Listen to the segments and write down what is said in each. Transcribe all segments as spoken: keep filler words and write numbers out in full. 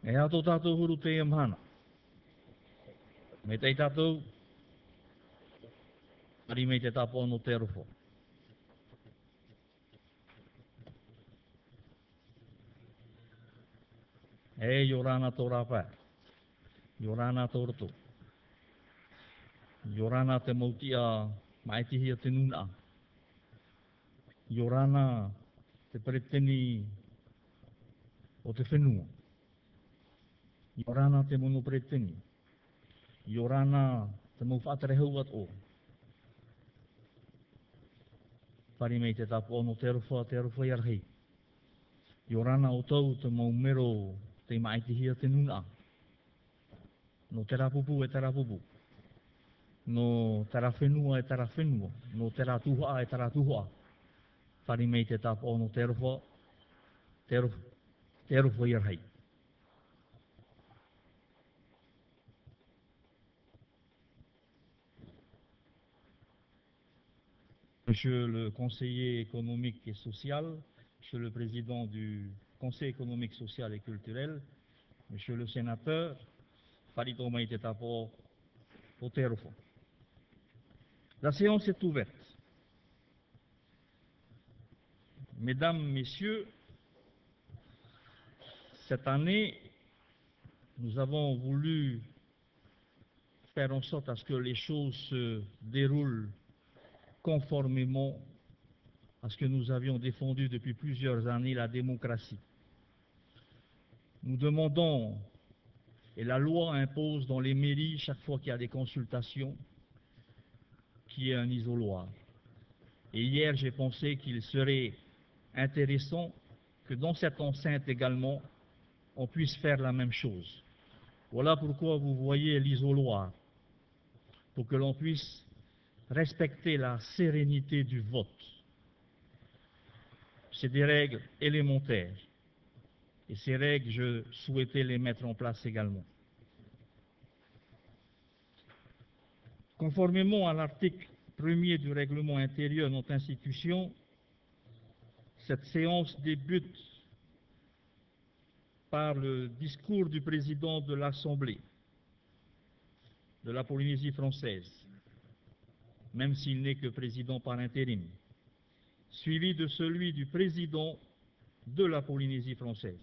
E ato tātou huru te amhana. Me te tātou, ari me te tapo no te rofo. E yorana tō rāpai, yorana tō roto, yorana te mautia maitihia te nuna, yorana te pareteni o te whenua, yorana te mono pareteni, yorana te mau whaatarehau at o. Pari mei te tapo no te rofo, te rofo i arhei. Yorana o tau te mau mero te maitihia te nuna. No te rapupu e te rapupu. No te rawhenua e te rawhenua. No te ratuhoa e te ratuhoa. Whari mei te tapo no te rofo, te rofo, te rofo i arhei. Monsieur le conseiller économique et social, Monsieur le président du Conseil économique, social et culturel, Monsieur le sénateur, Farito Maïte Tapo, Poterofo. La séance est ouverte. Mesdames, Messieurs, cette année, nous avons voulu faire en sorte à ce que les choses se déroulent conformément à ce que nous avions défendu depuis plusieurs années, la démocratie. Nous demandons, et la loi impose dans les mairies, chaque fois qu'il y a des consultations, qu'il y ait un isoloir. Et hier, j'ai pensé qu'il serait intéressant que dans cette enceinte également, on puisse faire la même chose. Voilà pourquoi vous voyez l'isoloir, pour que l'on puisse respecter la sérénité du vote. C'est des règles élémentaires. Et ces règles, je souhaitais les mettre en place également. Conformément à l'article premier du règlement intérieur de notre institution, cette séance débute par le discours du président de l'Assemblée de la Polynésie française, même s'il n'est que président par intérim, suivi de celui du président de la Polynésie française.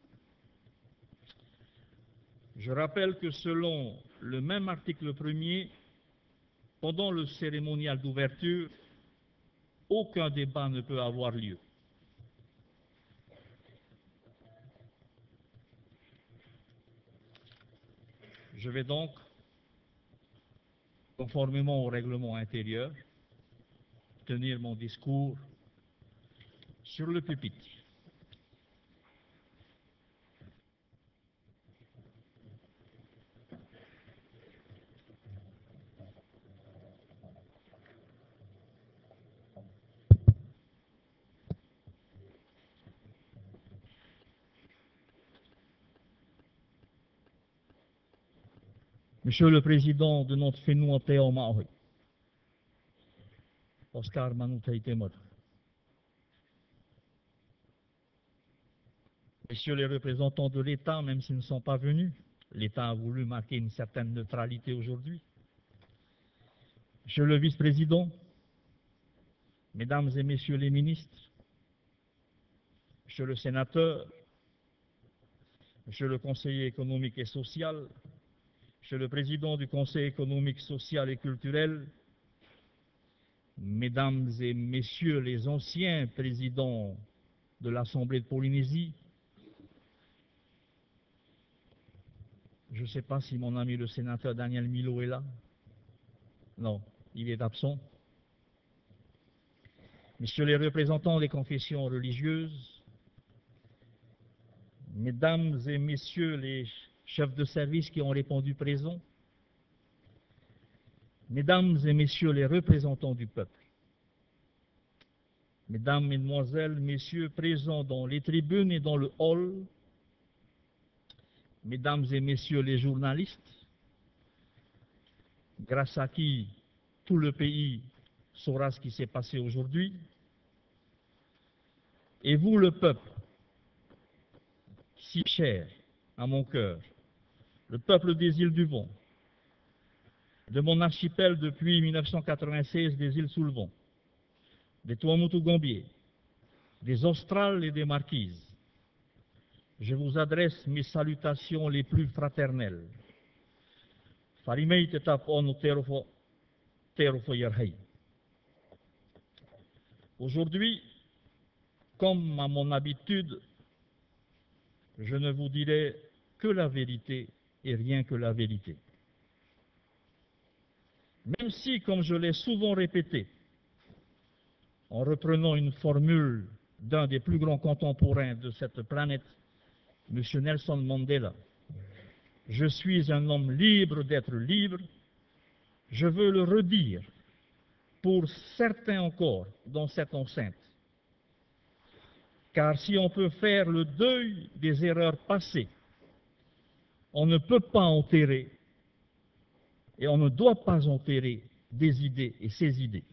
Je rappelle que selon le même article premier, pendant le cérémonial d'ouverture, aucun débat ne peut avoir lieu. Je vais donc, conformément au règlement intérieur, tenir mon discours sur le pupitre. Monsieur le Président de notre Whenua Teo Maohi, Oscar Manutai Temor, Messieurs les représentants de l'État, même s'ils ne sont pas venus, l'État a voulu marquer une certaine neutralité aujourd'hui. Monsieur le Vice-président, Mesdames et Messieurs les ministres, Monsieur le sénateur, Monsieur le conseiller économique et social, Monsieur le président du Conseil économique, social et culturel, Mesdames et Messieurs les anciens présidents de l'Assemblée de Polynésie, je ne sais pas si mon ami le sénateur Daniel Milo est là. Non, il est absent. Messieurs les représentants des confessions religieuses, Mesdames et Messieurs les chefs de service qui ont répondu présents, Mesdames et Messieurs les représentants du peuple, Mesdames, Mesdemoiselles, Messieurs présents dans les tribunes et dans le hall, Mesdames et Messieurs les journalistes, grâce à qui tout le pays saura ce qui s'est passé aujourd'hui, et vous le peuple, si cher, à mon cœur, le peuple des îles du Vent, de mon archipel depuis mille neuf cent quatre-vingt-seize des îles sous le vent, des Tuamotu-Gambier, des Australes et des Marquises. Je vous adresse mes salutations les plus fraternelles. Farimei te tapon terofo terofo yerhei. Aujourd'hui, comme à mon habitude, je ne vous dirai que la vérité et rien que la vérité. Même si, comme je l'ai souvent répété, en reprenant une formule d'un des plus grands contemporains de cette planète, M. Nelson Mandela, je suis un homme libre d'être libre, je veux le redire pour certains encore dans cette enceinte. Car si on peut faire le deuil des erreurs passées, on ne peut pas enterrer et on ne doit pas enterrer des idées et ces idées.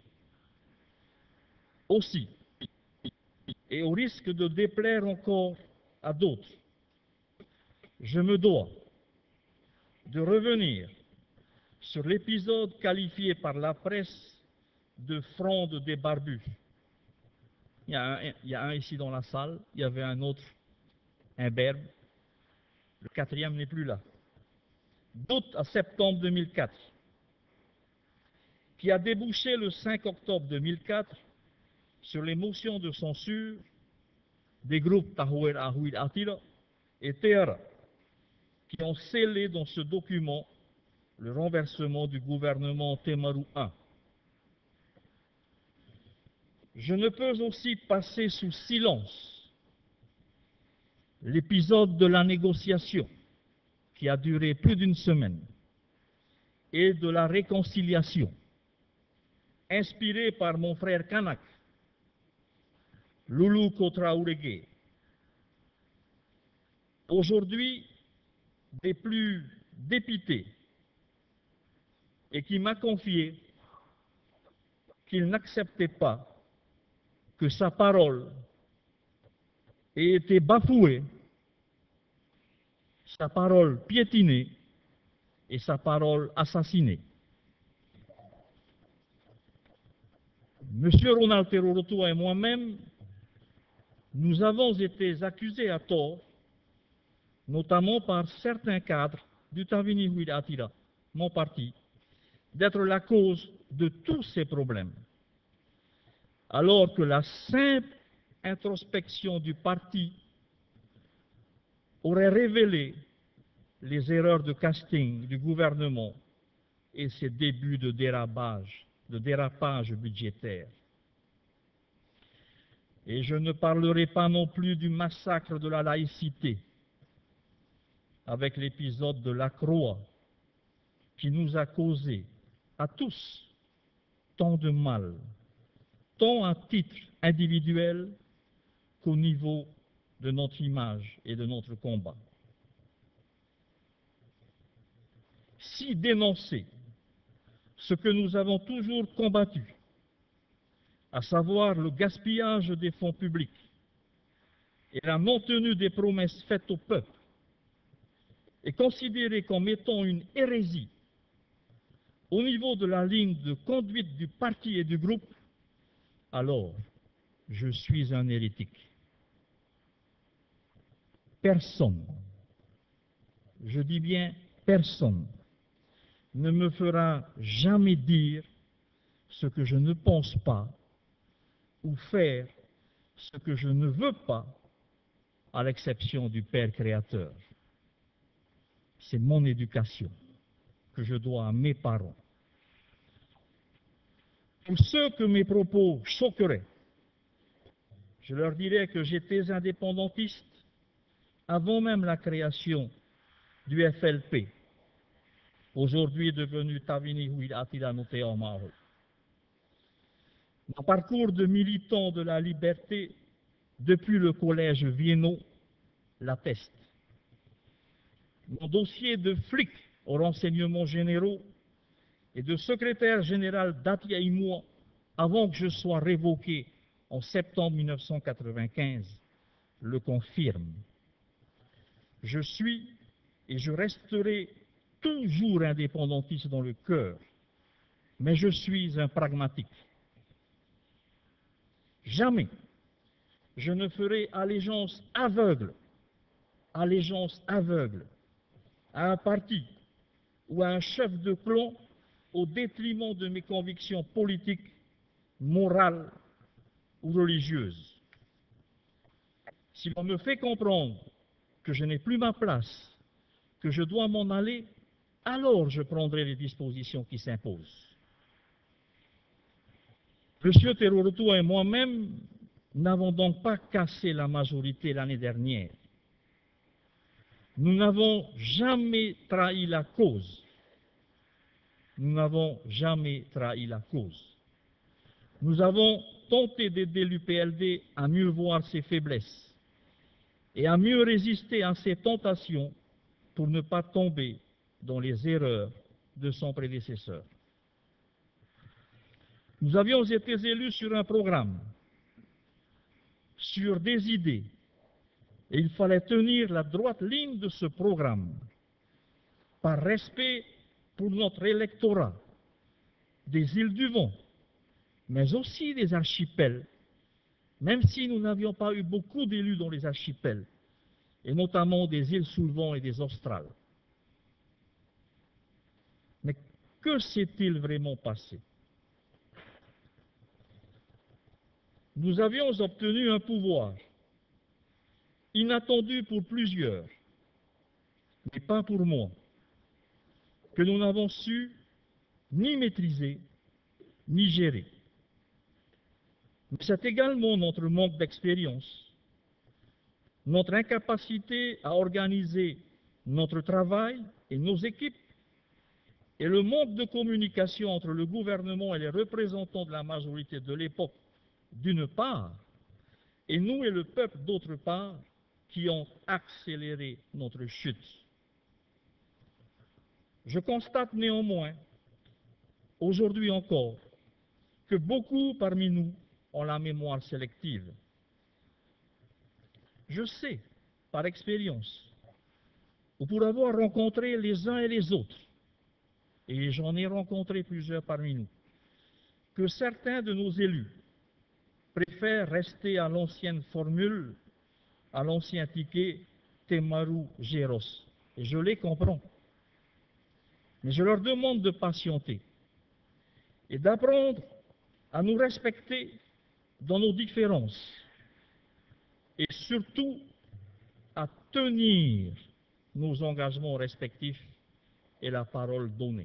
Aussi, et au risque de déplaire encore à d'autres, je me dois de revenir sur l'épisode qualifié par la presse de fronde des barbus. Il y, a un, il y a un ici dans la salle, il y avait un autre, un berbe, le quatrième n'est plus là. D'août à septembre deux mille quatre, qui a débouché le cinq octobre deux mille quatre sur les motions de censure des groupes Tahouer Ahouid Attila et Teara, qui ont scellé dans ce document le renversement du gouvernement Temaru un. Je ne peux aussi passer sous silence l'épisode de la négociation qui a duré plus d'une semaine et de la réconciliation inspirée par mon frère Kanak, Loulou Kotraourege. Aujourd'hui, des plus dépités, et qui m'a confié qu'il n'acceptait pas que sa parole ait été bafouée, sa parole piétinée et sa parole assassinée. Monsieur Ronald Terorotua et moi-même, nous avons été accusés à tort, notamment par certains cadres du Tavini Huida Attila, mon parti, d'être la cause de tous ces problèmes, alors que la simple introspection du parti aurait révélé les erreurs de casting du gouvernement et ses débuts de dérapage, de dérapage budgétaire. Et je ne parlerai pas non plus du massacre de la laïcité, avec l'épisode de la Croix, qui nous a causé à tous tant de mal, tant à titre individuel qu'au niveau de notre image et de notre combat. Si dénoncer ce que nous avons toujours combattu, à savoir le gaspillage des fonds publics et la non-tenue des promesses faites au peuple, est considéré comme étant une hérésie au niveau de la ligne de conduite du parti et du groupe, alors je suis un hérétique. Personne, je dis bien personne, ne me fera jamais dire ce que je ne pense pas ou faire ce que je ne veux pas, à l'exception du Père créateur. C'est mon éducation que je dois à mes parents. Pour ceux que mes propos choqueraient, je leur dirais que j'étais indépendantiste avant même la création du F L P, aujourd'hui devenu Tavini Huida Attila no Te Aomao. Mon parcours de militant de la liberté depuis le collège Vienno l'atteste. Mon dossier de flic aux renseignements généraux et de secrétaire général d'Atia et moi, avant que je sois révoqué en septembre mille neuf cent quatre-vingt-quinze, le confirme. Je suis et je resterai toujours indépendantiste dans le cœur, mais je suis un pragmatique. Jamais je ne ferai allégeance aveugle, allégeance aveugle à un parti ou à un chef de clan au détriment de mes convictions politiques, morales ou religieuses. Si l'on me fait comprendre que je n'ai plus ma place, que je dois m'en aller, alors je prendrai les dispositions qui s'imposent. Monsieur Terrourtou et moi-même n'avons donc pas cassé la majorité l'année dernière. Nous n'avons jamais trahi la cause. Nous n'avons jamais trahi la cause. Nous avons tenté d'aider l'U P L D à mieux voir ses faiblesses et à mieux résister à ses tentations pour ne pas tomber dans les erreurs de son prédécesseur. Nous avions été élus sur un programme, sur des idées, et il fallait tenir la droite ligne de ce programme, par respect pour notre électorat, des îles du Vent, mais aussi des archipels, même si nous n'avions pas eu beaucoup d'élus dans les archipels, et notamment des îles sous le vent et des Australes. Mais que s'est-il vraiment passé? Nous avions obtenu un pouvoir inattendu pour plusieurs, mais pas pour moi, que nous n'avons su ni maîtriser, ni gérer. Mais c'est également notre manque d'expérience, notre incapacité à organiser notre travail et nos équipes, et le manque de communication entre le gouvernement et les représentants de la majorité de l'époque, d'une part, et nous et le peuple d'autre part, qui ont accéléré notre chute. Je constate néanmoins, aujourd'hui encore, que beaucoup parmi nous ont la mémoire sélective. Je sais, par expérience, ou pour avoir rencontré les uns et les autres, et j'en ai rencontré plusieurs parmi nous, que certains de nos élus préfèrent rester à l'ancienne formule, à l'ancien ticket Temaru Géros. Et je les comprends. Mais je leur demande de patienter et d'apprendre à nous respecter dans nos différences et surtout à tenir nos engagements respectifs et la parole donnée.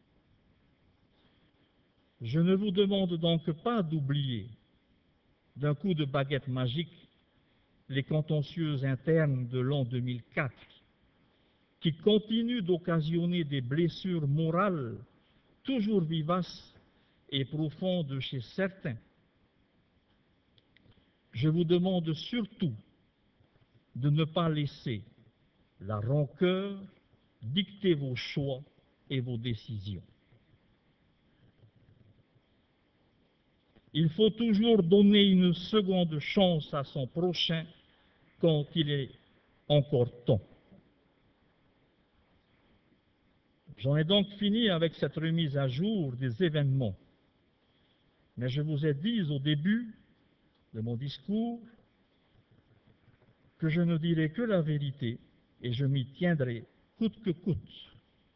Je ne vous demande donc pas d'oublier d'un coup de baguette magique les contentieux internes de l'an deux mille quatre, qui continuent d'occasionner des blessures morales toujours vivaces et profondes chez certains. Je vous demande surtout de ne pas laisser la rancœur dicter vos choix et vos décisions. Il faut toujours donner une seconde chance à son prochain quand il est encore temps. J'en ai donc fini avec cette remise à jour des événements. Mais je vous ai dit au début de mon discours que je ne dirai que la vérité et je m'y tiendrai coûte que coûte.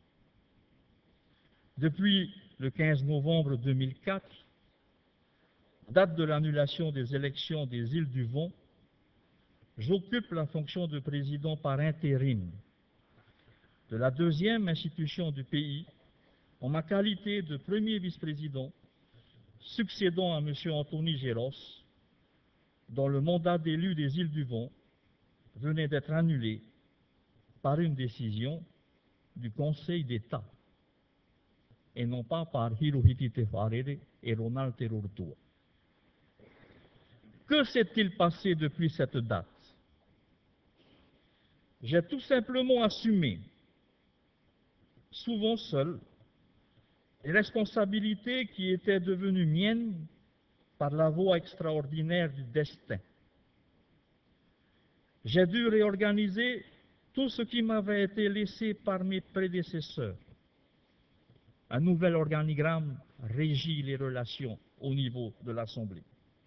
Depuis le quinze novembre deux mille quatre, date de l'annulation des élections des îles du Vent, j'occupe la fonction de président par intérim de la deuxième institution du pays en ma qualité de premier vice-président, succédant à M. Anthony Géros, dont le mandat d'élu des îles du Vent venait d'être annulé par une décision du Conseil d'État et non pas par Hirohito Tefarere et Ronald Terrourtou. Que s'est-il passé depuis cette date? J'ai tout simplement assumé, souvent seul, les responsabilités qui étaient devenues miennes par la voie extraordinaire du destin. J'ai dû réorganiser tout ce qui m'avait été laissé par mes prédécesseurs. Un nouvel organigramme régit les relations au niveau de l'Assemblée.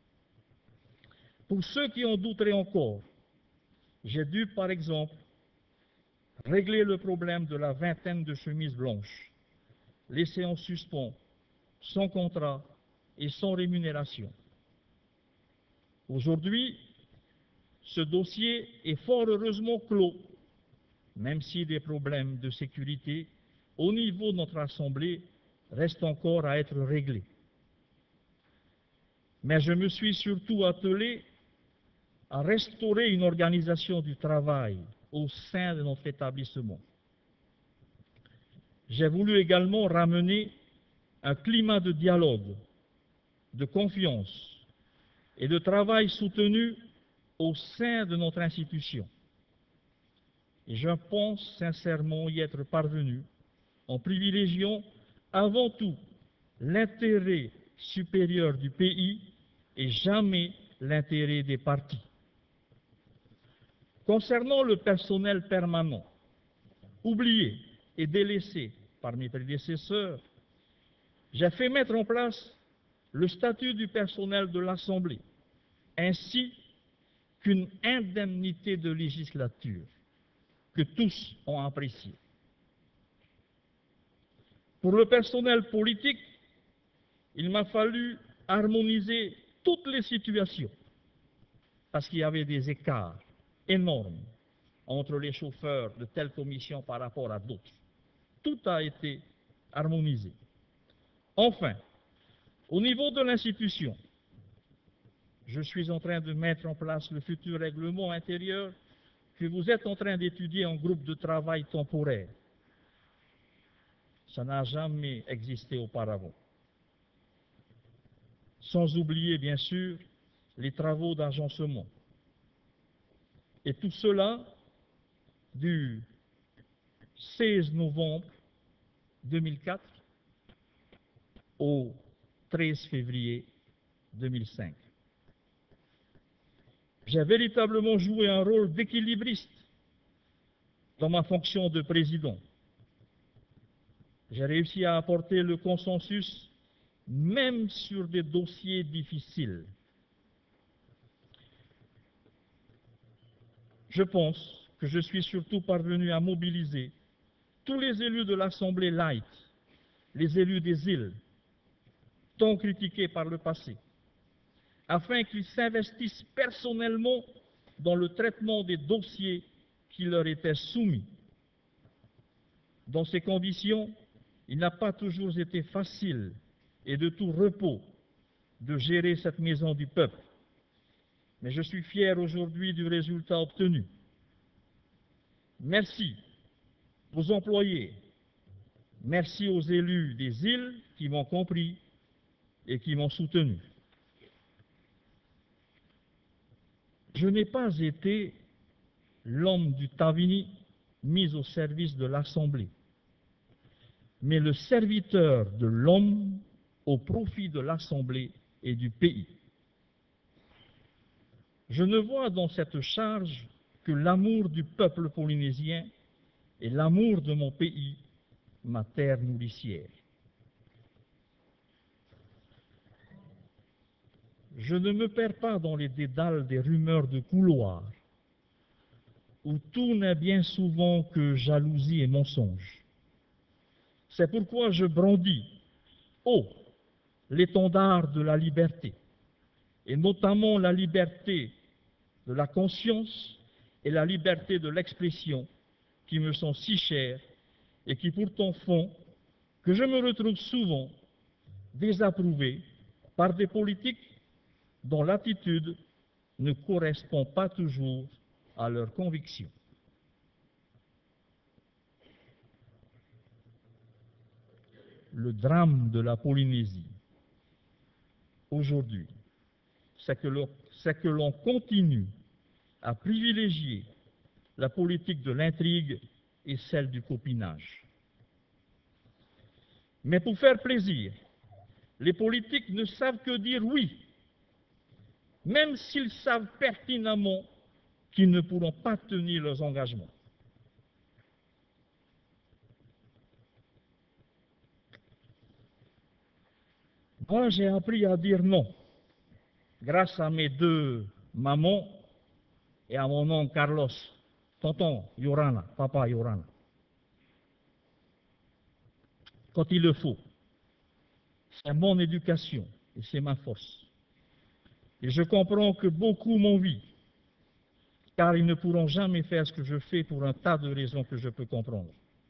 Pour ceux qui en douteraient encore, j'ai dû, par exemple, régler le problème de la vingtaine de chemises blanches, laissées en suspens, sans contrat et sans rémunération. Aujourd'hui, ce dossier est fort heureusement clos, même si des problèmes de sécurité au niveau de notre Assemblée restent encore à être réglés. Mais je me suis surtout attelé à restaurer une organisation du travail au sein de notre établissement. J'ai voulu également ramener un climat de dialogue, de confiance et de travail soutenu au sein de notre institution. Et je pense sincèrement y être parvenu en privilégiant avant tout l'intérêt supérieur du pays et jamais l'intérêt des partis. Concernant le personnel permanent, oublié et délaissé par mes prédécesseurs, j'ai fait mettre en place le statut du personnel de l'Assemblée, ainsi qu'une indemnité de législature que tous ont appréciée. Pour le personnel politique, il m'a fallu harmoniser toutes les situations, parce qu'il y avait des écarts énormes entre les chauffeurs de telle commission par rapport à d'autres. Tout a été harmonisé. Enfin, au niveau de l'institution, je suis en train de mettre en place le futur règlement intérieur que vous êtes en train d'étudier en groupe de travail temporaire. Ça n'a jamais existé auparavant. Sans oublier, bien sûr, les travaux d'agencement. Et tout cela du seize novembre deux mille quatre au treize février deux mille cinq. J'ai véritablement joué un rôle d'équilibriste dans ma fonction de président. J'ai réussi à apporter le consensus même sur des dossiers difficiles. Je pense que je suis surtout parvenu à mobiliser tous les élus de l'Assemblée light, les élus des îles, tant critiqués par le passé, afin qu'ils s'investissent personnellement dans le traitement des dossiers qui leur étaient soumis. Dans ces conditions, il n'a pas toujours été facile et de tout repos de gérer cette maison du peuple. Mais je suis fier aujourd'hui du résultat obtenu. Merci aux employés, merci aux élus des îles qui m'ont compris et qui m'ont soutenu. Je n'ai pas été l'homme du Tavini mis au service de l'Assemblée, mais le serviteur de l'homme au profit de l'Assemblée et du pays. Je ne vois dans cette charge que l'amour du peuple polynésien et l'amour de mon pays, ma terre nourricière. Je ne me perds pas dans les dédales des rumeurs de couloir, où tout n'est bien souvent que jalousie et mensonge. C'est pourquoi je brandis haut l'étendard de la liberté, et notamment la liberté de la conscience et la liberté de l'expression qui me sont si chères et qui pourtant font que je me retrouve souvent désapprouvé par des politiques dont l'attitude ne correspond pas toujours à leurs convictions. Le drame de la Polynésie aujourd'hui, c'est que l'on continue à privilégier la politique de l'intrigue et celle du copinage. Mais pour faire plaisir, les politiques ne savent que dire oui, même s'ils savent pertinemment qu'ils ne pourront pas tenir leurs engagements. Moi, j'ai appris à dire non, grâce à mes deux mamans et à mon oncle Carlos, tonton Yorana, papa Yorana. Quand il le faut. C'est mon éducation et c'est ma force. Et je comprends que beaucoup m'envient, car ils ne pourront jamais faire ce que je fais pour un tas de raisons que je peux comprendre.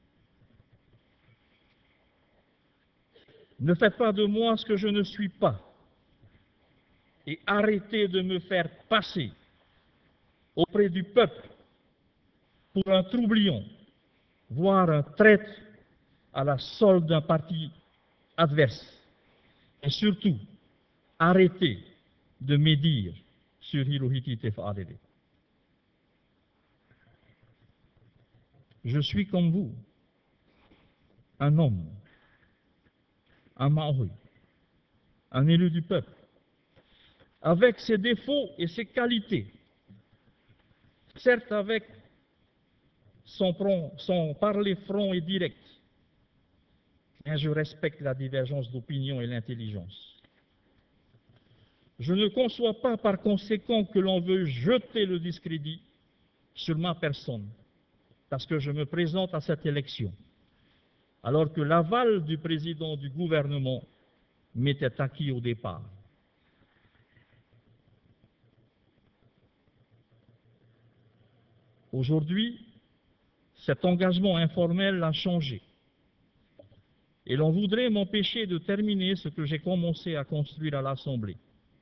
Ne faites pas de moi ce que je ne suis pas, et arrêtez de me faire passer auprès du peuple pour un troublion, voire un traître à la solde d'un parti adverse. Et surtout, arrêtez de médire sur Hirohito Tefa-Arere. Je suis comme vous, un homme, un Maori, un élu du peuple, avec ses défauts et ses qualités, certes avec son, prompt, son parler franc et direct, mais je respecte la divergence d'opinion et l'intelligence. Je ne conçois pas par conséquent que l'on veut jeter le discrédit sur ma personne, parce que je me présente à cette élection, alors que l'aval du président du gouvernement m'était acquis au départ. Aujourd'hui, cet engagement informel a changé. Et l'on voudrait m'empêcher de terminer ce que j'ai commencé à construire à l'Assemblée.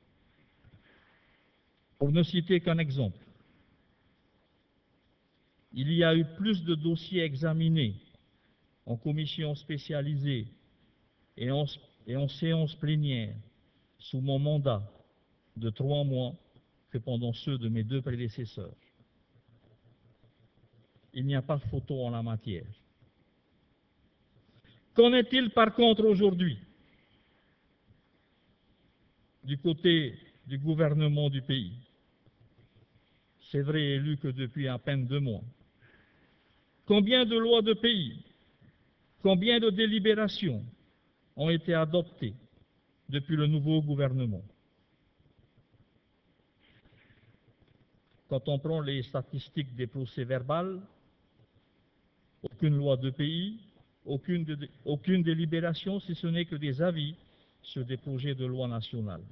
Pour ne citer qu'un exemple, il y a eu plus de dossiers examinés en commission spécialisée et en, et en séance plénière sous mon mandat de trois mois que pendant ceux de mes deux prédécesseurs. Il n'y a pas photo en la matière. Qu'en est-il par contre aujourd'hui du côté du gouvernement du pays? C'est vrai élu que depuis à peine deux mois. Combien de lois de pays, combien de délibérations ont été adoptées depuis le nouveau gouvernement? Quand on prend les statistiques des procès-verbales, aucune loi de pays, aucune, de, aucune délibération, si ce n'est que des avis sur des projets de loi nationale.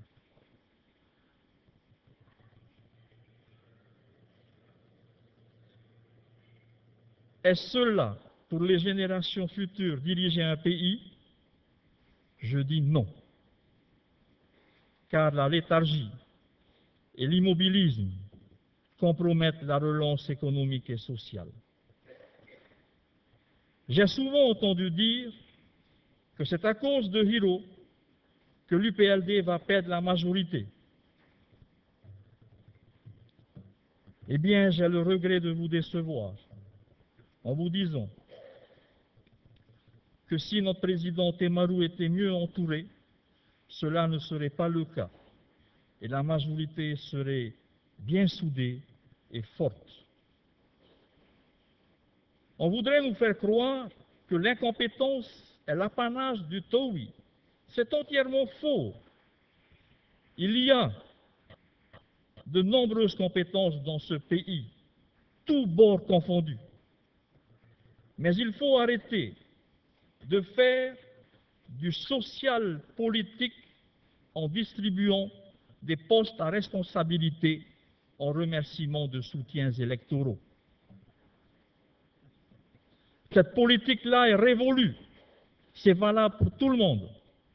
Est-ce cela, pour les générations futures, diriger un pays? Je dis non. Car la léthargie et l'immobilisme compromettent la relance économique et sociale. J'ai souvent entendu dire que c'est à cause de Hiro que l'U P L D va perdre la majorité. Eh bien, j'ai le regret de vous décevoir en vous disant que si notre président Temaru était mieux entouré, cela ne serait pas le cas et la majorité serait bien soudée et forte. On voudrait nous faire croire que l'incompétence est l'apanage du Towi. C'est entièrement faux. Il y a de nombreuses compétences dans ce pays, tous bords confondus. Mais il faut arrêter de faire du social politique en distribuant des postes à responsabilité en remerciement de soutiens électoraux. Cette politique-là est révolue. C'est valable pour tout le monde.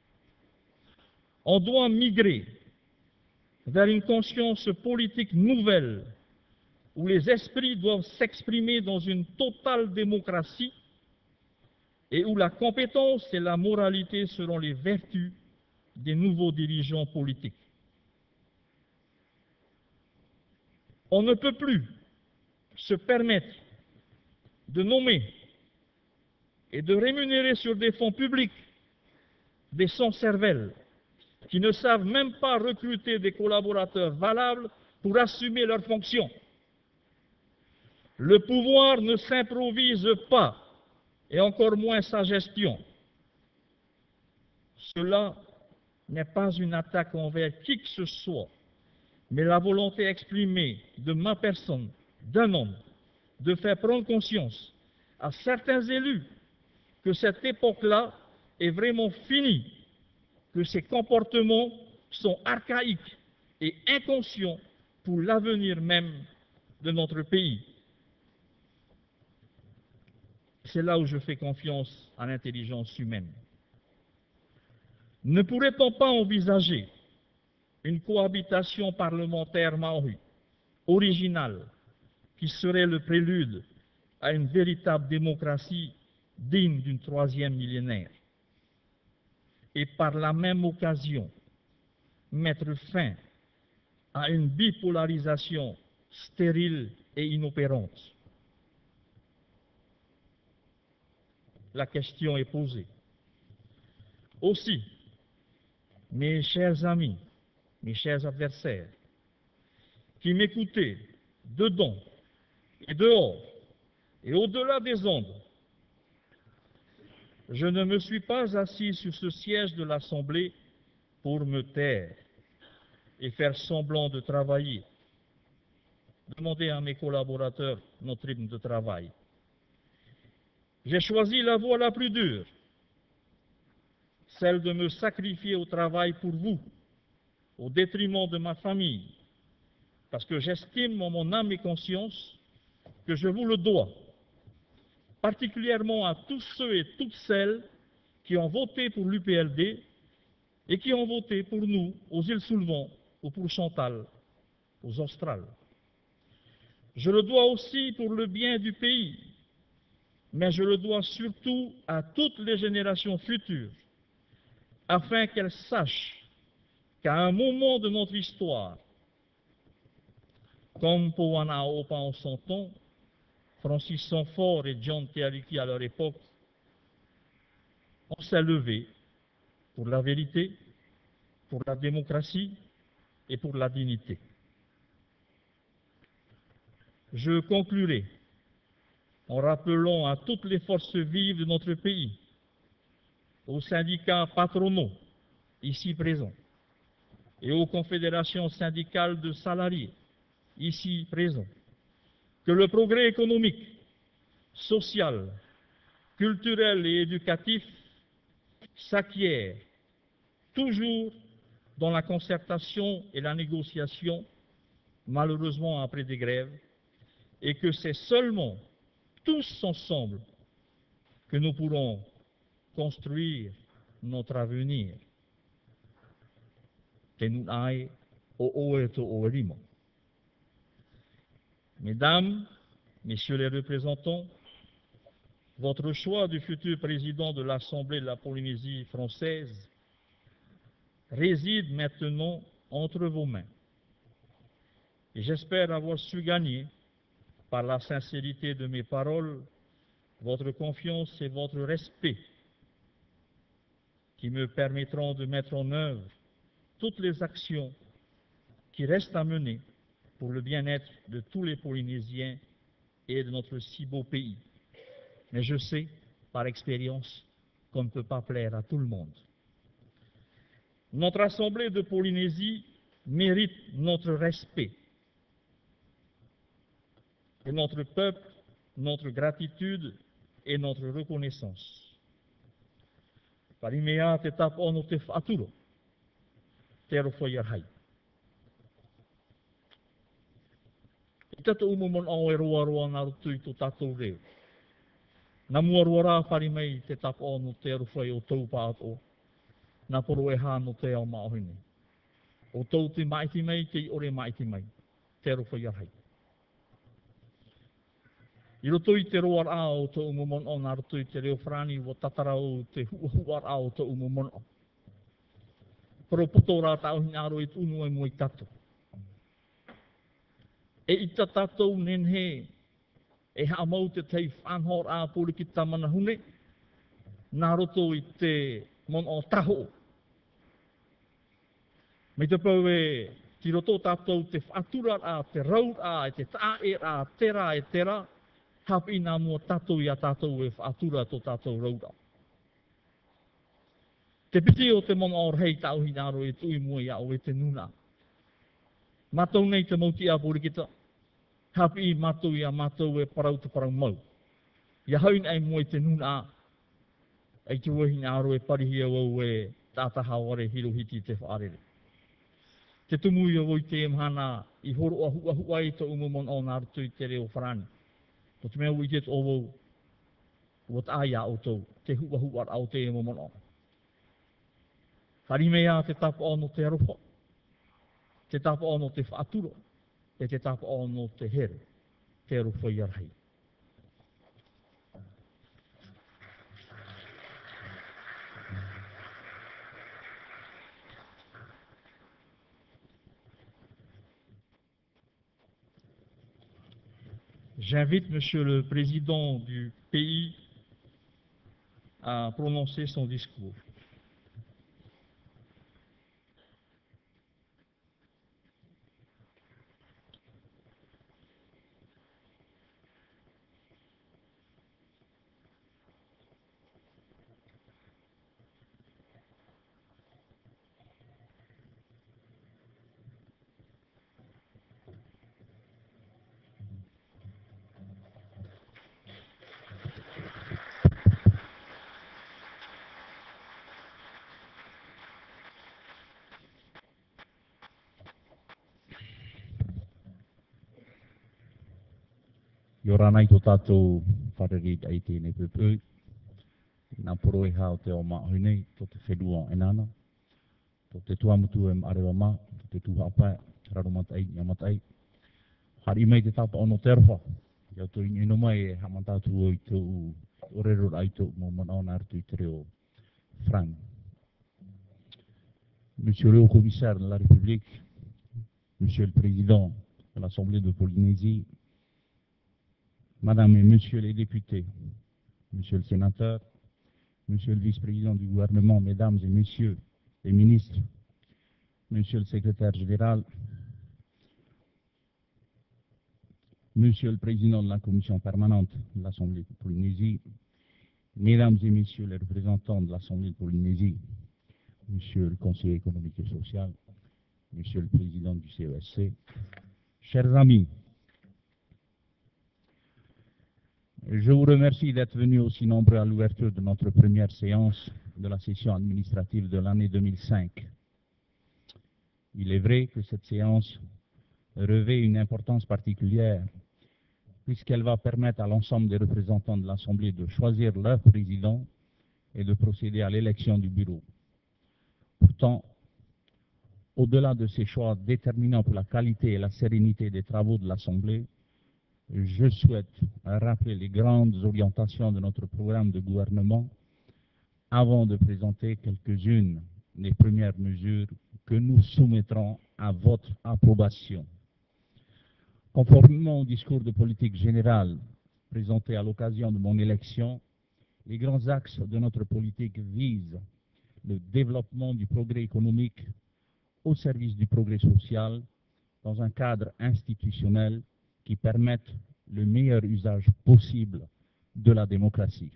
On doit migrer vers une conscience politique nouvelle où les esprits doivent s'exprimer dans une totale démocratie et où la compétence et la moralité seront les vertus des nouveaux dirigeants politiques. On ne peut plus se permettre de nommer et de rémunérer sur des fonds publics des sans-cervelles qui ne savent même pas recruter des collaborateurs valables pour assumer leurs fonctions. Le pouvoir ne s'improvise pas, et encore moins sa gestion. Cela n'est pas une attaque envers qui que ce soit, mais la volonté exprimée de ma personne, d'un homme, de faire prendre conscience à certains élus que cette époque-là est vraiment finie, que ces comportements sont archaïques et inconscients pour l'avenir même de notre pays. C'est là où je fais confiance à l'intelligence humaine. Ne pourrait-on pas envisager une cohabitation parlementaire maori, originale, qui serait le prélude à une véritable démocratie digne d'une troisième millénaire, et par la même occasion mettre fin à une bipolarisation stérile et inopérante? La question est posée. Aussi, mes chers amis, mes chers adversaires, qui m'écoutez dedans et dehors et au-delà des ondes, je ne me suis pas assis sur ce siège de l'Assemblée pour me taire et faire semblant de travailler. Demandez à mes collaborateurs notre rythme de travail. J'ai choisi la voie la plus dure, celle de me sacrifier au travail pour vous, au détriment de ma famille, parce que j'estime en mon âme et conscience que je vous le dois, particulièrement à tous ceux et toutes celles qui ont voté pour l'U P L D et qui ont voté pour nous aux îles Soulevent ou pour Chantal aux Australes. Je le dois aussi pour le bien du pays, mais je le dois surtout à toutes les générations futures, afin qu'elles sachent qu'à un moment de notre histoire, comme Poana Opa en son temps, Francis Sanford et John Teariki à leur époque, on s'est levé pour la vérité, pour la démocratie et pour la dignité. Je conclurai en rappelant à toutes les forces vives de notre pays, aux syndicats patronaux ici présents et aux confédérations syndicales de salariés ici présents, que le progrès économique, social, culturel et éducatif s'acquiert toujours dans la concertation et la négociation, malheureusement après des grèves, et que c'est seulement tous ensemble que nous pourrons construire notre avenir. Mesdames, Messieurs les représentants, votre choix du futur président de l'Assemblée de la Polynésie française réside maintenant entre vos mains. Et j'espère avoir su gagner, par la sincérité de mes paroles, votre confiance et votre respect, qui me permettront de mettre en œuvre toutes les actions qui restent à mener pour le bien-être de tous les Polynésiens et de notre si beau pays. Mais je sais, par expérience, qu'on ne peut pas plaire à tout le monde. Notre Assemblée de Polynésie mérite notre respect. Et notre peuple, notre gratitude et notre reconnaissance. Parimea te tap ono te whaaturo, te aro whaiarhai. I tata umumon au e roa roa ngā rutu I tō tātou reo. Nā mua roa rā parimei te tap ono te aro whai o tau pāto, nā poro e hāno te ao maohine. O tau te maiti mai, te I ore maiti mai, te aro whaiarhai. I roto I te roar a o te umumon o nā roto I te reo whrani o tatara o te huar a o te umumon o. Pero poto rā tau hinaro I tunu e mo I tato. E I ta tatou nenhe e haamau te tei whanhor a pōri ki tamana hune, nā roto I te mon o taho. Me te pau e ti roto tatou te whatura a, te raur a, te tae a, tera e tera, hapi nā mua tatou I a tatou e whaatura tō tatou raura. Te piti o te mona o rei tau hinaro e tui mua ia o e te nuna. Matou nei te mauti a pōrikita. Hapi i matou ia matou e parau te parau mau. Ia haun ai mua i te nuna a. Ai te ua hinaro e parihia wau e tātaha ware hirohiti te whaarere. Te tumu i o te emhana i horo a hua hua i te umumon o nā rutu i te reo wharani. Ko te mea ui te o wau, ua ta aia o tau, te hua hua au te umumon o. Whari mea te tapa ono te arofa, te tapa ono te whaaturo, e te tapa ono te here, te arofa i arhei. J'invite Monsieur le Président du pays à prononcer son discours. Yoranai to tātou wharerit ai tēnei pēpū. Nā poro e hao te o mahui nei, to te whenua e nana. To te tuamutu e arewa mā, to te tuha apai, raro matai, ia matai. Hari mei te tapa ono terwha. Ia to inyo ino mai e hamatatu o i te u orero ai to mo mana ona artu i te reo Fran. Monsieur le Commissaire de la République, Monsieur le Président de l'Assemblée de Polynésie, Madame et Monsieur les députés, Monsieur le Sénateur, Monsieur le Vice-président du gouvernement, Mesdames et Messieurs les ministres, Monsieur le Secrétaire général, Monsieur le Président de la Commission permanente de l'Assemblée de Polynésie, Mesdames et Messieurs les représentants de l'Assemblée de Polynésie, Monsieur le Conseiller économique et social, Monsieur le Président du C E S C, chers amis, je vous remercie d'être venus aussi nombreux à l'ouverture de notre première séance de la session administrative de l'année deux mille cinq. Il est vrai que cette séance revêt une importance particulière puisqu'elle va permettre à l'ensemble des représentants de l'Assemblée de choisir leur président et de procéder à l'élection du bureau. Pourtant, au-delà de ces choix déterminants pour la qualité et la sérénité des travaux de l'Assemblée, je souhaite rappeler les grandes orientations de notre programme de gouvernement avant de présenter quelques-unes des premières mesures que nous soumettrons à votre approbation. Conformément au discours de politique générale présenté à l'occasion de mon élection, les grands axes de notre politique visent le développement du progrès économique au service du progrès social dans un cadre institutionnel qui permettent le meilleur usage possible de la démocratie.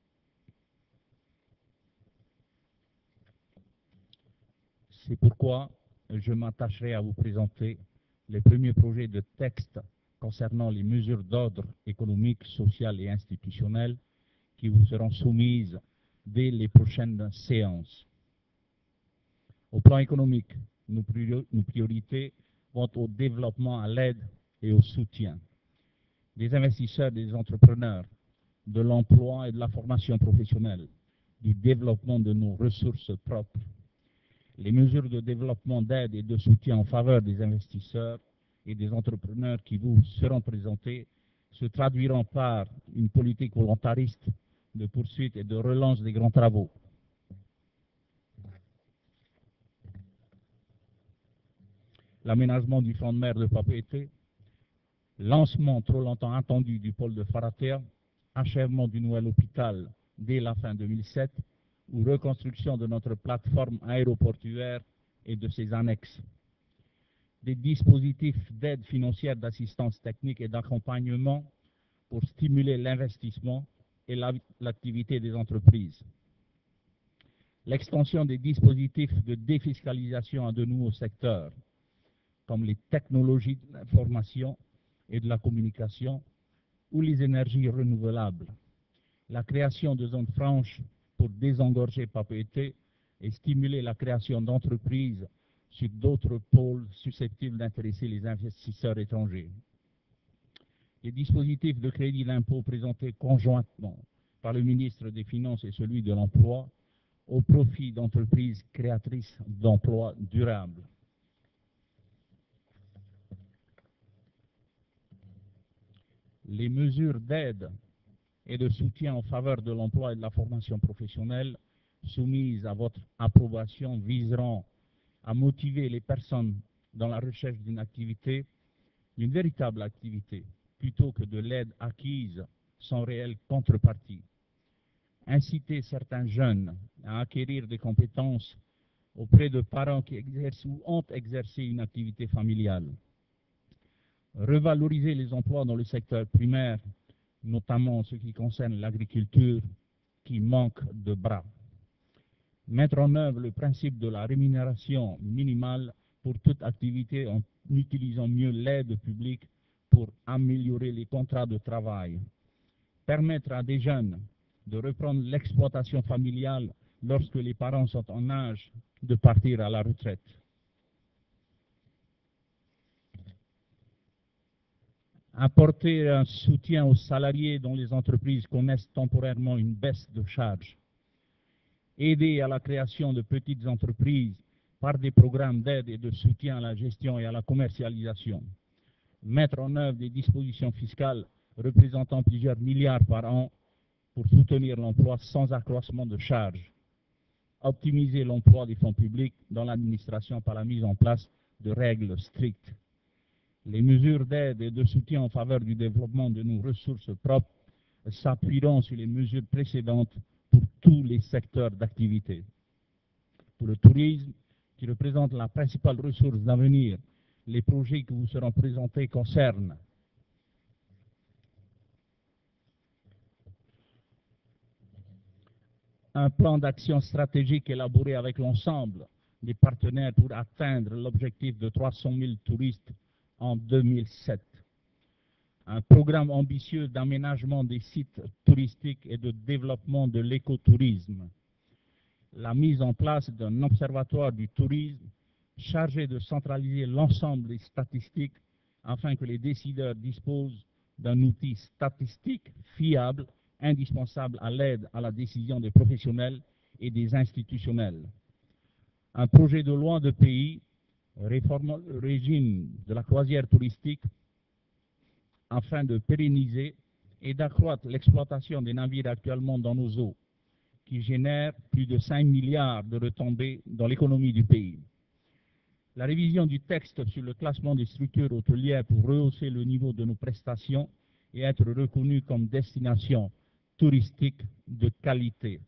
C'est pourquoi je m'attacherai à vous présenter les premiers projets de texte concernant les mesures d'ordre économique, social et institutionnel qui vous seront soumises dès les prochaines séances. Au plan économique, nos, priori nos priorités vont au développement à l'aide et au soutien des investisseurs, des entrepreneurs, de l'emploi et de la formation professionnelle, du développement de nos ressources propres. Les mesures de développement d'aide et de soutien en faveur des investisseurs et des entrepreneurs qui vous seront présentées se traduiront par une politique volontariste de poursuite et de relance des grands travaux. L'aménagement du front de mer de Papeete, lancement trop longtemps attendu du pôle de Wharatea, achèvement du nouvel hôpital dès la fin deux mille sept, ou reconstruction de notre plateforme aéroportuaire et de ses annexes. Des dispositifs d'aide financière, d'assistance technique et d'accompagnement pour stimuler l'investissement et l'activité des entreprises. l'extension des dispositifs de défiscalisation à de nouveaux secteurs, comme les technologies de l'information et de la communication ou les énergies renouvelables, la création de zones franches pour désengorger Papeete et stimuler la création d'entreprises sur d'autres pôles susceptibles d'intéresser les investisseurs étrangers. Les dispositifs de crédit d'impôt présentés conjointement par le ministre des Finances et celui de l'Emploi au profit d'entreprises créatrices d'emplois durables. Les mesures d'aide et de soutien en faveur de l'emploi et de la formation professionnelle soumises à votre approbation viseront à motiver les personnes dans la recherche d'une activité, d'une véritable activité, plutôt que de l'aide acquise sans réelle contrepartie. Inciter certains jeunes à acquérir des compétences auprès de parents qui exercent ou ont exercé une activité familiale. Revaloriser les emplois dans le secteur primaire, notamment en ce qui concerne l'agriculture, qui manque de bras. Mettre en œuvre le principe de la rémunération minimale pour toute activité en utilisant mieux l'aide publique pour améliorer les contrats de travail. Permettre à des jeunes de reprendre l'exploitation familiale lorsque les parents sont en âge de partir à la retraite. Apporter un soutien aux salariés dont les entreprises connaissent temporairement une baisse de charges. Aider à la création de petites entreprises par des programmes d'aide et de soutien à la gestion et à la commercialisation. Mettre en œuvre des dispositions fiscales représentant plusieurs milliards par an pour soutenir l'emploi sans accroissement de charges. Optimiser l'emploi des fonds publics dans l'administration par la mise en place de règles strictes. Les mesures d'aide et de soutien en faveur du développement de nos ressources propres s'appuieront sur les mesures précédentes pour tous les secteurs d'activité. Pour le tourisme, qui représente la principale ressource d'avenir, les projets qui vous seront présentés concernent un plan d'action stratégique élaboré avec l'ensemble des partenaires pour atteindre l'objectif de trois cent mille touristes en deux mille sept. Un programme ambitieux d'aménagement des sites touristiques et de développement de l'écotourisme. La mise en place d'un observatoire du tourisme chargé de centraliser l'ensemble des statistiques afin que les décideurs disposent d'un outil statistique fiable, indispensable à l'aide à la décision des professionnels et des institutionnels. Un projet de loi de pays réformant le régime de la croisière touristique afin de pérenniser et d'accroître l'exploitation des navires actuellement dans nos eaux, qui génèrent plus de cinq milliards de retombées dans l'économie du pays. La révision du texte sur le classement des structures hôtelières pour rehausser le niveau de nos prestations et être reconnues comme destination touristique de qualité.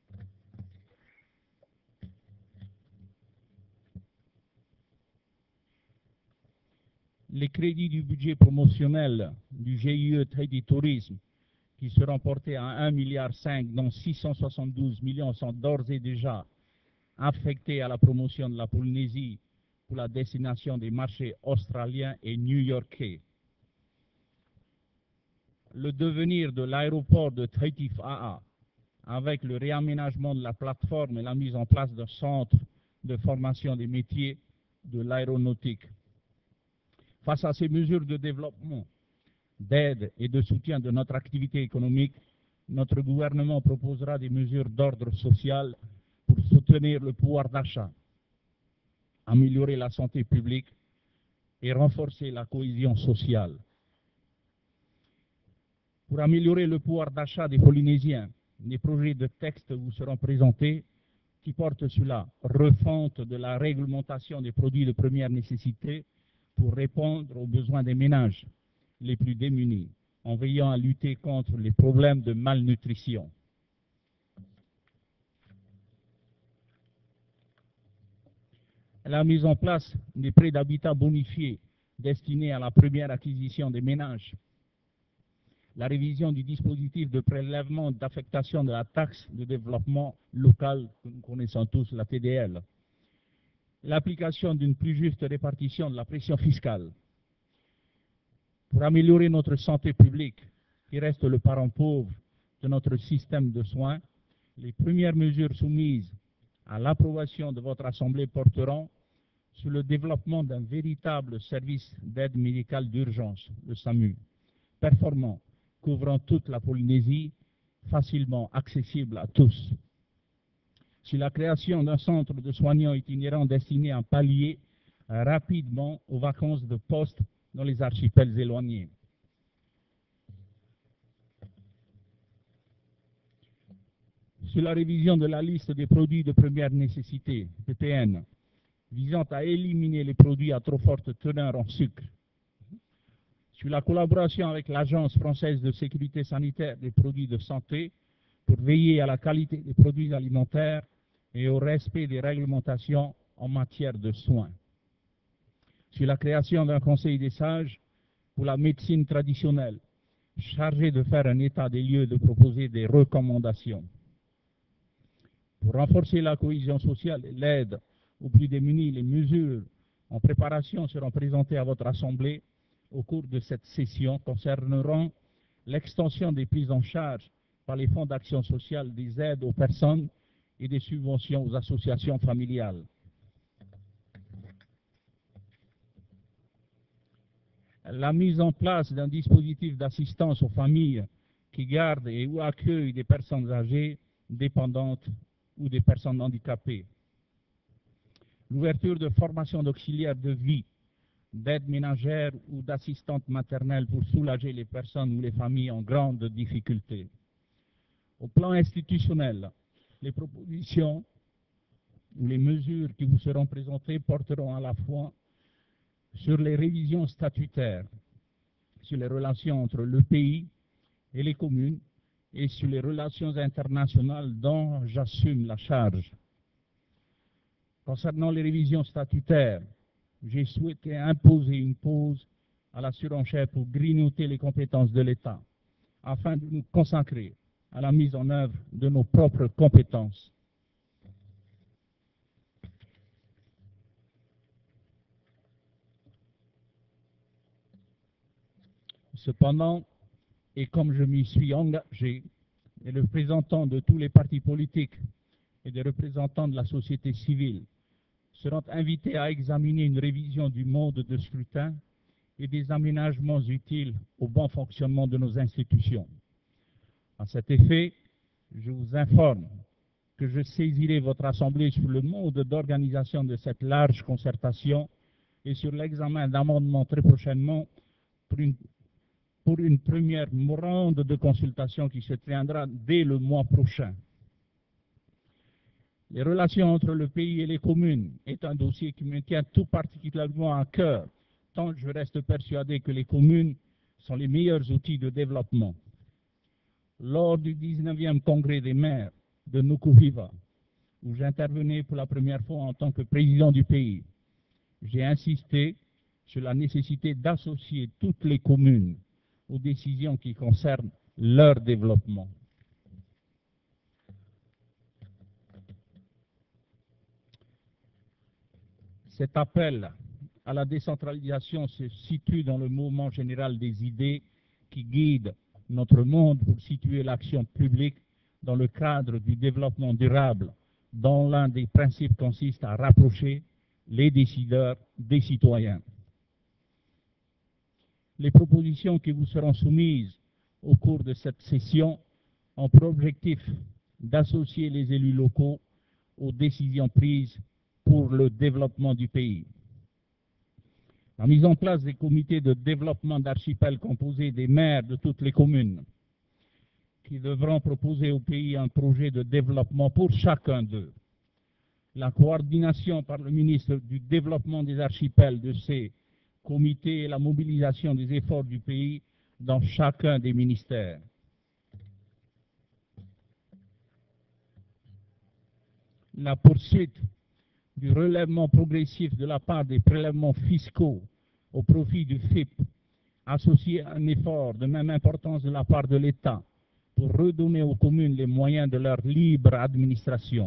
Les crédits du budget promotionnel du G I E Tahiti Tourisme, qui seront portés à un virgule cinq milliard, dont six cent soixante-douze millions sont d'ores et déjà affectés à la promotion de la Polynésie pour la destination des marchés australiens et new-yorkais. Le devenir de l'aéroport de Tahiti Fa'a, avec le réaménagement de la plateforme et la mise en place d'un centre de formation des métiers de l'aéronautique. Face à ces mesures de développement, d'aide et de soutien de notre activité économique, notre gouvernement proposera des mesures d'ordre social pour soutenir le pouvoir d'achat, améliorer la santé publique et renforcer la cohésion sociale. Pour améliorer le pouvoir d'achat des Polynésiens, des projets de texte vous seront présentés qui portent sur la refonte de la réglementation des produits de première nécessité pour répondre aux besoins des ménages les plus démunis, en veillant à lutter contre les problèmes de malnutrition. La mise en place des prêts d'habitat bonifiés destinés à la première acquisition des ménages. la révision du dispositif de prélèvement d'affectation de la taxe de développement local que nous connaissons tous, la T D L, l'application d'une plus juste répartition de la pression fiscale pour améliorer notre santé publique, qui reste le parent pauvre de notre système de soins. Les premières mesures soumises à l'approbation de votre Assemblée porteront sur le développement d'un véritable service d'aide médicale d'urgence, le SAMU, performant, couvrant toute la Polynésie, facilement accessible à tous. Sur la création d'un centre de soignants itinérants destiné à pallier rapidement aux vacances de poste dans les archipels éloignés. Sur la révision de la liste des produits de première nécessité, P P N, visant à éliminer les produits à trop forte teneur en sucre. Sur la collaboration avec l'Agence française de sécurité sanitaire des produits de santé pour veiller à la qualité des produits alimentaires et au respect des réglementations en matière de soins. Sur la création d'un conseil des sages pour la médecine traditionnelle, chargé de faire un état des lieux et de proposer des recommandations. Pour renforcer la cohésion sociale et l'aide aux plus démunis, les mesures en préparation seront présentées à votre Assemblée au cours de cette session concerneront l'extension des prises en charge par les fonds d'action sociale des aides aux personnes et des subventions aux associations familiales. La mise en place d'un dispositif d'assistance aux familles qui gardent et ou accueillent des personnes âgées, dépendantes ou des personnes handicapées. L'ouverture de formations d'auxiliaires de vie, d'aide ménagère ou d'assistantes maternelles pour soulager les personnes ou les familles en grande difficulté. Au plan institutionnel, les propositions ou les mesures qui vous seront présentées porteront à la fois sur les révisions statutaires, sur les relations entre le pays et les communes et sur les relations internationales dont j'assume la charge. Concernant les révisions statutaires, j'ai souhaité imposer une pause à la surenchère pour grignoter les compétences de l'État, afin de nous consacrer à la mise en œuvre de nos propres compétences. Cependant, et comme je m'y suis engagé, les représentants de tous les partis politiques et des représentants de la société civile seront invités à examiner une révision du mode de scrutin et des aménagements utiles au bon fonctionnement de nos institutions. À cet effet, je vous informe que je saisirai votre Assemblée sur le mode d'organisation de cette large concertation et sur l'examen d'amendements très prochainement pour une, pour une première ronde de consultation qui se tiendra dès le mois prochain. Les relations entre le pays et les communes est un dossier qui me tient tout particulièrement à cœur, tant je reste persuadé que les communes sont les meilleurs outils de développement. Lors du dix-neuvième congrès des maires de Nukuhiva, où j'intervenais pour la première fois en tant que président du pays, j'ai insisté sur la nécessité d'associer toutes les communes aux décisions qui concernent leur développement. Cet appel à la décentralisation se situe dans le mouvement général des idées qui guide notre monde pour situer l'action publique dans le cadre du développement durable, dont l'un des principes consiste à rapprocher les décideurs des citoyens. Les propositions qui vous seront soumises au cours de cette session ont pour objectif d'associer les élus locaux aux décisions prises pour le développement du pays. La mise en place des comités de développement d'archipels composés des maires de toutes les communes qui devront proposer au pays un projet de développement pour chacun d'eux. La coordination par le ministre du Développement des archipels de ces comités et la mobilisation des efforts du pays dans chacun des ministères. La poursuite du relèvement progressif de la part des prélèvements fiscaux au profit du F I P associé à un effort de même importance de la part de l'État pour redonner aux communes les moyens de leur libre administration.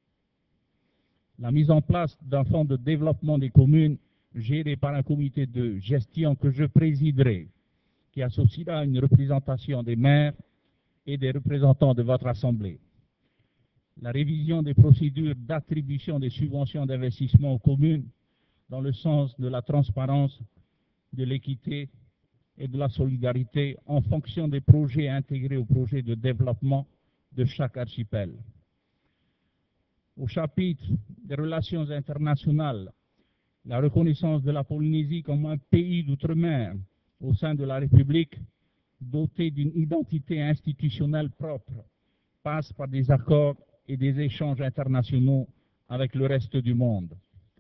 La mise en place d'un fonds de développement des communes géré par un comité de gestion que je présiderai, qui associera une représentation des maires et des représentants de votre Assemblée. La révision des procédures d'attribution des subventions d'investissement aux communes dans le sens de la transparence, de l'équité et de la solidarité en fonction des projets intégrés au projet de développement de chaque archipel. Au chapitre des relations internationales, la reconnaissance de la Polynésie comme un pays d'outre-mer au sein de la République doté d'une identité institutionnelle propre passe par des accords et des échanges internationaux avec le reste du monde.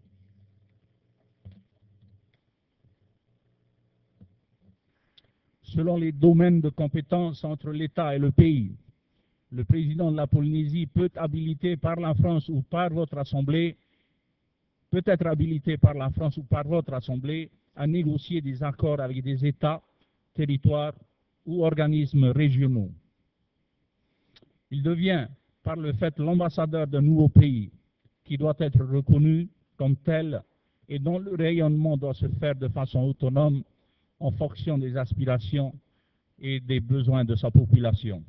Selon les domaines de compétences entre l'État et le pays, le président de la Polynésie peut habiliter par la France ou par votre Assemblée, peut être habilité par la France ou par votre Assemblée à négocier des accords avec des États, territoires ou organismes régionaux. Il devient par le fait l'ambassadeur d'un nouveau pays qui doit être reconnu comme tel et dont le rayonnement doit se faire de façon autonome en fonction des aspirations et des besoins de sa population.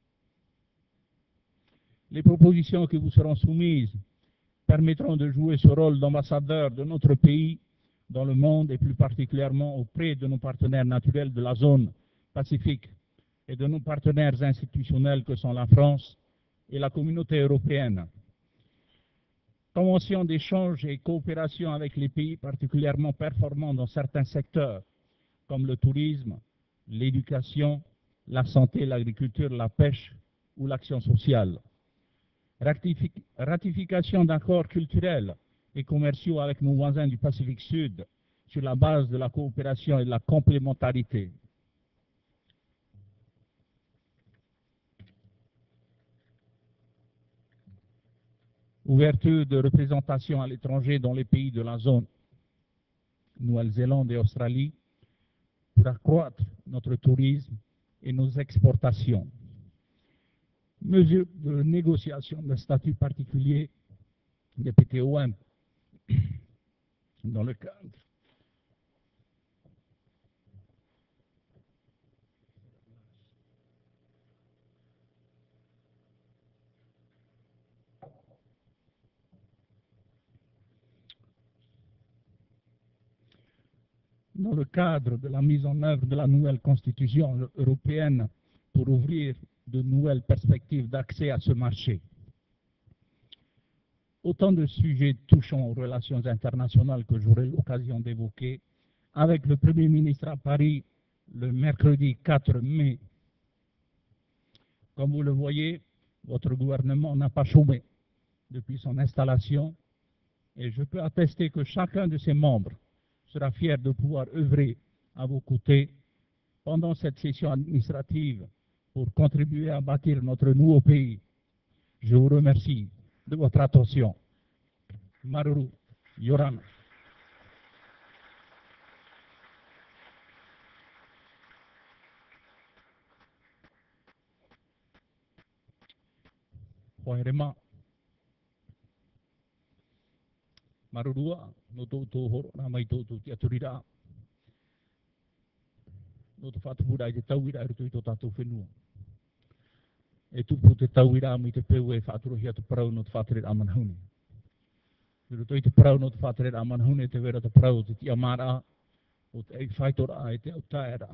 Les propositions qui vous seront soumises permettront de jouer ce rôle d'ambassadeur de notre pays dans le monde et plus particulièrement auprès de nos partenaires naturels de la zone Pacifique et de nos partenaires institutionnels que sont la France et la communauté européenne. Convention d'échange et coopération avec les pays particulièrement performants dans certains secteurs, comme le tourisme, l'éducation, la santé, l'agriculture, la pêche ou l'action sociale. Ratific ratification d'accords culturels et commerciaux avec nos voisins du Pacifique Sud sur la base de la coopération et de la complémentarité. Ouverture de représentation à l'étranger dans les pays de la zone, Nouvelle-Zélande et Australie, pour accroître notre tourisme et nos exportations. Mesures de négociation de statut particulier des P T O M dans le cadre dans le cadre de la mise en œuvre de la nouvelle Constitution européenne pour ouvrir de nouvelles perspectives d'accès à ce marché. Autant de sujets touchant aux relations internationales que j'aurai l'occasion d'évoquer avec le Premier ministre à Paris le mercredi quatre mai. Comme vous le voyez, votre gouvernement n'a pas chômé depuis son installation et je peux attester que chacun de ses membres sera fier de pouvoir œuvrer à vos côtés pendant cette session administrative pour contribuer à bâtir notre nouveau pays. Je vous remercie de votre attention. Maruru, Yorana. Hoerema. Marurua, no tō tō horo, nā mai tō tō tia turira. No te whātupura i te tauira i rutu i tō tātou whenua. E tupu te tauira mi te peu e whāturohia te parau no te whātere amanahune. I rutu i te parau no te whātere amanahune te wera te parau te tia mara o te ei whaitora e te au taera.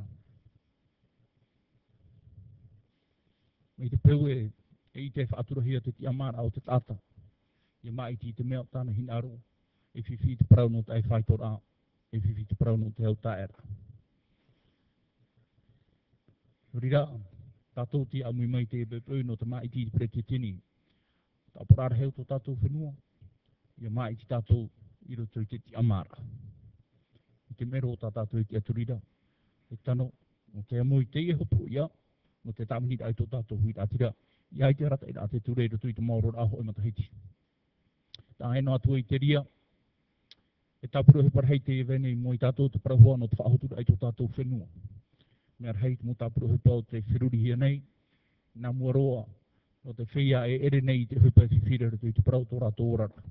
Mi te peu e e i te whāturohia te tia mara o te tata. I mai ti te mea tāna hinaro. E whiwhi te parau no te ei whaitora. E whiwhi te parau no te au taera. Rira, tātou ti amui mai te bepeu no te mai ti te prete tini. Tā porara heu tō tātou whenua. Ia mai ti tātou i roto i te ti amara. I te mero tā tātou i te aturira. E tano, no te amui te i hopo ia, no te tamhira i tō tātou hui tātira. Ia i te rata i rā te ture roto i te mauro aho e matahiti. Tā heno atua i te ria. E tāpura he parhei te vene mo i tātou te parahua no te whaahotura ai tō tātou whenua. Mea rhei mo tāpura he pau te whiruri hia nei, nā mua roa, no te whia e ere nei te hupa te whirere tui te parau tō rātou orara.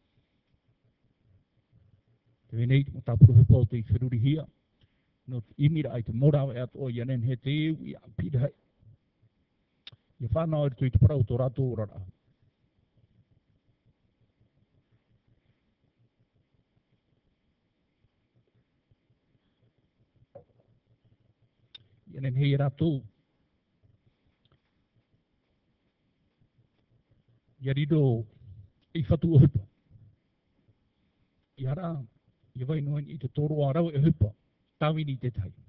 Te venei mo tāpura he pau te whiruri hia, no te imira ai te morawe ato o ianen he te eu i a pira hei. Ia whanau e tui te parau tō rātou orara. Ianen hei rātou. Ia rido i whatu o hupa. Ia rā, ia vai noen i te toro a rau e hupa, tāwini te tai.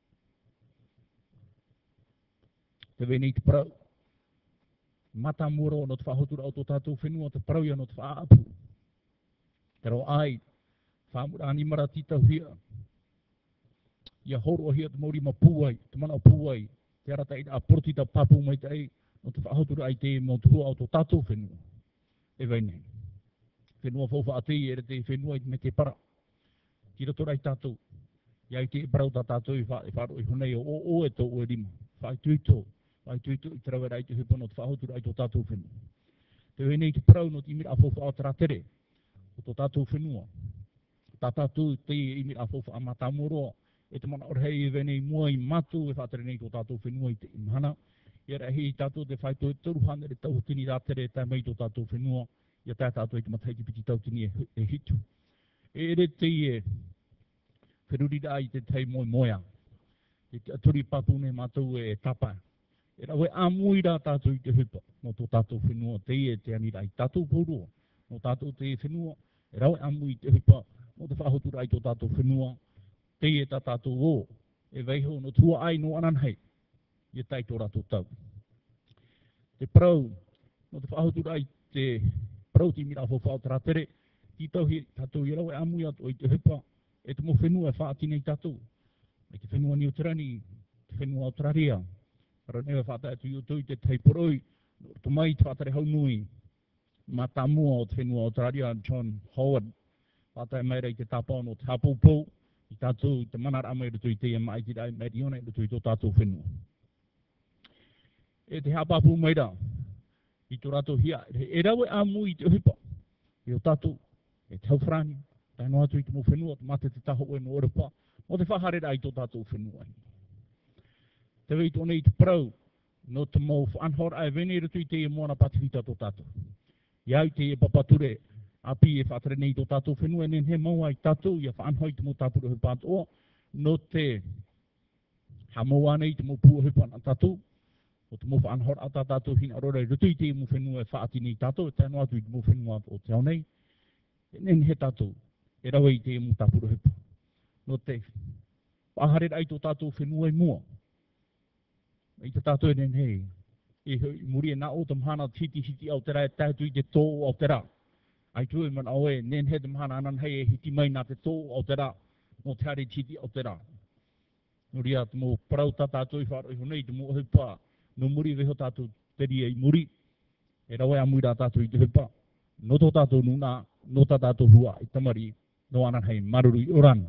Te veni te parau. Mata muro no te whahotura o tō tātou whenua, te parau ia no te whaapu. Te ro ai, whaamura ani mara titau hia. Ia horo hia te mauri ma pūai, te mana pūai, te arata i a porti ta papu mai tei, no te whahotura ai te mo tuhua o tō tātou whenua. E vai nei. Whenua fauwha a tei ere te whenua i me te para. Tira tora i tātou. Ia i te parau tā tātou i wharo i hunei o o e tō o e rima. Whai tuito. Whai tuito i te rawera i te hupa no te whahotura ai tō tātou whenua. Te wenei te parau no te imira a fauwha o teratere. O tō tātou whenua. Tā tātou te imira a fauwha a matamoroa. E te mana orhei e wenei mua i matu e whatere nei tō tātou whenua i te imhana. Ia rehi i tātou te whai tō taruhana re tau tini rātere e tā mei tō tātou whenua. Ia tā tātou i te matai te piti tau tini e, e hitu. E re te e whirurira i te tei moi moia. E te aturi papune mātou e tapa. E rawe āmui rā tātou i te hupa. No tō tātou whenua te e te anira i tātou pōrua. No tātou te whenua. E rawe āmui i te hupa. No te whahotura i tō tātou whenua. Te e tā tātou o. E veiho no tua ai no ananhei. I tai tō rātou tau. Te parau. No te whahotura i te parau ti mira whawhao teratere. Ti tau hi tātou i rawe āmui ato i te hupa. E te mo whenua e whaati nei tātou. E te whenua ni o terani. Te whenua o teraria. Para newa whata atu i o tui te teiporoi. To mai te whatare hau nui. Ma tā mua o te whenua o teraria John Howard. Whata e meira i te tāpau no te hapupou. I tātou i te manara ama i rutu i te e mai ti rai meriona i rutu i tō tātou whenua. E te hapapu meira. I tō rātou hia. E rawe amu i te hupa. I o tātou. E te hauwhrani. Tai no atu i te mo whenua. Te mate te taho e no orepa. O te whaharera i tō tātou whenua. Te wei tōne i te parau. No te mo whanhor ai vene rutu i te e moana patirita tō tātou. Iau te e papature. Api e whaatare nei tō tātou whenua. Nen he maua i tātou. Ia whanhoi te mo tāpura hupa atoa. No te hamoa nei te mo pua hupa na tātou. O te mo whanhor a tā tātou hina rora. Rutu i te e mo whenua e whaati nei tātou. E tēnu atu i te mo whenua o te au nei. Nen he tātou. E rawe i te e mo tāpura hupa. No te paharera i tō tātou whenua i mua. I te tātou e nen hei. E muri e nā o te mhana titi hiti au tera e tātou i te tō au tera. Ai tu e man au e nen he te mhana anan hei e hiti mai nā te tō au tera. No te hare titi au tera. No ria te mo parau tā tātou i wharo i honei te mo hupa. No muri veho tātou teri e i muri. E rawe a muri rā tātou i te hupa. No tō tātou nuna. No tā tātou hua i tamari. No anan hei maruru i oran.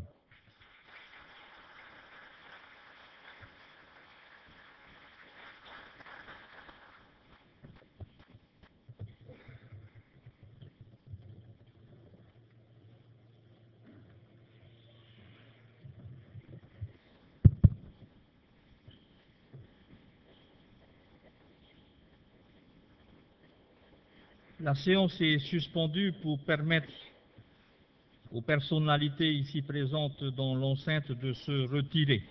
La séance est suspendue pour permettre aux personnalités ici présentes dans l'enceinte de se retirer.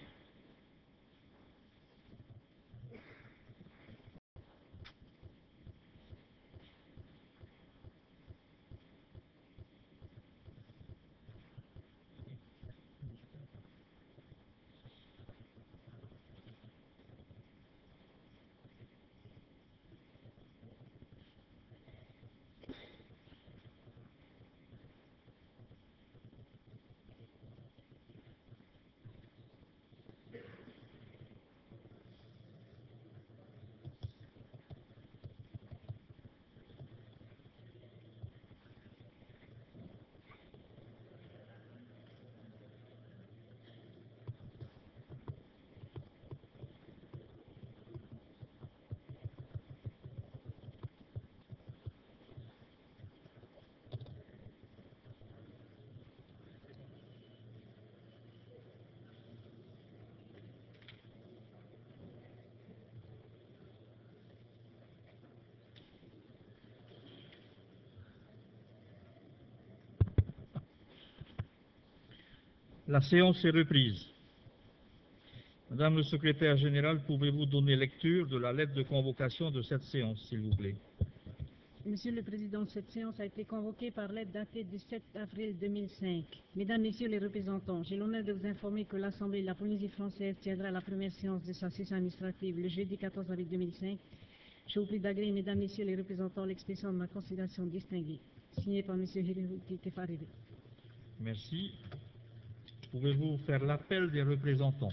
La séance est reprise. Madame le secrétaire général, pouvez-vous donner lecture de la lettre de convocation de cette séance, s'il vous plaît? Monsieur le Président, cette séance a été convoquée par lettre datée du sept avril deux mille cinq. Mesdames, Messieurs les représentants, j'ai l'honneur de vous informer que l'Assemblée de la Polynésie française tiendra la première séance de sa session administrative le jeudi quatorze avril deux mille cinq. Je vous prie d'agréer, Mesdames, Messieurs les représentants, l'expression de ma considération distinguée, signée par M. Hiroki Tefariri. Merci. Pouvez-vous faire l'appel des représentants?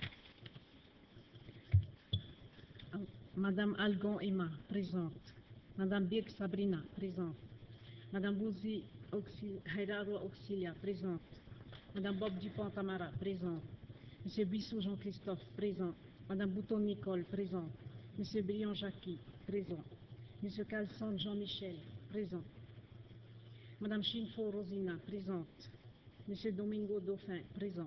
Madame Algon Emma, présente. Madame Birk Sabrina, présente. Madame Bouzi Haidaro Auxilia, présente. Madame Bob Dupont Tamara, présente. Monsieur Bissou Jean-Christophe, présent. Madame Bouton Nicole, présent. Monsieur Brion Jackie, présent. Monsieur Calson Jean-Michel, présent. Madame Chinfo Rosina, présente. Monsieur Domingo Dauphin, présent.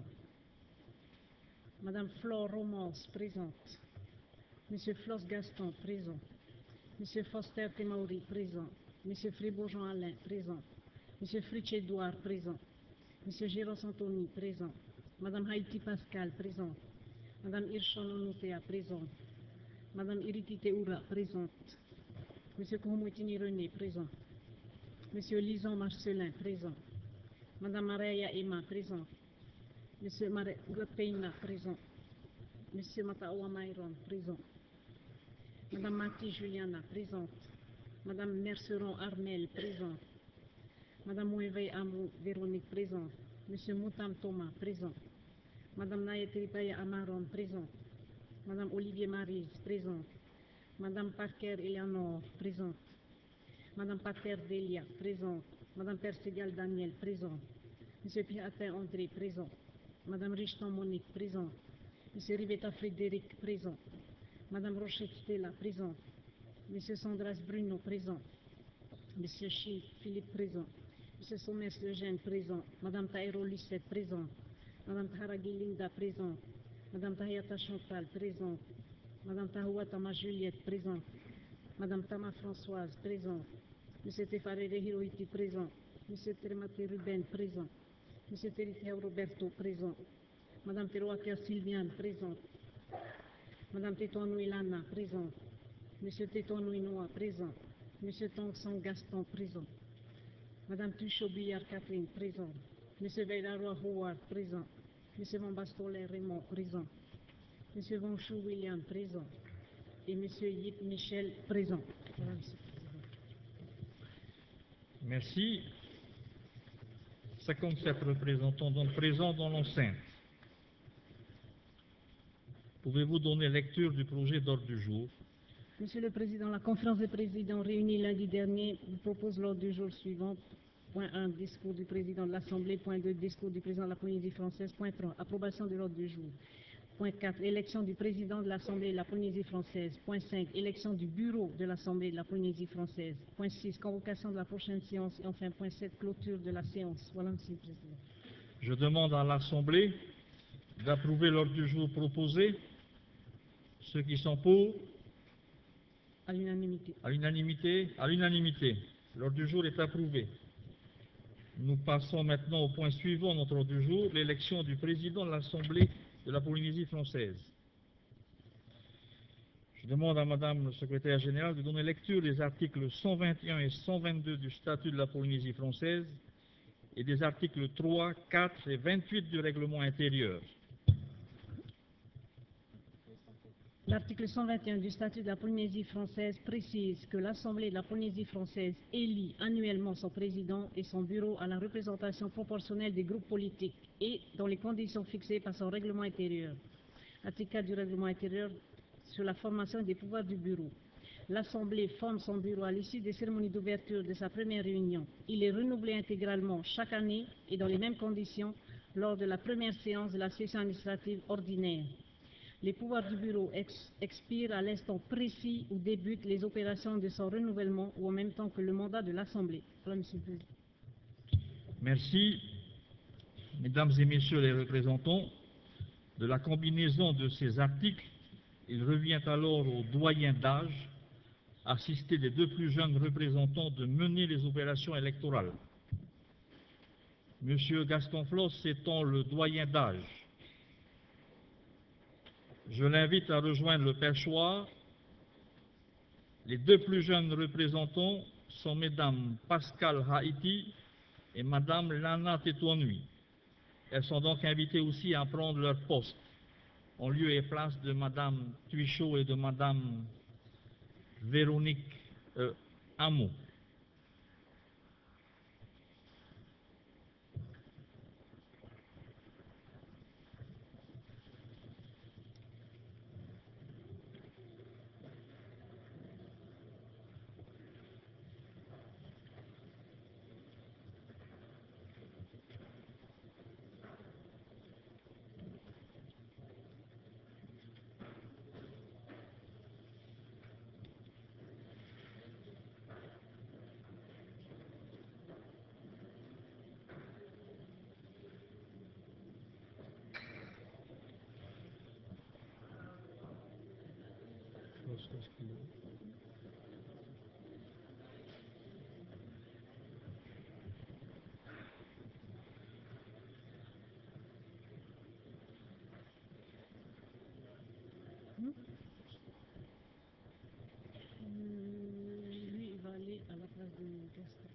Madame Flore Romance, présente. Monsieur Floss Gaston, présent. Monsieur Foster Temauri, présent. Monsieur Fribourg Jean-Alain, présent. Monsieur Fritz Edouard, présent. Monsieur Géros Anthony, présent. Madame Haïti Pascal, présente. Madame Hirschon Onutea, présente. Madame Iriti Teoura, présente. Monsieur Koumoutini René, présent. Monsieur Lison Marcelin, présent. Madame Maria Emma, présent. Monsieur Peina, présent. Monsieur Mataoua Mayron, présent. Madame Mati Juliana, présente. Madame Merceron Armel, présente. Madame Mouéveille Amou Véronique, présente. Monsieur Moutam Thomas, présent. Madame Nayetri Paya Amaron, présente. Madame Olivier Marise, présente. Madame Parker Eleanor, présente. Madame Pater Delia, présente. Madame Perségal Daniel, présente. Monsieur Piatin André, présent. Madame Richton Monique, présente. Monsieur Rivetta Frédéric, présent. Madame Rochette Stella, présente. Monsieur Sandras Bruno, présent. Monsieur Chi Philippe, présent. Monsieur Somers Eugène, présent. Madame Taïro Lucette, présente. Madame Taragui Linda, présente. Madame Tahiyata Chantal, présente. Madame Tahoua Tama Juliette, présente. Madame Tama Françoise, présente. Monsieur Tefarere Hirohiti, présent. Monsieur Termate Ruben, présent. Monsieur Teriteo Roberto, présent. Madame Teroakia Sylviane, présente. Madame Tétoinou Ilana, présente. Monsieur Tétoinou Inoa, présent. Monsieur Tongson Gaston, présent. Madame Tuchot Billard Catherine, présent. Monsieur Veilaroa Howard, présent. Monsieur Van Bastolet Raymond, présent. Monsieur Vonchou William, présent. Et Monsieur Yip Michel, présent. Voilà, Monsieur le Président. Merci. cinquante-sept représentants donc présents dans l'enceinte. Pouvez-vous donner lecture du projet d'ordre du jour? Monsieur le Président, la conférence des présidents réunie lundi dernier vous propose l'ordre du jour suivant. Point un, discours du président de l'Assemblée. Point deux, discours du président de la Polynésie française. Point trois, approbation de l'ordre du jour. Point quatre, élection du président de l'Assemblée de la Polynésie française. Point cinq, élection du bureau de l'Assemblée de la Polynésie française. Point six, convocation de la prochaine séance. Et enfin, point sept, clôture de la séance. Voilà, Monsieur le Président. Je demande à l'Assemblée d'approuver l'ordre du jour proposé. Ceux qui sont pour? À l'unanimité. À l'unanimité? À l'unanimité. L'ordre du jour est approuvé. Nous passons maintenant au point suivant de notre ordre du jour, l'élection du président de l'Assemblée de la Polynésie française. Je demande à Madame le secrétaire général de donner lecture des articles cent vingt et un et cent vingt-deux du statut de la Polynésie française et des articles trois, quatre et vingt-huit du règlement intérieur. L'article cent vingt et un du statut de la Polynésie française précise que l'Assemblée de la Polynésie française élit annuellement son président et son bureau à la représentation proportionnelle des groupes politiques et dans les conditions fixées par son règlement intérieur. Article quatre du règlement intérieur sur la formation des pouvoirs du bureau. L'Assemblée forme son bureau à l'issue des cérémonies d'ouverture de sa première réunion. Il est renouvelé intégralement chaque année et dans les mêmes conditions lors de la première séance de la session administrative ordinaire. Les pouvoirs du bureau ex expirent à l'instant précis où débutent les opérations de son renouvellement ou en même temps que le mandat de l'Assemblée. Voilà, Monsieur le Président. Merci. Mesdames et Messieurs les représentants, de la combinaison de ces articles, il revient alors au doyen d'âge, assisté des deux plus jeunes représentants, de mener les opérations électorales. Monsieur Gaston Floss étant le doyen d'âge, je l'invite à rejoindre le perchoir. Les deux plus jeunes représentants sont Mesdames Pascal Haïti et Madame Lana Tétouanoui. Elles sont donc invitées aussi à prendre leur poste en lieu et place de Madame Tuichot et de Madame Véronique euh, Hamon. Lui, il va aller à la place de Gaston.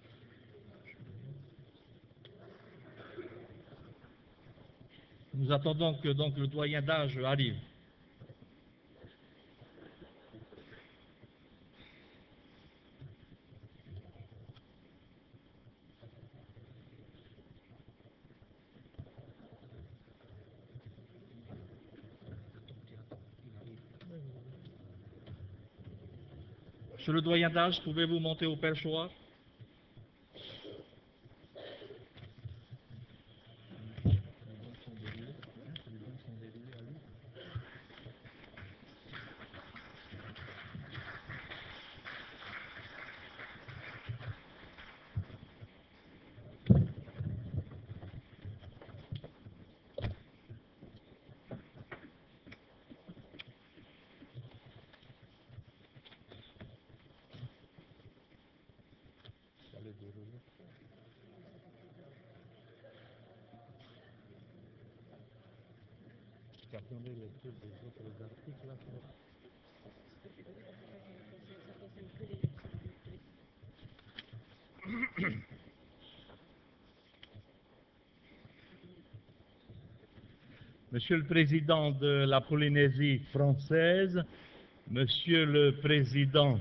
Nous attendons que donc le doyen d'âge arrive. Monsieur le doyen d'âge, pouvez-vous monter au perchoir? Monsieur le Président de la Polynésie française, Monsieur le Président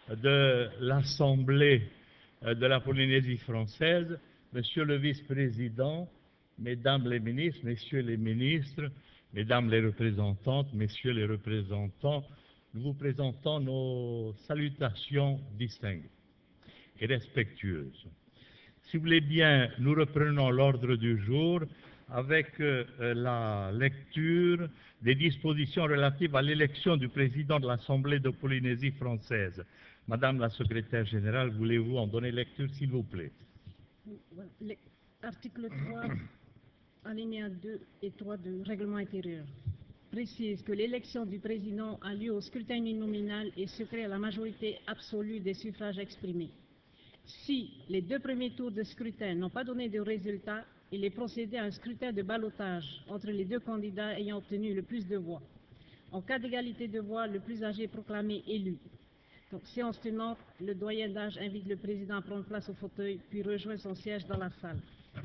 de l'Assemblée de la Polynésie française, Monsieur le Vice-président, Mesdames les ministres, Messieurs les ministres, Mesdames les représentantes, Messieurs les représentants, nous vous présentons nos salutations distinguées et respectueuses. Si vous voulez bien, nous reprenons l'ordre du jour avec euh, la lecture des dispositions relatives à l'élection du président de l'Assemblée de Polynésie française. Madame la secrétaire générale, voulez-vous en donner lecture, s'il vous plaît? Voilà. Article trois, alinéa deux et trois du règlement intérieur précise que l'élection du président a lieu au scrutin uninominal et secret à la majorité absolue des suffrages exprimés. Si les deux premiers tours de scrutin n'ont pas donné de résultat, il est procédé à un scrutin de ballottage entre les deux candidats ayant obtenu le plus de voix. En cas d'égalité de voix, le plus âgé est proclamé élu. Donc, séance tenante, le doyen d'âge invite le président à prendre place au fauteuil, puis rejoindre son siège dans la salle.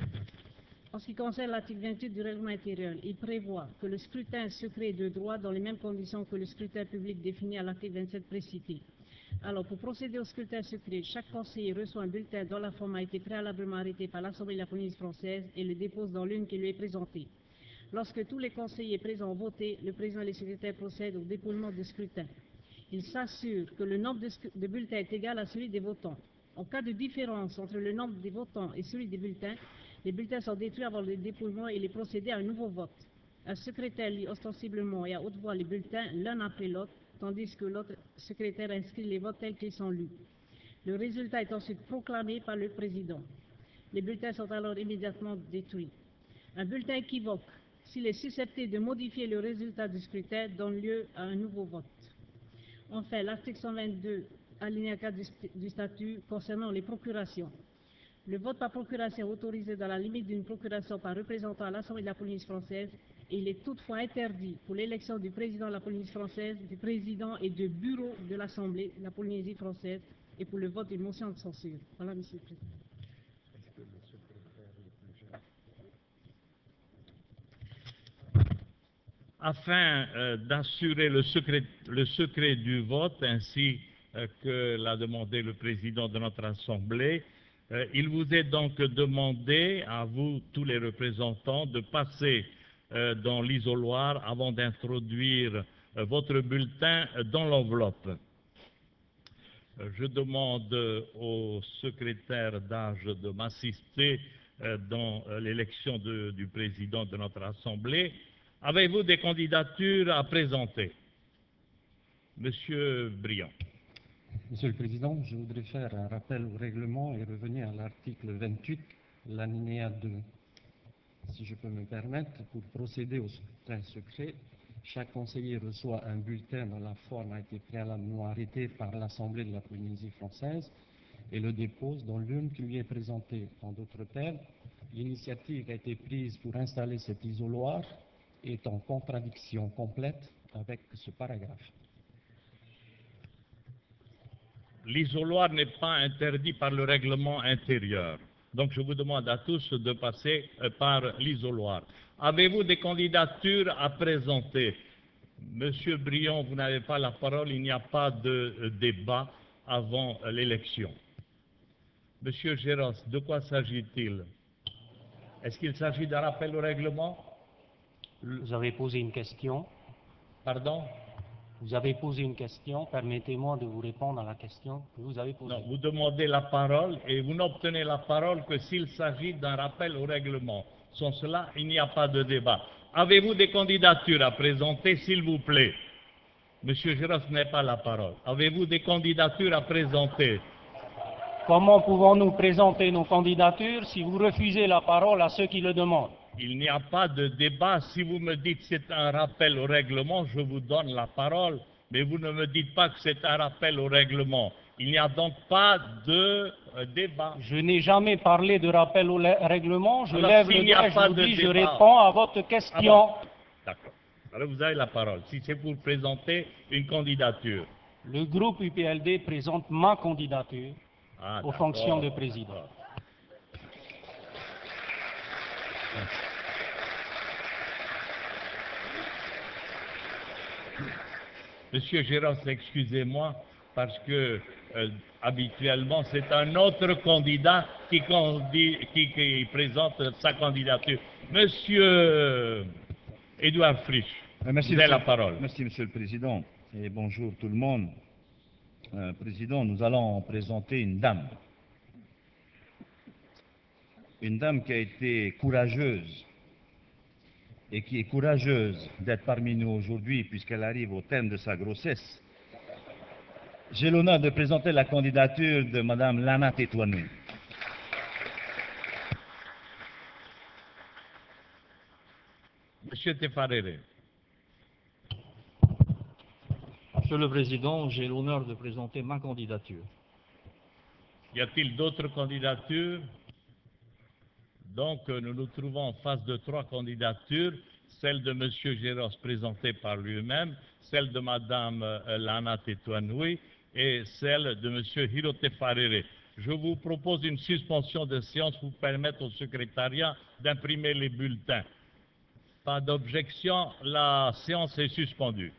En ce qui concerne l'article vingt-huit du règlement intérieur, il prévoit que le scrutin secret est de droit dans les mêmes conditions que le scrutin public défini à l'article vingt-sept précité. Alors, pour procéder au scrutin secret, chaque conseiller reçoit un bulletin dont la forme a été préalablement arrêtée par l'Assemblée de la Polynésie française et le dépose dans l'urne qui lui est présentée. Lorsque tous les conseillers présents ont voté, le président et les secrétaires procèdent au dépouillement du scrutin. Il s'assure que le nombre de, de bulletins est égal à celui des votants. En cas de différence entre le nombre des votants et celui des bulletins, les bulletins sont détruits avant le dépouillement et il est procédé à un nouveau vote. Un secrétaire lit ostensiblement et à haute voix les bulletins l'un après l'autre, tandis que l'autre secrétaire inscrit les votes tels qu'ils sont lus. Le résultat est ensuite proclamé par le président. Les bulletins sont alors immédiatement détruits. Un bulletin équivoque, s'il est susceptible de modifier le résultat du scrutin, donne lieu à un nouveau vote. Enfin, l'article cent vingt-deux, alinéa quatre du statut concernant les procurations. Le vote par procuration est autorisé dans la limite d'une procuration par représentant à l'Assemblée de la Polynésie française et il est toutefois interdit pour l'élection du président de la Polynésie française, du président et du bureau de l'Assemblée de la Polynésie française et pour le vote d'une motion de censure. Voilà, Monsieur le Président. Afin euh, d'assurer le secret, le secret du vote ainsi euh, que l'a demandé le président de notre Assemblée, euh, il vous est donc demandé, à vous tous les représentants, de passer euh, dans l'isoloir avant d'introduire euh, votre bulletin dans l'enveloppe. Euh, je demande au secrétaire d'âge de m'assister euh, dans euh, l'élection du président de notre Assemblée. Avez-vous des candidatures à présenter? Monsieur Briand. Monsieur le Président, je voudrais faire un rappel au règlement et revenir à l'article vingt-huit, l'alinéa deux. Si je peux me permettre, pour procéder au scrutin secret, chaque conseiller reçoit un bulletin dont la forme a été préalablement arrêtée par l'Assemblée de la Polynésie française et le dépose dans l'urne qui lui est présentée. En d'autres termes, l'initiative a été prise pour installer cet isoloir est en contradiction complète avec ce paragraphe. L'isoloir n'est pas interdit par le règlement intérieur. Donc je vous demande à tous de passer euh, par l'isoloir. Avez-vous des candidatures à présenter? Monsieur Briand, vous n'avez pas la parole, il n'y a pas de euh, débat avant euh, l'élection. Monsieur Géros, de quoi s'agit-il? Est-ce qu'il s'agit d'un rappel au règlement? Vous avez posé une question. Pardon? Vous avez posé une question. Permettez-moi de vous répondre à la question que vous avez posée. Non, vous demandez la parole et vous n'obtenez la parole que s'il s'agit d'un rappel au règlement. Sans cela, il n'y a pas de débat. Avez-vous des candidatures à présenter, s'il vous plaît? Monsieur Géros n'a pas la parole. Avez-vous des candidatures à présenter? Comment pouvons-nous présenter nos candidatures si vous refusez la parole à ceux qui le demandent? Il n'y a pas de débat. Si vous me dites que c'est un rappel au règlement, je vous donne la parole, mais vous ne me dites pas que c'est un rappel au règlement. Il n'y a donc pas de euh, débat. Je n'ai jamais parlé de rappel au règlement. Je Alors, lève s'il le n'y a doigt et je pas vous de dis, je débat. réponds à votre question. Ah bon? D'accord. Alors vous avez la parole. Si c'est pour présenter une candidature. Le groupe U P L D présente ma candidature Ah, aux fonctions de président. Monsieur Géros, excusez-moi, parce que euh, habituellement c'est un autre candidat qui, candi qui, qui présente sa candidature. Monsieur Édouard Frisch, Merci, vous avez monsieur, la parole. Merci, Monsieur le Président, et bonjour tout le monde. Euh, Président, nous allons présenter une dame. Une dame qui a été courageuse et qui est courageuse d'être parmi nous aujourd'hui puisqu'elle arrive au terme de sa grossesse. J'ai l'honneur de présenter la candidature de Madame Lana Tétouanou. Monsieur Tefarere. Monsieur le Président, j'ai l'honneur de présenter ma candidature. Y a-t-il d'autres candidatures? Donc, nous nous trouvons en face de trois candidatures, celle de Monsieur Géros présentée par lui-même, celle de Madame euh, Lana Tétouanoui et celle de Monsieur Hiro Tefarere. Je vous propose une suspension de séance pour permettre au secrétariat d'imprimer les bulletins. Pas d'objection, la séance est suspendue.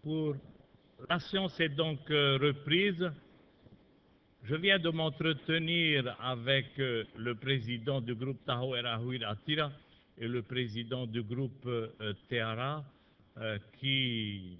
Pour la séance est donc euh, reprise. Je viens de m'entretenir avec euh, le président du groupe Tahoe Erahuil Atira et le président du groupe euh, Teara euh, qui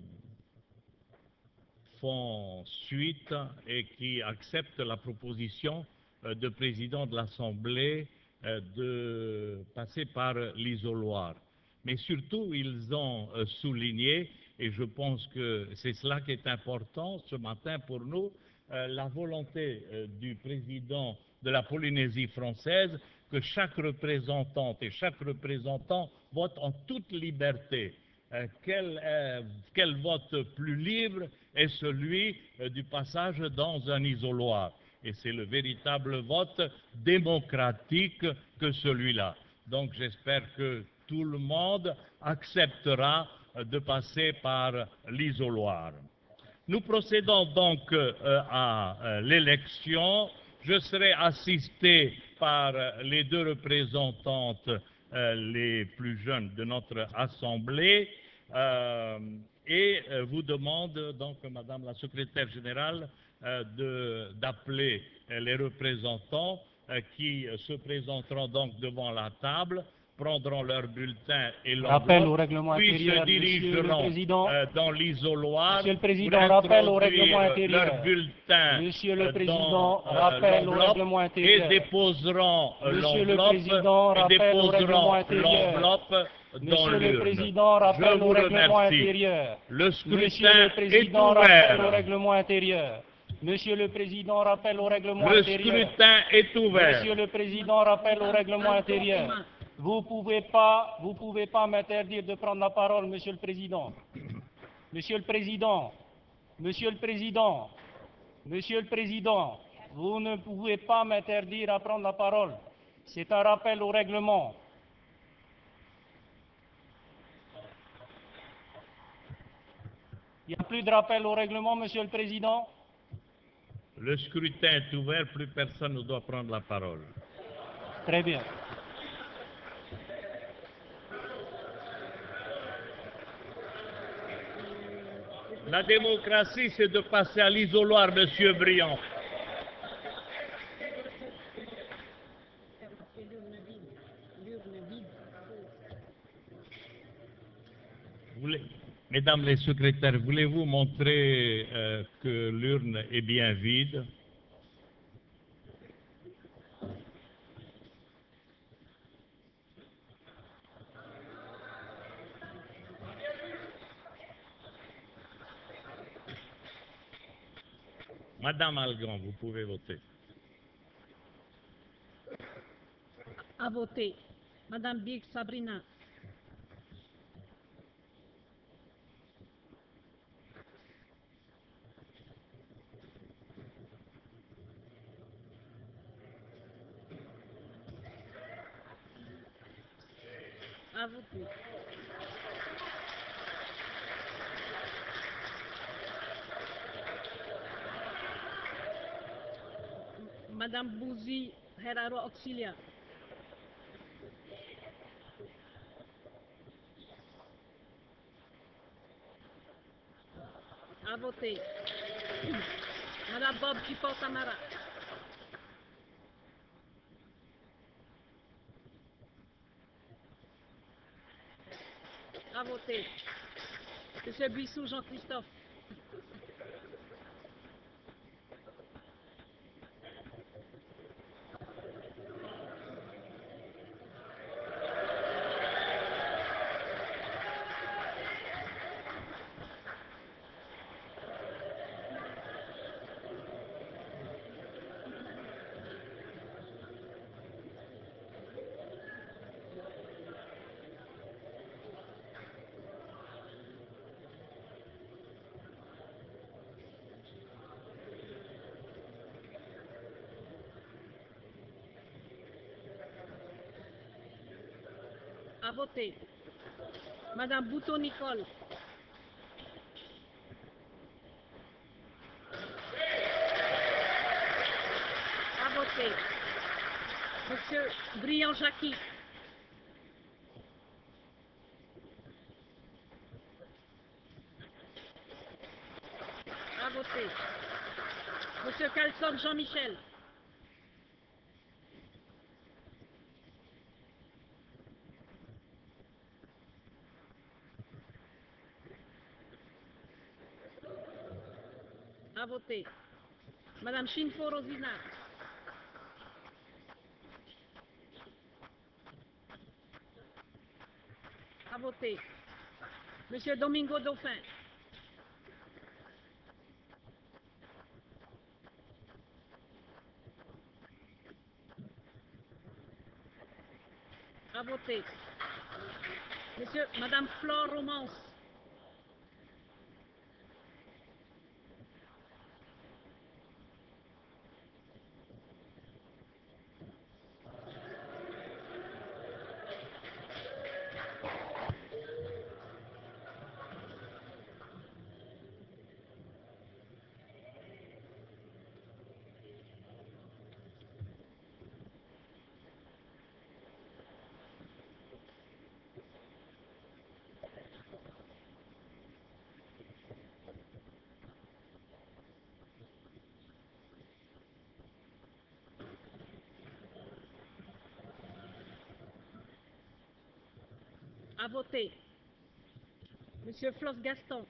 font suite et qui acceptent la proposition euh, de président de l'Assemblée euh, de passer par l'isoloir. Mais surtout, ils ont euh, souligné, et je pense que c'est cela qui est important ce matin pour nous, euh, la volonté euh, du président de la Polynésie française que chaque représentante et chaque représentant vote en toute liberté. Euh, quel, euh, quel vote plus libre est celui euh, du passage dans un isoloir. Et c'est le véritable vote démocratique que celui-là. Donc j'espère que tout le monde acceptera euh, de passer par l'isoloir. Nous procédons donc euh, à euh, l'élection. Je serai assisté par euh, les deux représentantes euh, les plus jeunes de notre Assemblée euh, et euh, vous demande donc, Madame la Secrétaire Générale, euh, d'appeler euh, les représentants euh, qui euh, se présenteront donc devant la table, prendront leur bulletin et Rappel au l'enveloppe, règlement puis intérieur, se dirigeront euh, dans l'isoloir Monsieur le Président, pour rappel au introduire règlement intérieur. leur bulletin Monsieur le euh, Président, dans euh, rappel au l'enveloppe règlement intérieur. et déposeront euh, Monsieur le l'enveloppe Président, et rappel au règlement déposeront intérieur. l'enveloppe dans Monsieur le l'urne. Président, rappel Je au vous règlement remercie. intérieur. Le Monsieur scrutin le est Président, rappel au ouvert. règlement intérieur. Monsieur le Président, rappel au règlement Le intérieur. scrutin est ouvert. Monsieur le Président, rappel au règlement intérieur. Vous pouvez pas, vous pouvez pas m'interdire de prendre la parole, Monsieur le Président. Monsieur le Président, Monsieur le Président, Monsieur le Président, vous ne pouvez pas m'interdire à prendre la parole. C'est un rappel au règlement. Il n'y a plus de rappel au règlement, Monsieur le Président. Le scrutin est ouvert, plus personne ne doit prendre la parole. Très bien. La démocratie, c'est de passer à l'isoloir, Monsieur Briand. Voulez, mesdames les secrétaires, voulez-vous montrer euh, que l'urne est bien vide? Madame Algan, vous pouvez voter. À voter. Madame Big Sabrina. À voter. Madame Bouzi Herrero Auxilia. À voter. Madame Bob Kipo Tamara. À voter. Monsieur Bissou Jean-Christophe. À voter. Madame Bouton Nicole. À voter. Monsieur Briand Jacqui. Monsieur Calson Jean-Michel. À voter. Madame Chinfo Rosina. À voter. Monsieur Domingo Dauphin. À voter. Monsieur, Madame Flore Romance. À voter. Monsieur Floss Gaston.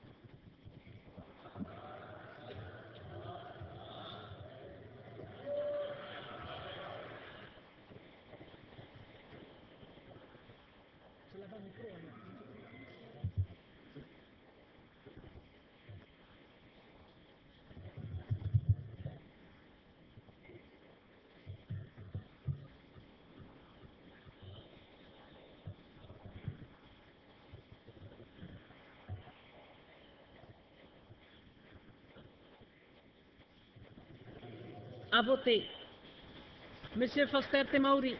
À voter. Monsieur Foster Temauri.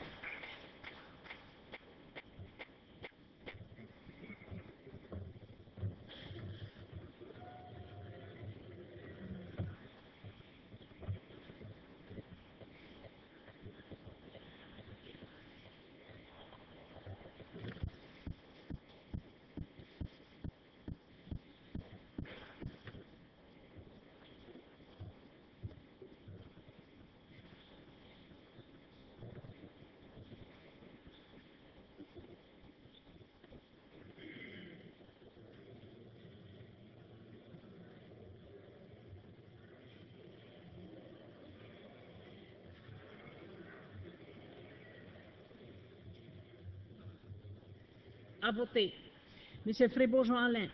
À voter. Monsieur Frébeau-Jean-Alain.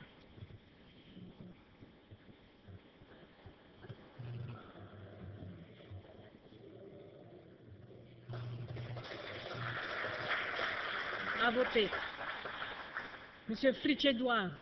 À voter. Monsieur Fritz-Édouard.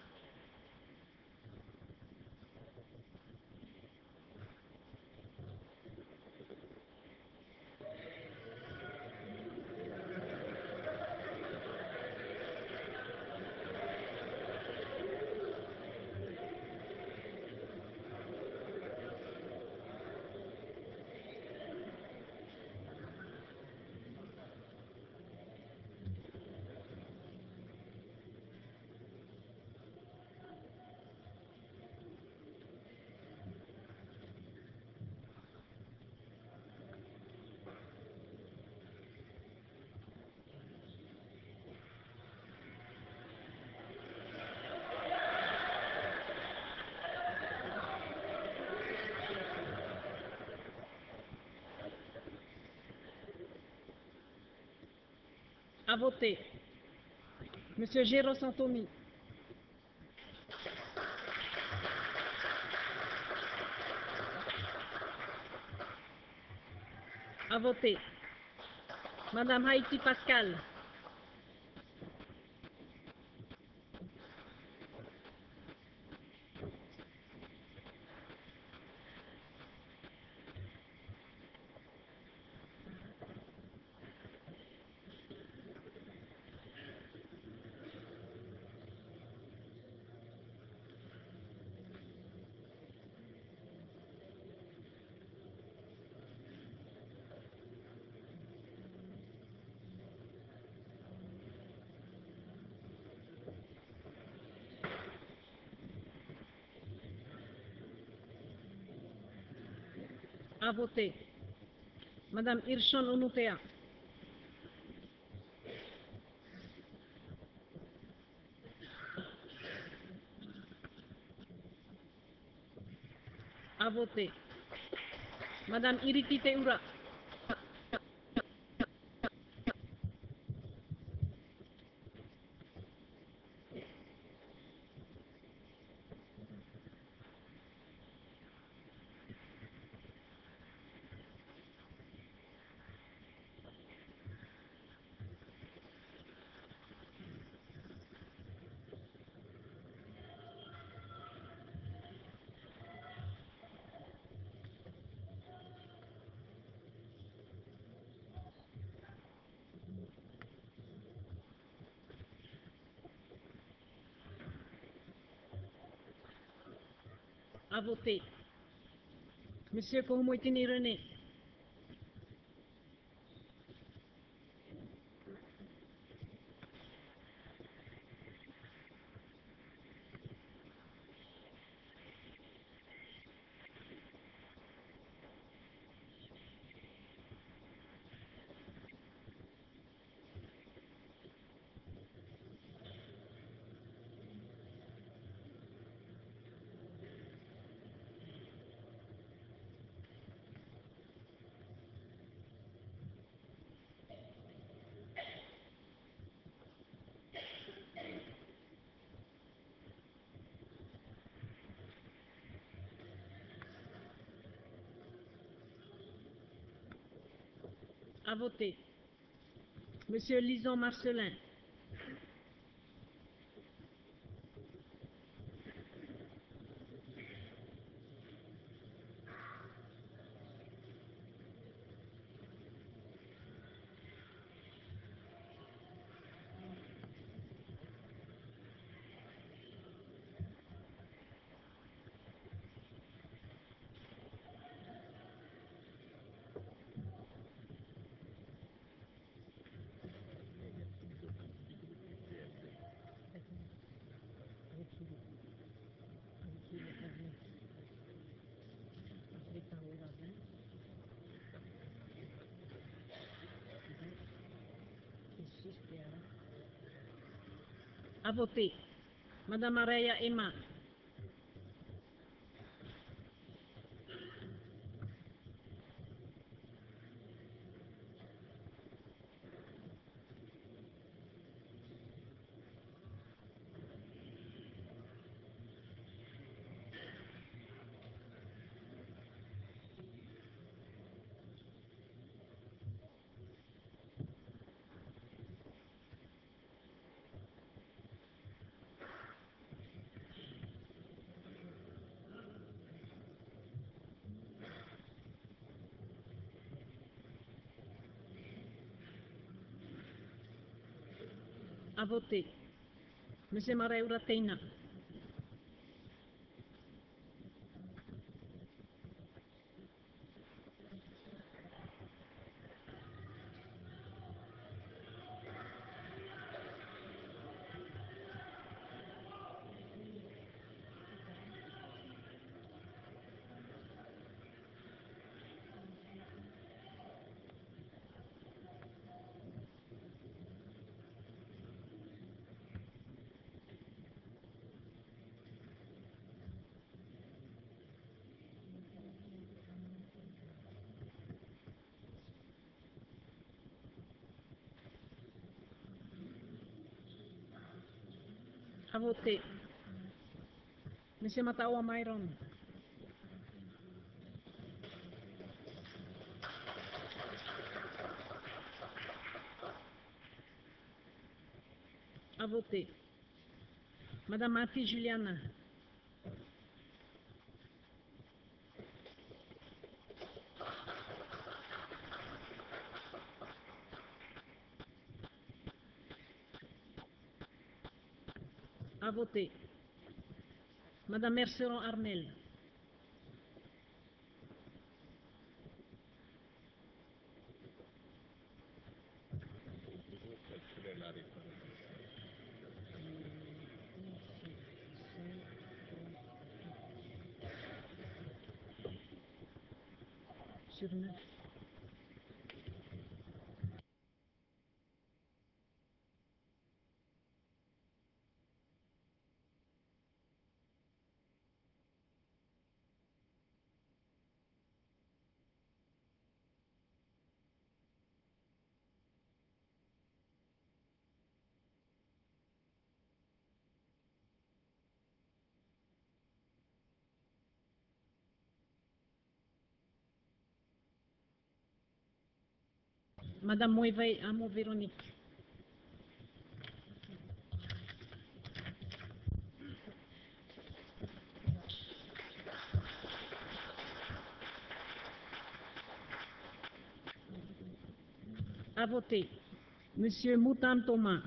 À voter. Monsieur Géraud Santomi. À voter. Madame Haïti Pascal. À voter. Madame Hirschon Onutea. À voter. Madame Iriti Teura. À voter. Monsieur Kohoumoitini René. À voter. Monsieur Lison Marcelin. À voter. Madame Araya Emma. À voter. Monsieur Mareura Teina. À voter. Monsieur Matawa Myron. À voter. Madame Mati Juliana. À voter. Madame Merceron Armel. sur neuf. Madame Moïveil, Amo Véronique. À voter. Monsieur Moutam Thomas.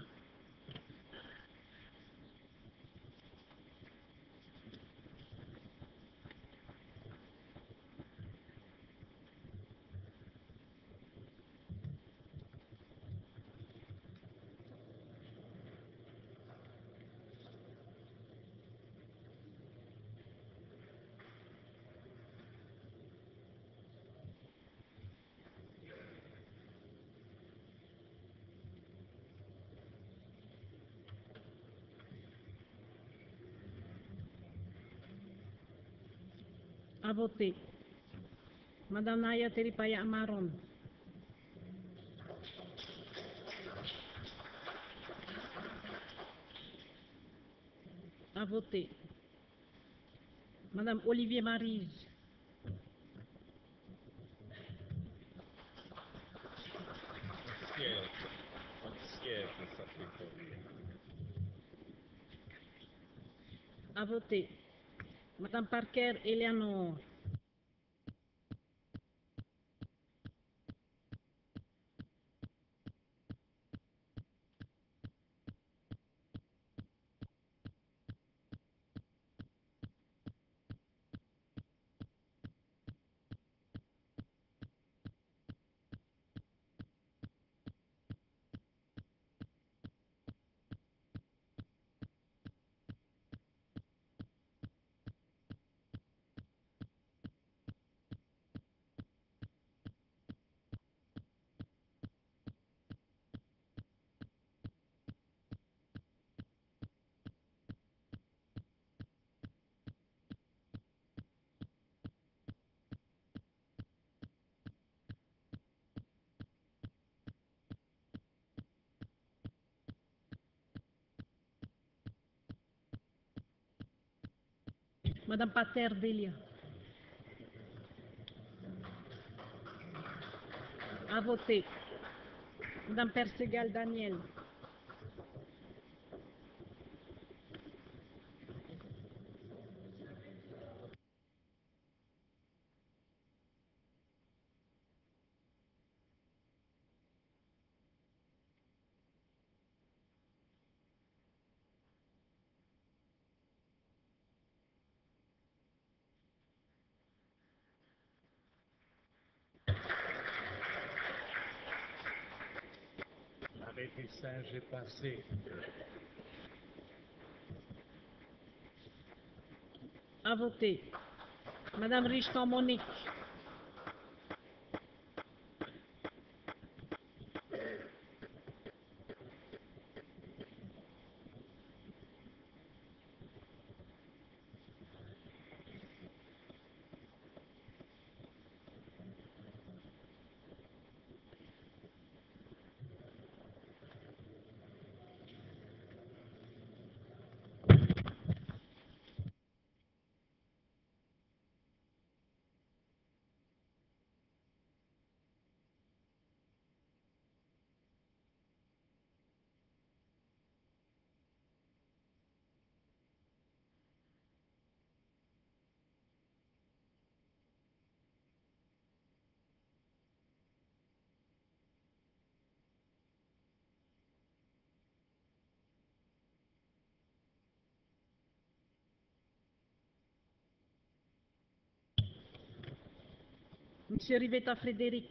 À voter. Madame Naya Teripaya Amaron. À voter. Madame Olivier Marise. À voter. Madame Parker Eleanor. Madame Pater Delia. À voter. Madame Persegal Daniel. Avec les singes est passé. À voter. Madame Richton Monique. Monsieur Rivetta Frédéric.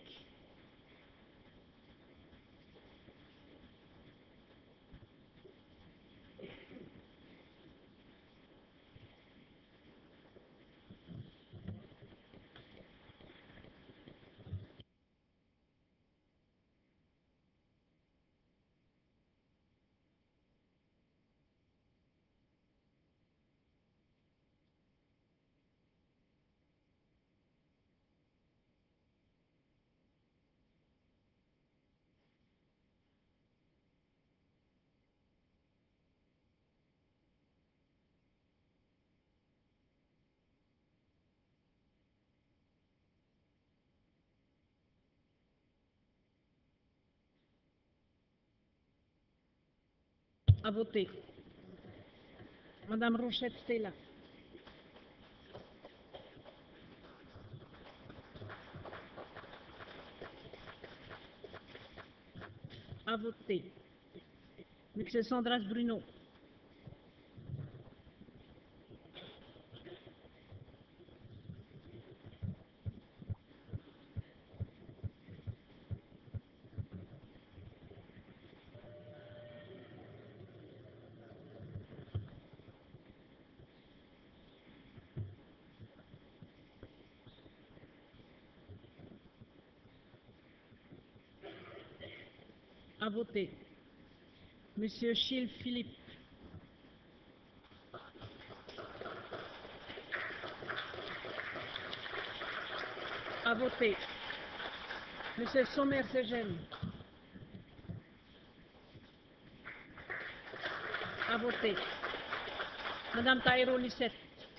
À voter. Madame Rochette Stella. À voter. Monsieur Sandras Bruno. À voter. Monsieur Chil Philippe. À voter. Monsieur Sommer Segène. À voter. Madame Taïro Lissette.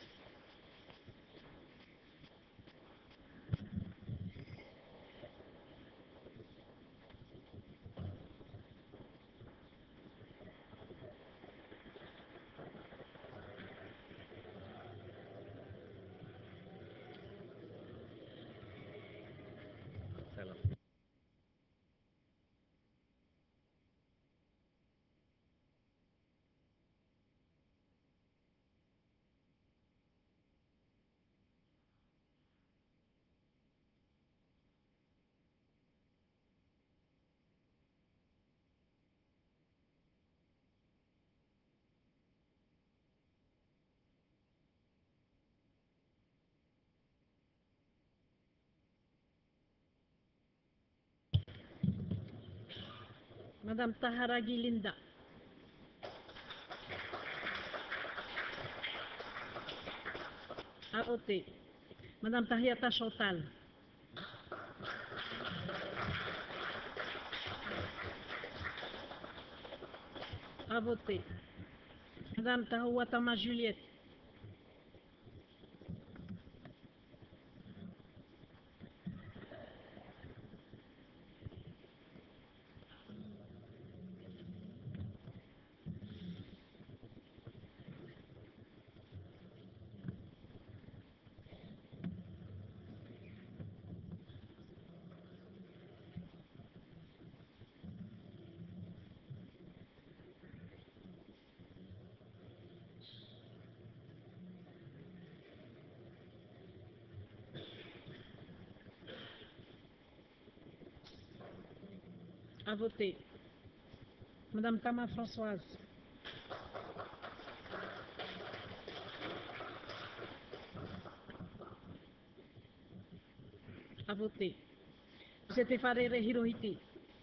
Madame Taharagi Linda. À voter. Madame Tahiata Chantal. À voter. Madame Tahouatama Juliette. À voter. Madame Tama Françoise. À voter. Monsieur Tefarere Hirohiti.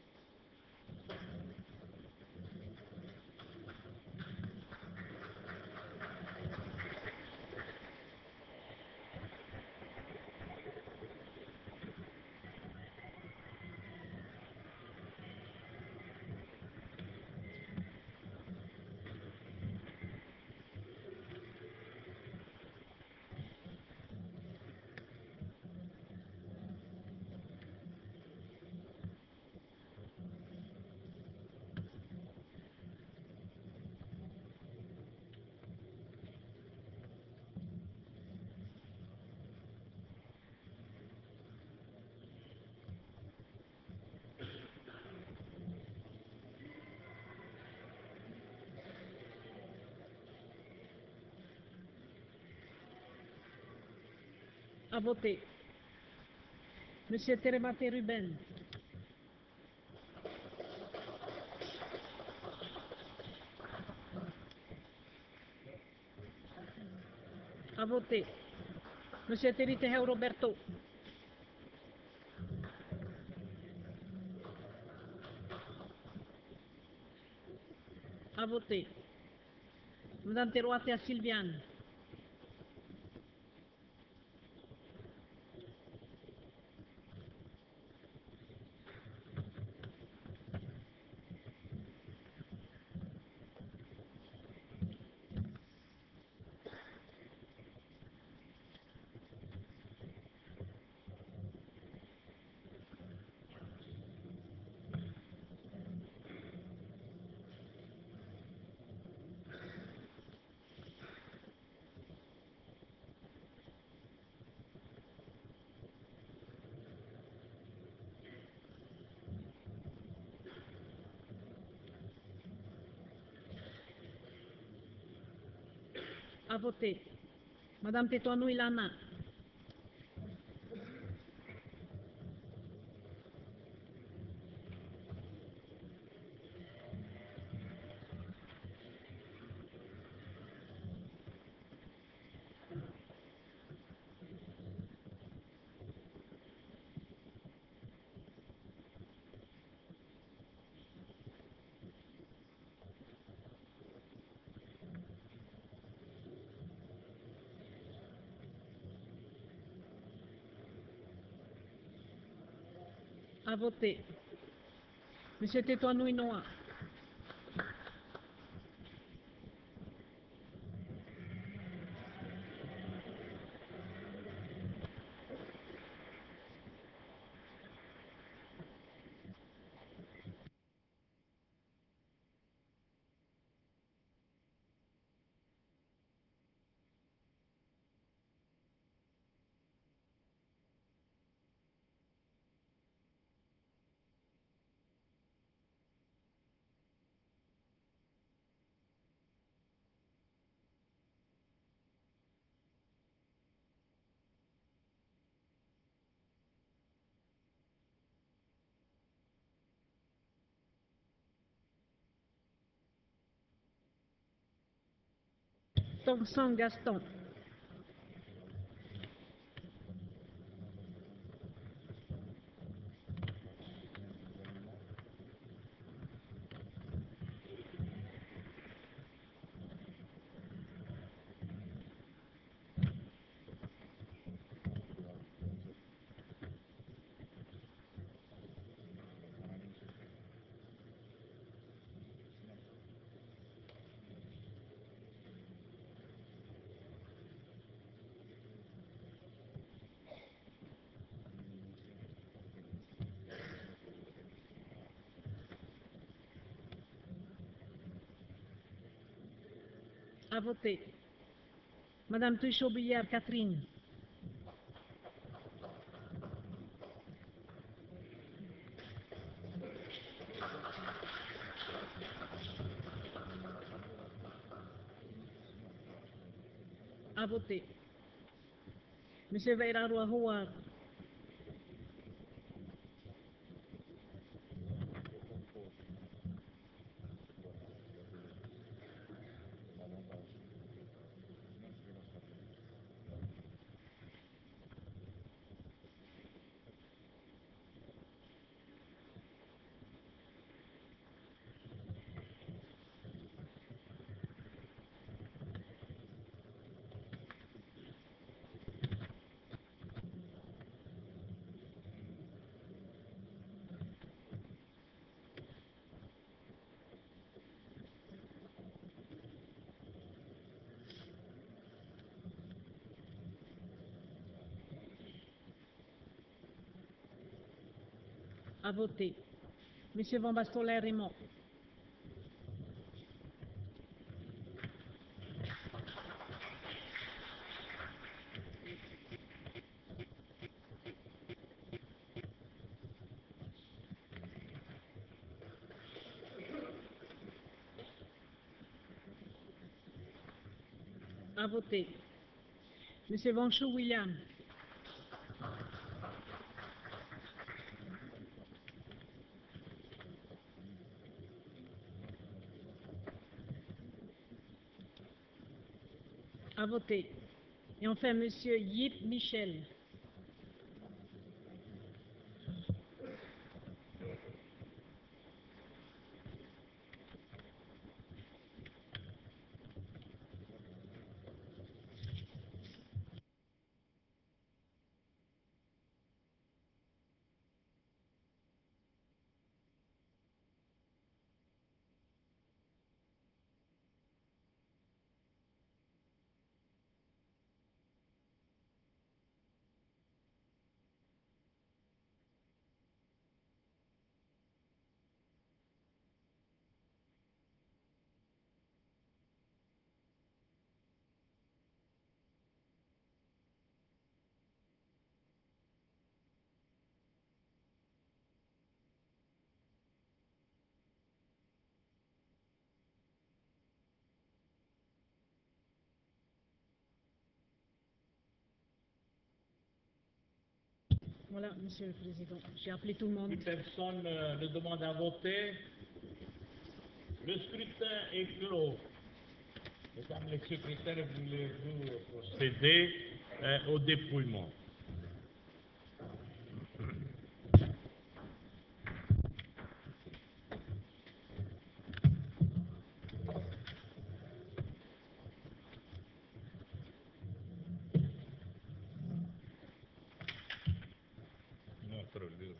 À voter. Monsieur Teremate Ruben. À voter. Monsieur Teriteheu Roberto. À voter. Madame Teroatea Sylviane. À voter. Madame Tétoinou Ilana. À voter. Monsieur Tétoinou Inoa. Thompson Gaston. À voter. Madame Truchot-Billard Catherine. À voter. Monsieur Veiraroa Howard. À voter. Monsieur Van Bastolet Raymond. À voter. Monsieur Vanchou William. À voter. Et enfin, Monsieur Yip Michel. Voilà, Monsieur le Président. J'ai appelé tout le monde. Plus personne euh, ne demande à voter. Le scrutin est clos. Mesdames les secrétaires, voulez-vous procéder euh, au dépouillement? Notre lieu.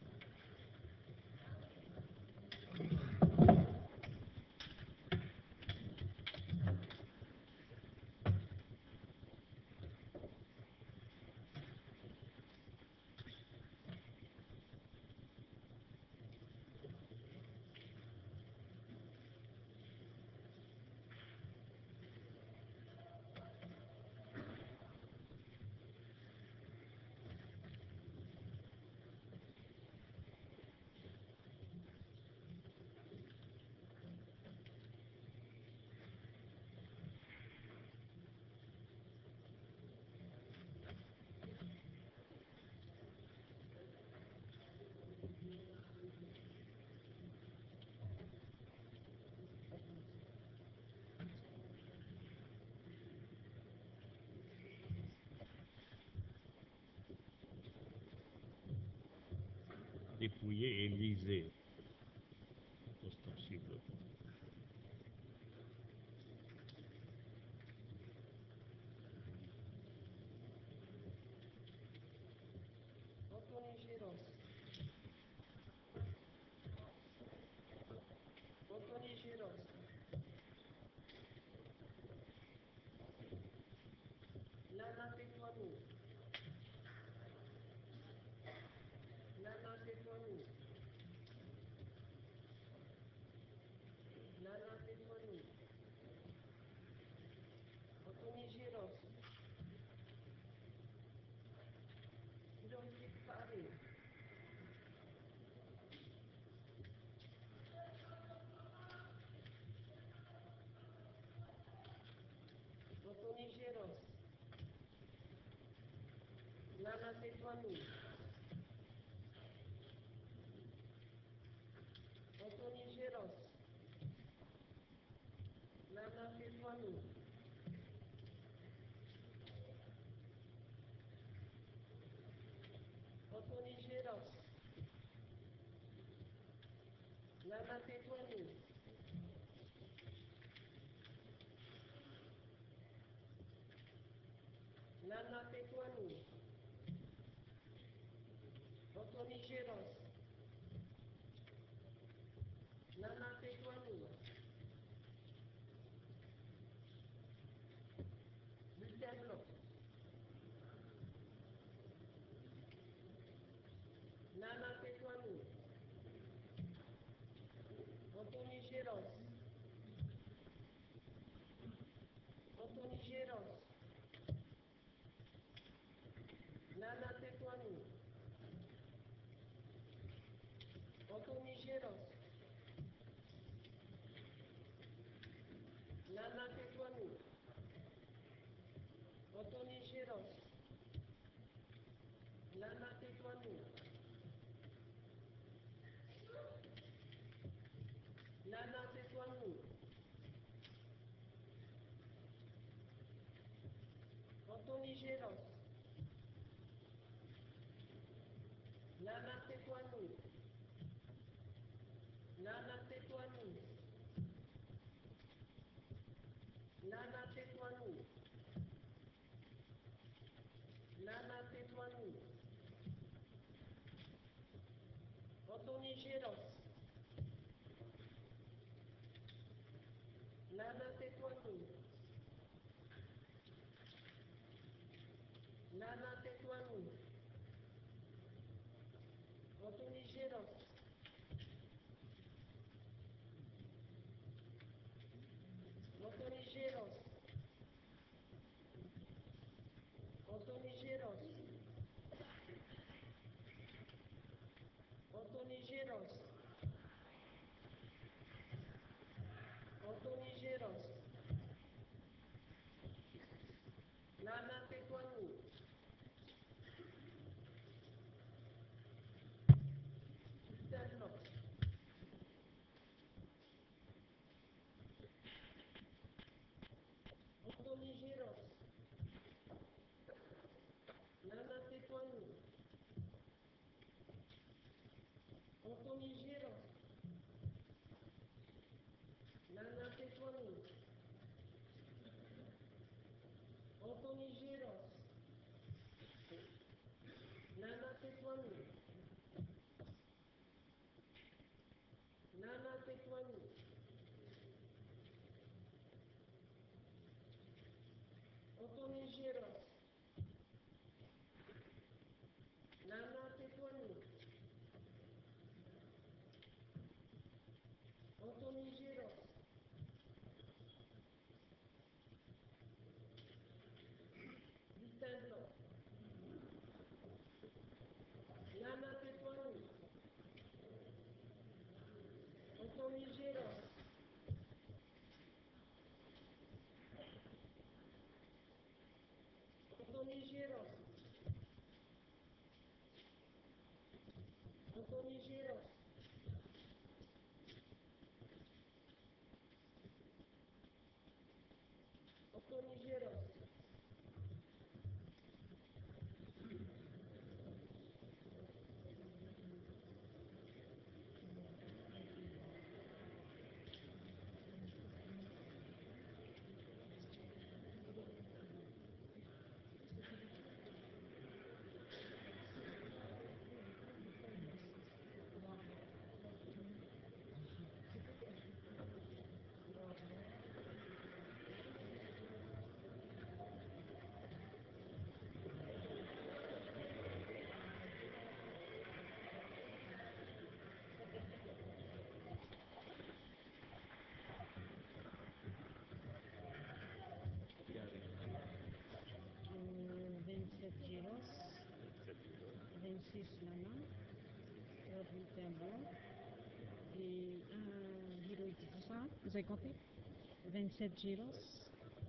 Dépouiller et liser. Ostensible. Anthony Géros. Anthony Géros. Lana Tétoinou. Lana Tétoinou. Lana Tétoinou. Anthony Géros. Jean-Philippe Paré. Anthony Géros. Lana Tétoinou. Anthony Géros. Lana Tétoinou. Anthony Géros. Lana Tétoinou. Lana Tétoinou. Anthony Géros. Lana Tétoinou. Bulletin blanc. Lana Tétoinou. Anthony Géros. Anthony Géros. Lana Tétoinou. Anthony Géros. Lana Tétoinou. Anthony Géros. Lana Tétoinou. Lana Tétoinou. Anthony Géros. Lana Tétoinou. Lana Tétoinou. Lana Tétoinou. Lana Tétoinou. Anthony Géros. Lana Tétoinou. Lana Tétoinou. Anthony Géros. Anthony Géros. Anthony Géros. Anthony Géros. Anthony Géros. Lana Tétoinou. Tetouani. Anthony Géros. Nana Tetouani. Nana Tetouani. Anthony Géros. Nana Tetouani. Anthony Géros. Bulletin blanc. Nana Tetouani. Anthony Géros. Anthony Géros. Anthony Géros. Anthony Géros. Euh, vingt-sept Géros. vingt-six Nana. trois bulletins blancs. Et un Héroïque, c'est ça? Vous avez compté? vingt-sept Géros.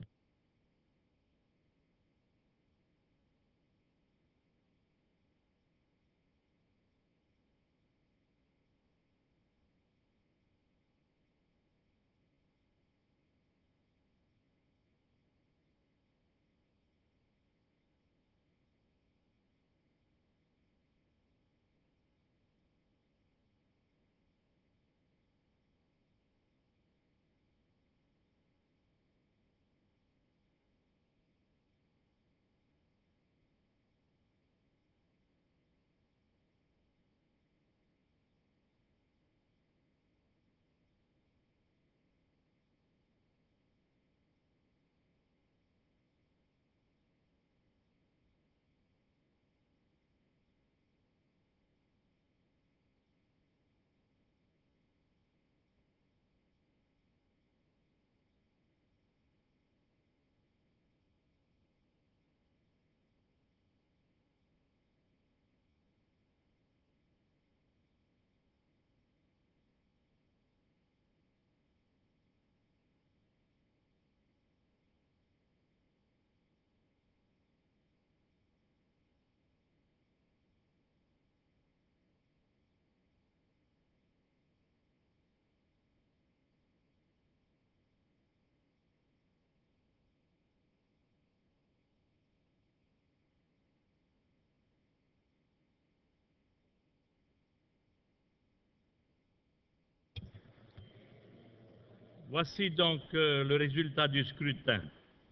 Voici donc euh, le résultat du scrutin.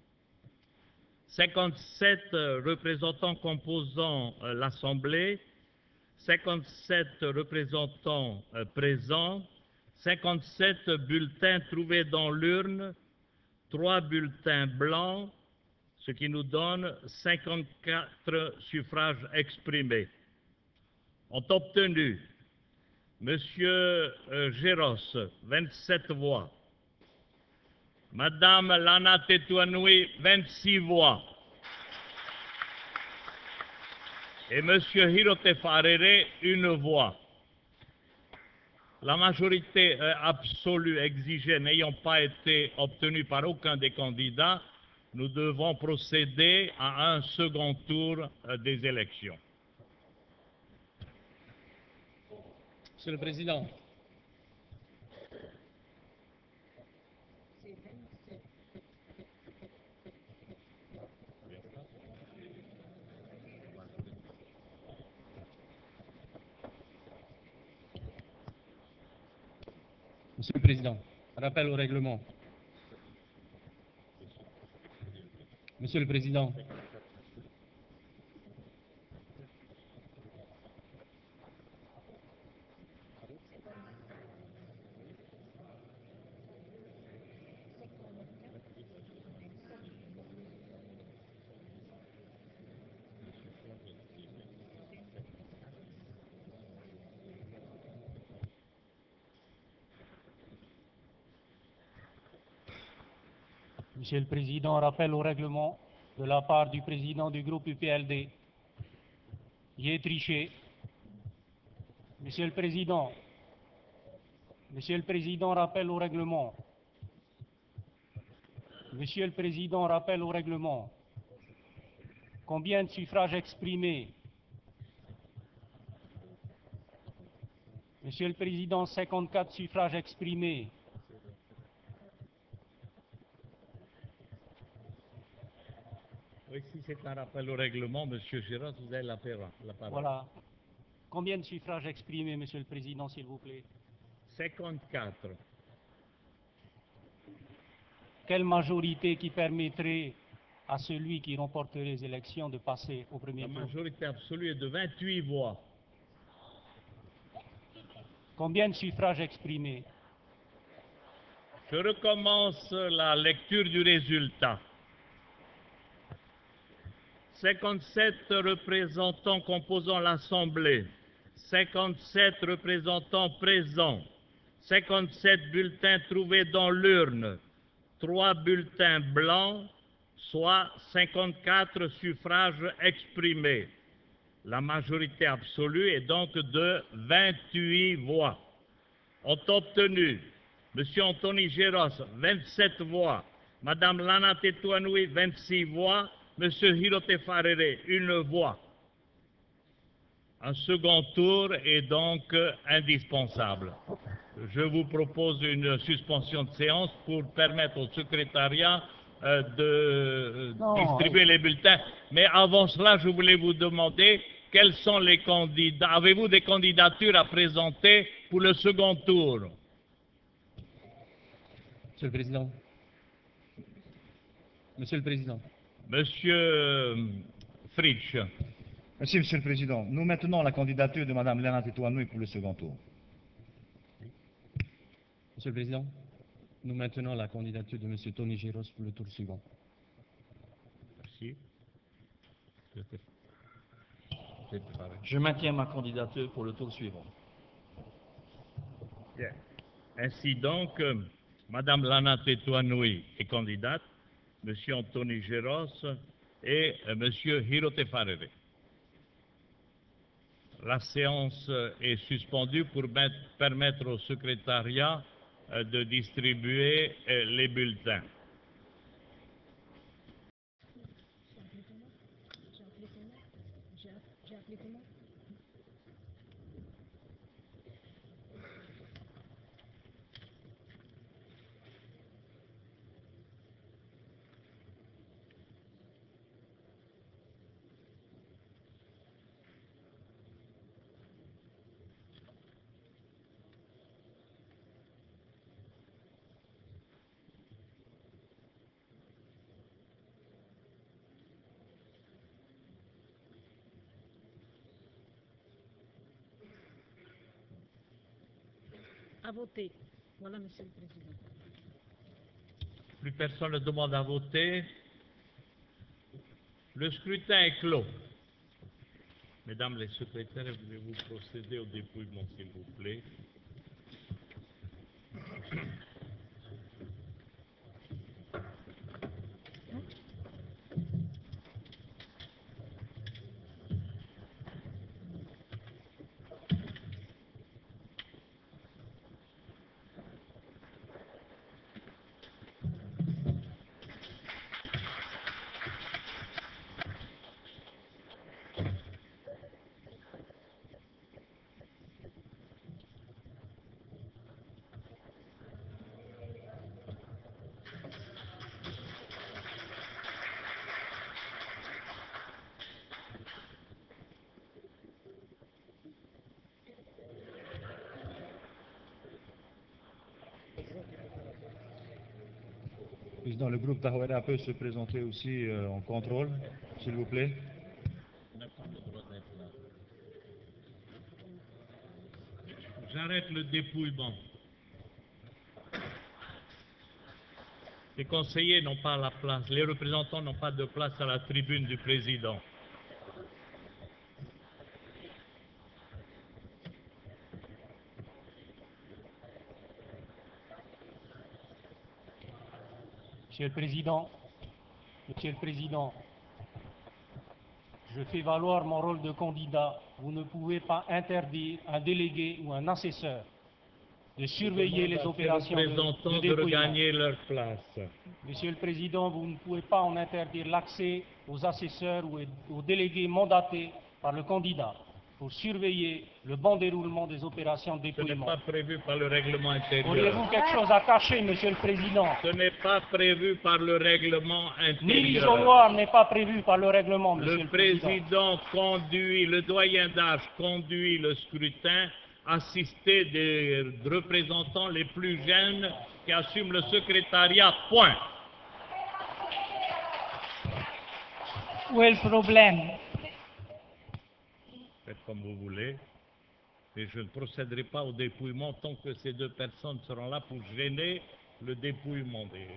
cinquante-sept euh, représentants composant euh, l'Assemblée, cinquante-sept représentants euh, présents, cinquante-sept bulletins trouvés dans l'urne, trois bulletins blancs, ce qui nous donne cinquante-quatre suffrages exprimés. Ont obtenu Monsieur euh, Géros, vingt-sept voix. Madame Lana Tetouani, vingt-six voix. Et Monsieur Hirote Farere, une voix. La majorité euh, absolue exigée n'ayant pas été obtenue par aucun des candidats, nous devons procéder à un second tour euh, des élections. Monsieur le Président, Monsieur le Président, rappel au règlement. Monsieur le Président, Monsieur le Président, rappel au règlement de la part du président du groupe U P L D. Y est triché. Monsieur le Président, Monsieur le Président, rappel au règlement. Monsieur le Président, rappel au règlement. Combien de suffrages exprimés? Monsieur le Président, cinquante-quatre suffrages exprimés. Oui, si c'est un rappel au règlement, Monsieur Girard, vous avez la parole. la parole. Voilà. Combien de suffrages exprimés, Monsieur le Président, s'il vous plaît? cinquante-quatre. Quelle majorité qui permettrait à celui qui remporterait les élections de passer au premier La tour? majorité absolue est de vingt-huit voix. Combien de suffrages exprimés? Je recommence la lecture du résultat. cinquante-sept représentants composant l'Assemblée, cinquante-sept représentants présents, cinquante-sept bulletins trouvés dans l'urne, trois bulletins blancs, soit cinquante-quatre suffrages exprimés. La majorité absolue est donc de vingt-huit voix. Ont obtenu M. Anthony Géros, vingt-sept voix, Mme Lana Tetuanui, vingt-six voix, M. Hirote Farere, une voix. Un second tour est donc indispensable. Je vous propose une suspension de séance pour permettre au secrétariat euh, de Non, distribuer les bulletins. Mais avant cela, je voulais vous demander quels sont les candidats. Avez-vous des candidatures à présenter pour le second tour? Monsieur le Président, Monsieur le Président, Monsieur Fritsch. Merci, Monsieur le Président. Nous maintenons la candidature de Mme Lana Tetuanui pour le second tour. Monsieur le Président, nous maintenons la candidature de M. Tony Géros pour le tour suivant. Merci. Je maintiens ma candidature pour le tour suivant. Bien. Ainsi donc, euh, Mme Lana Tetuanui est candidate, M. Anthony Géros et euh, M. Hirote Farere. La séance est suspendue pour mettre, permettre au secrétariat euh, de distribuer euh, les bulletins. J'ai appelé comment? À voter. Voilà, Monsieur le Président. Plus personne ne demande à voter. Le scrutin est clos. Mesdames les secrétaires, voulez-vous procéder au dépouillement, s'il vous plaît? Président, le groupe Tahouera peut se présenter aussi euh, en contrôle, s'il vous plaît. J'arrête le dépouillement. Les conseillers n'ont pas la place, les représentants n'ont pas de place à la tribune du président. Monsieur le Président, Monsieur le Président, je fais valoir mon rôle de candidat. Vous ne pouvez pas interdire un délégué ou un assesseur de surveiller les opérations de, représentants de de dépouillement. regagner leur place. Monsieur le Président, vous ne pouvez pas en interdire l'accès aux assesseurs ou aux délégués mandatés par le candidat pour surveiller le bon déroulement des opérations de Ce n'est dépouillement. pas prévu par le règlement intérieur. Auriez-vous quelque chose à cacher, Monsieur le Président? Ce n'est pas prévu par le règlement Ni intérieur. l'isoloir n'est pas prévu par le règlement, Monsieur Le le Président. président conduit, le doyen d'âge conduit le scrutin, assisté des représentants les plus jeunes qui assument le secrétariat. Point. Où est le problème? Faites comme vous voulez. Et je ne procéderai pas au dépouillement tant que ces deux personnes seront là pour gêner le dépouillement des...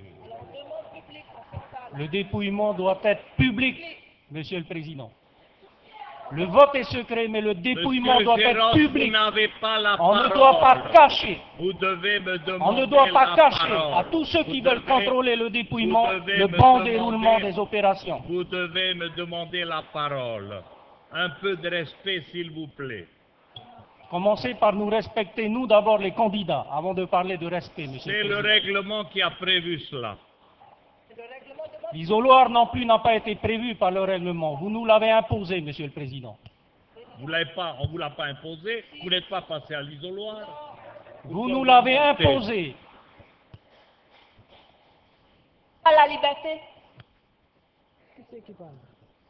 Le dépouillement doit être public, Monsieur le Président. Le vote est secret, mais le dépouillement Monsieur doit Géros, être public. vous n'avez pas la On parole. ne doit pas cacher. Vous devez me demander On ne doit pas la cacher parole. à tous ceux qui Vous veulent devez- contrôler le dépouillement vous devez le me bon demander- déroulement des opérations. Vous devez me demander la parole. Un peu de respect, s'il vous plaît. Commencez par nous respecter, nous d'abord les candidats, avant de parler de respect, Monsieur C'est le le Président. règlement qui a prévu cela. L'isoloir non plus n'a pas été prévu par le règlement. Vous nous l'avez imposé, Monsieur le Président. Vous l'avez pas, on ne vous l'a pas imposé. Vous n'êtes pas passé à l'isoloir. Vous nous l'avez imposé. À la liberté. Qui c'est qui parle?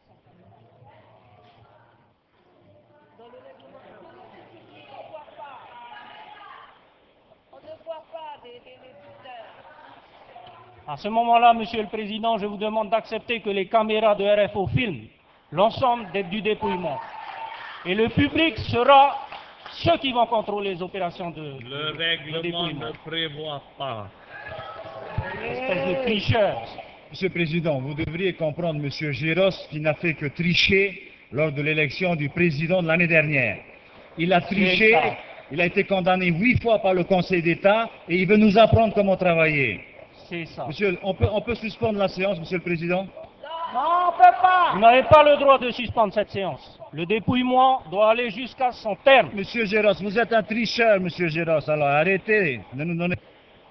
On ne voit pas des, des, des buteurs. À ce moment-là, Monsieur le Président, je vous demande d'accepter que les caméras de R F O filment l'ensemble des- du dépouillement. Et le public sera ceux qui vont contrôler les opérations de, Le de- de règlement dépouillement. ne prévoit pas. Espèce de tricheurs. Monsieur le Président, vous devriez comprendre Monsieur Géros qui n'a fait que tricher lors de l'élection du président de l'année dernière. Il a triché, ça. il a été condamné huit fois par le Conseil d'État et il veut nous apprendre comment travailler. C'est ça. Monsieur, on peut, on peut suspendre la séance, Monsieur le Président? Non, on peut pas. Vous n'avez pas le droit de suspendre cette séance. Le dépouillement doit aller jusqu'à son terme. Monsieur Géros, vous êtes un tricheur, Monsieur Géros, alors arrêtez de nous donner...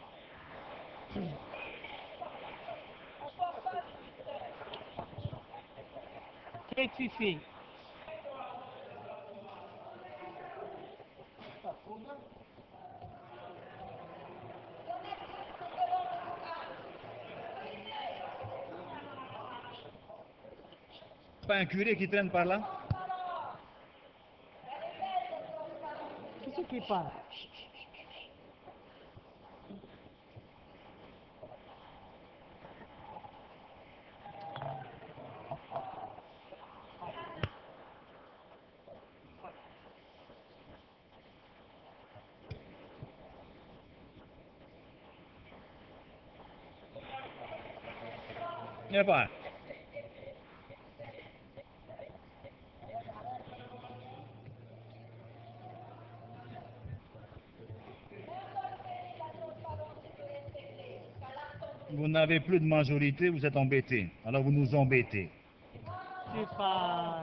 Qu'est-ce que tu fais? Pas un curé qui traîne par là? Qui c'est qui parle? Il n'y a pas. Vous n'avez plus de majorité, vous êtes embêtés. Alors vous nous embêtez. Tu parles.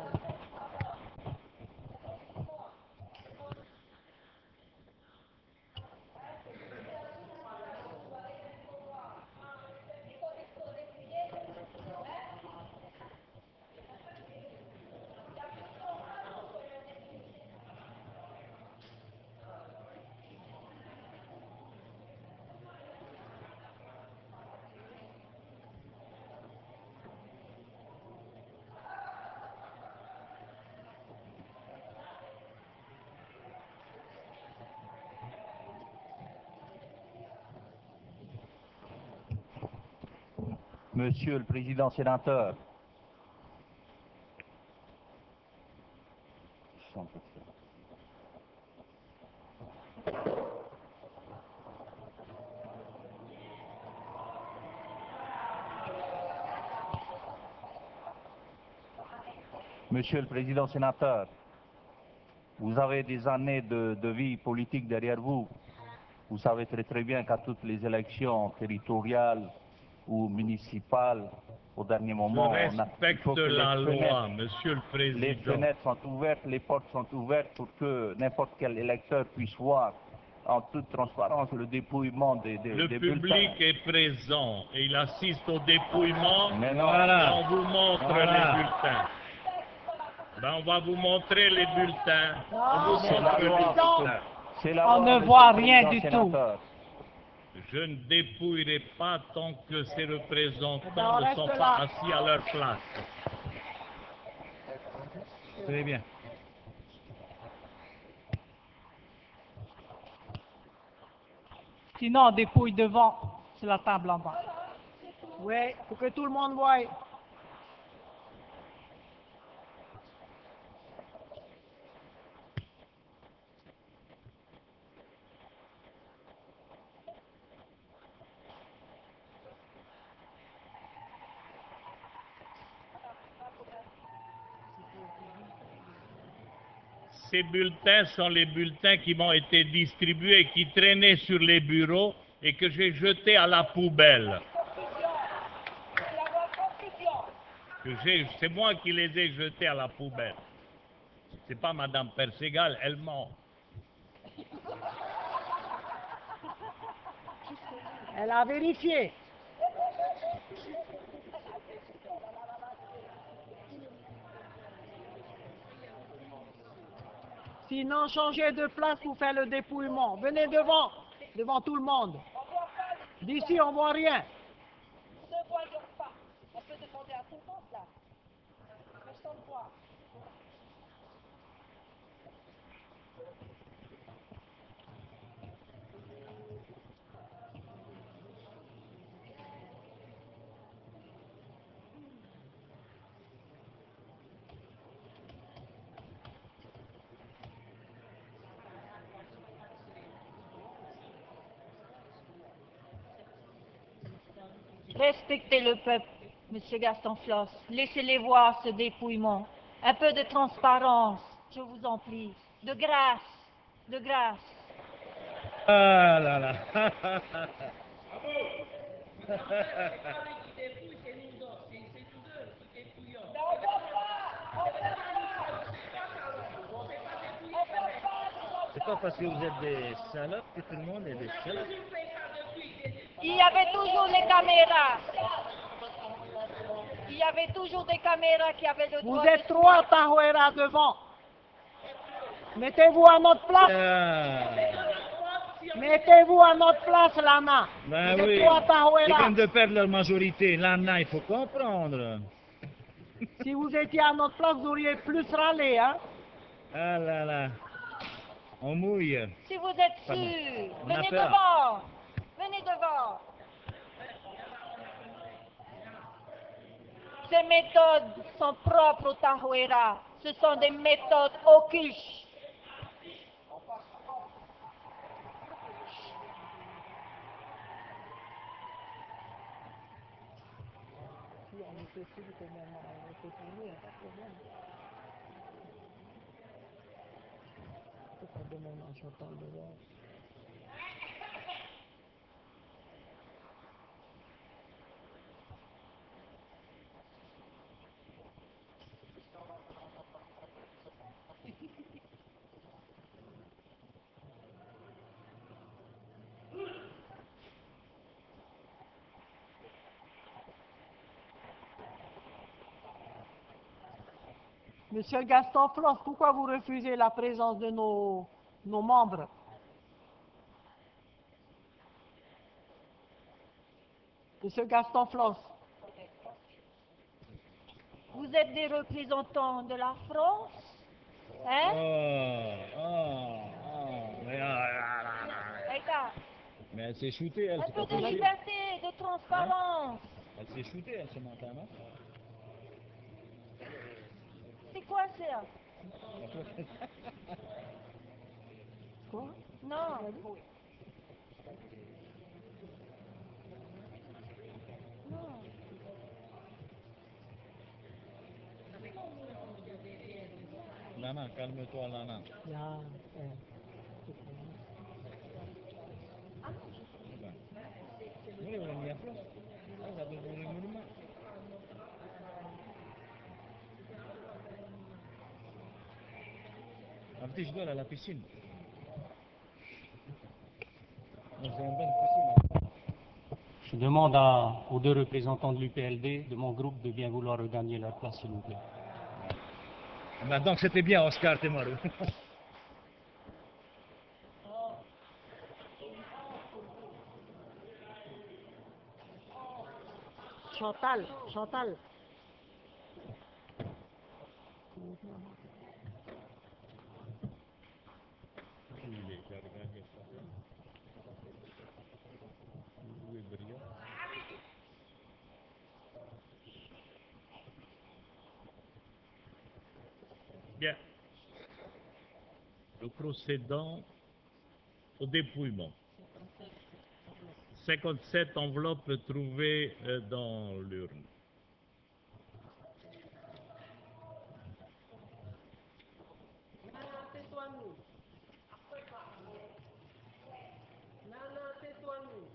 Monsieur le Président sénateur, Monsieur le Président sénateur, vous avez des années de, de vie politique derrière vous. Vous savez très très bien qu'à toutes les élections territoriales ou municipales, au dernier moment, Je on a, il faut respecte que les la loi, fenêtres- Monsieur le les Président. fenêtres sont ouvertes, les portes sont ouvertes pour que n'importe quel électeur puisse voir en toute transparence le dépouillement des, des, Le des public bulletins. est présent et il assiste au dépouillement. Mais non, Voilà. On vous montre Voilà. les bulletins. Ben, on va vous montrer les bulletins. On vous c'est la montre les loi. bulletins. C'est la On loi, ne Monsieur voit le rien Président du tout. sénateur. Je ne dépouillerai pas tant que ces Eh ben, représentants on ne reste sont là. pas assis à leur place. Très bien. Sinon, on dépouille devant, sur la table en bas. Oui, pour que tout le monde voie. Ces bulletins sont les bulletins qui m'ont été distribués et qui traînaient sur les bureaux et que j'ai jetés à la poubelle. Que j'ai- C'est moi qui les ai jetés à la poubelle. C'est pas Madame Perségal, elle ment. Elle a vérifié. Sinon, changez de place pour faire le dépouillement. Venez devant, devant tout le monde. D'ici, on voit rien. Ne voyons pas. On peut demander à tout le monde là. Mais sans le voir. Respectez le peuple, Monsieur Gaston Floss. Laissez-les voir ce dépouillement. Un peu de transparence, je vous en prie. De grâce, de grâce. Ah là là. C'est pas parce que vous êtes des salopes que tout le monde est des salopes. Il y avait toujours les caméras. Il y avait toujours des caméras qui avaient le Vous droit êtes de... trois Tahuera devant. Mettez-vous à notre place. Ah. Mettez-vous à notre place, Lana. Ben Vous êtes oui. trois Ils Tahuera. viennent de perdre leur majorité. Là, là, il faut comprendre. Si vous étiez à notre place, vous auriez plus râlé, hein. Ah là là. On mouille. Si vous êtes Pardon. sûr, On a venez peur. devant. Venez devant. Ces méthodes sont propres au Tahuera. Ce sont des méthodes occultes. Monsieur Gaston Floss, pourquoi vous refusez la présence de nos, nos membres? Monsieur Gaston Floss, Vous êtes des représentants de la France, hein? Oh, oh, oh. Mais, ah, ah, ah, ah. Regarde, Mais elle s'est shootée, elle. un c'est peu pas de possible. liberté, de transparence. Elle Elle s'est shootée, elle, ce matin, non? C'est quoi ça? Quoi? Non. Non. Nana, calme-toi, Nana. Là, euh, Oui, on y a plus. Ah, ça doit être le monument. Un petit joueur à la piscine. Nous avons une bonne piscine. Je demande à- aux deux représentants de l'U P L D, de mon groupe, de bien vouloir regagner leur place, s'il vous plaît. Bah, donc c'était bien, Oscar Temaru. Chantal, Chantal. Bien. Nous procédons au dépouillement. cinquante-sept enveloppes trouvées euh, dans l'urne. Nana, tais-toi nous. Nana, tais-toi nous.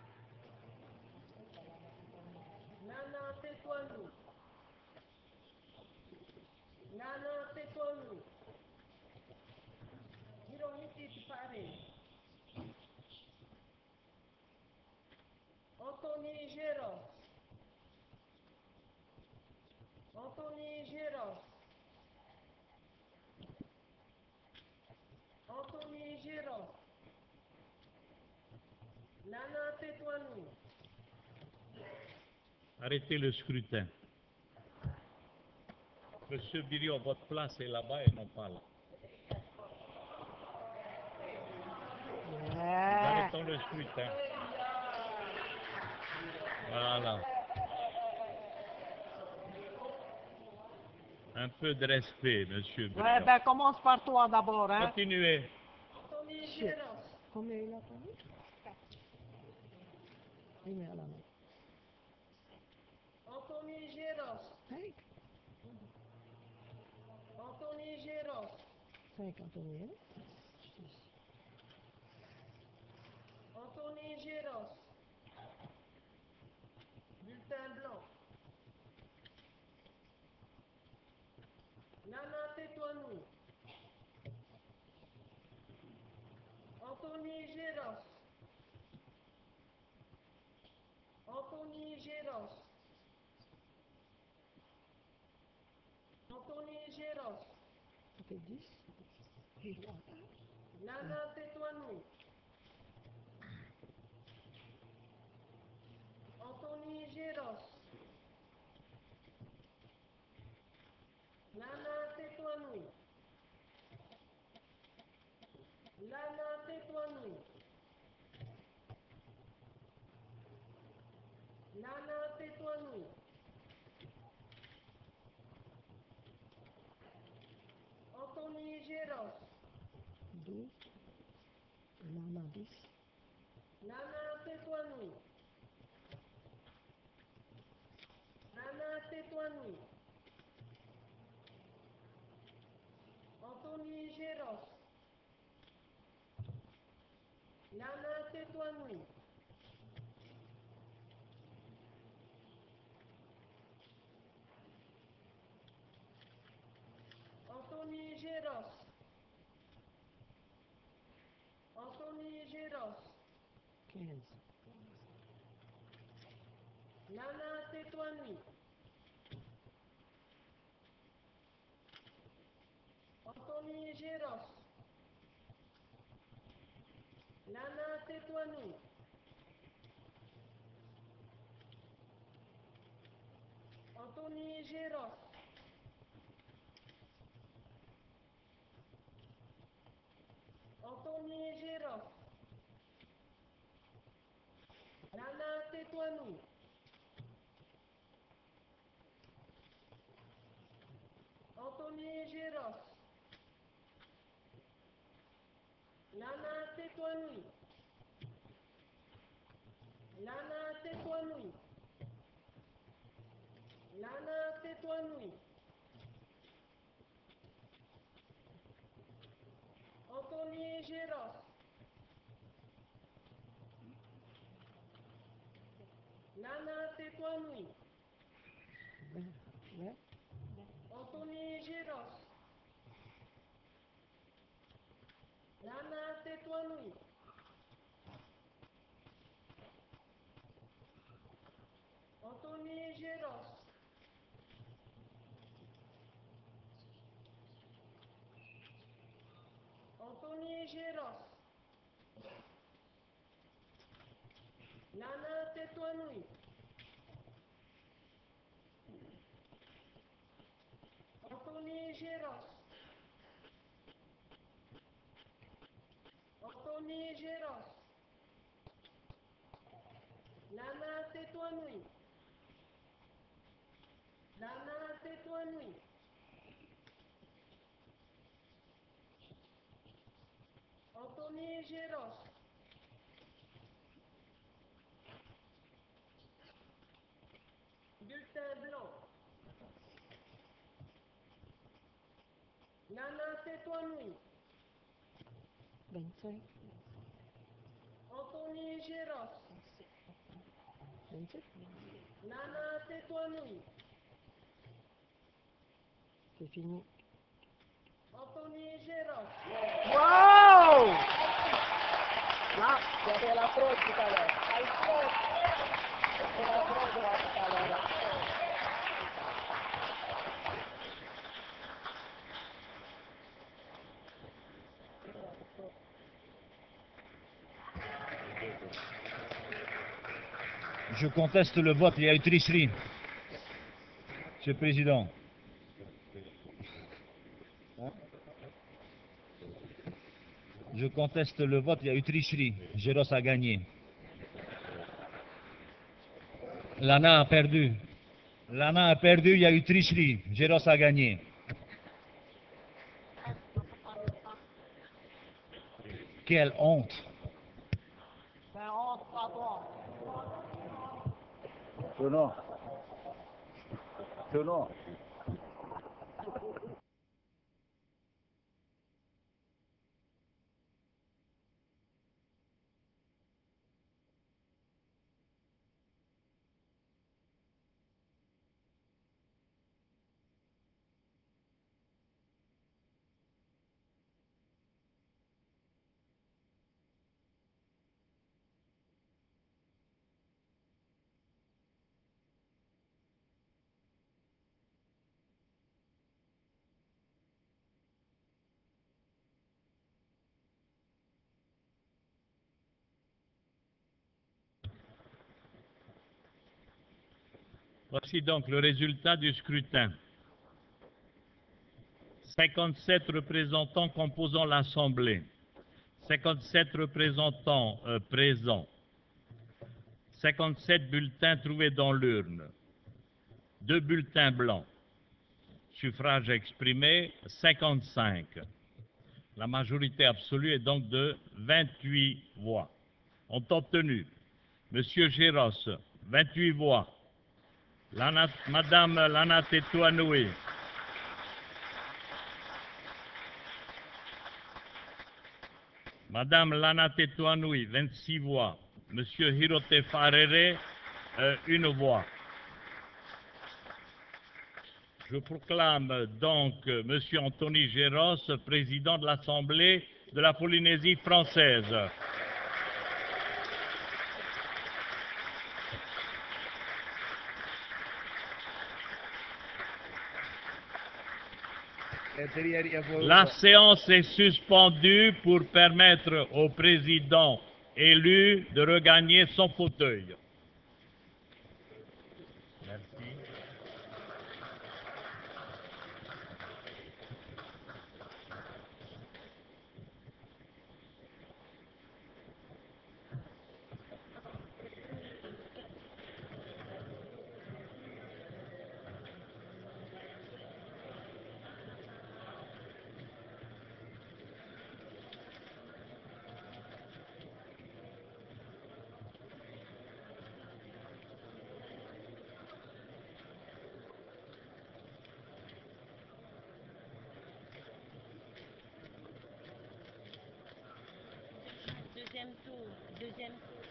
Nana, tais-toi nous. Nana, tais-toi nous. Hirohiti Tupare. Anthony Géros. Anthony Géros. Anthony Géros. Nana, tais-toi nous. Arrêtez le scrutin. Monsieur Birion, votre place est là-bas et non pas là. Nous arrêtons le scrutin. Voilà. Un peu de respect, monsieur Birion. Ouais, ben commence par toi d'abord, hein. Continuez. Anthony Géros. Combien il a connu? Oui, mais à la main. Anthony Géros. Cinq. Anthony Géros. Cinquante mille. Anthony Géros. Bulletin blanc. Nana, tais-toi nous. Anthony Géros. Anthony Géros. Anthony Géros. Ça fait dix. Nana, tais-toi nous. Anthony Géros. Nana, tais-toi nous. Nana, tais-toi nous. Nana, tais-toi nous. Anthony Géros. douze. Nana, dix. Nana, tais-toi nous. Nana, tais-toi nous. Anthony Géros. Nana, tais-toi nous. Anthony Géros. Anthony Géros. quinze. Nana, tais-toi nous. Anthony Géros. Nana, tais-toi nous. Anthony Géros. Anthony Géros. Nana, tais-toi nous. Anthony Géros. Lana Tétouanoui. Lana Tétouanoui. Lana Tétouanoui. Anthony Géros. Lana Tétouanoui. Anthony Géros. Lana Tétouanoui. Anthony Géros. Anthony Géros. Lana Tétouanoui. Anthony Géros. Anthony Géros. Lana Tétouanoui. Lana Tétouanoui. Anthony Géros. Bulletin blanc. Lana Tétouanoui. Anthony Géros. Lana Tétouanoui. C'est fini. Anthony Géros. Wow! Là, il y avait la fraude tout à l'heure. La fraude. C'est la fraude de la tout à l'heure. Je conteste le vote, il y a eu tricherie. Monsieur le Président. Je conteste le vote, il y a eu tricherie. Géros a gagné. Lana a perdu. Lana a perdu, il y a eu tricherie. Géros a gagné. Quelle honte. C'est honte, pardon. Tenons. Tenons. Voici donc le résultat du scrutin. cinquante-sept représentants composant l'Assemblée, cinquante-sept représentants euh, présents, cinquante-sept bulletins trouvés dans l'urne, deux bulletins blancs, suffrages exprimés, cinquante-cinq. La majorité absolue est donc de vingt-huit voix. Ont obtenu Monsieur Géros, vingt-huit voix, Lana, Madame Lana Tétouanoui, Madame Lana Tétouanoui, vingt-six voix, Monsieur Hirote Farere, euh, une voix. Je proclame donc euh, Monsieur Anthony Géros, président de l'Assemblée de la Polynésie française. La séance est suspendue pour permettre au président élu de regagner son fauteuil. Merci. Deuxième tour, deuxième tour.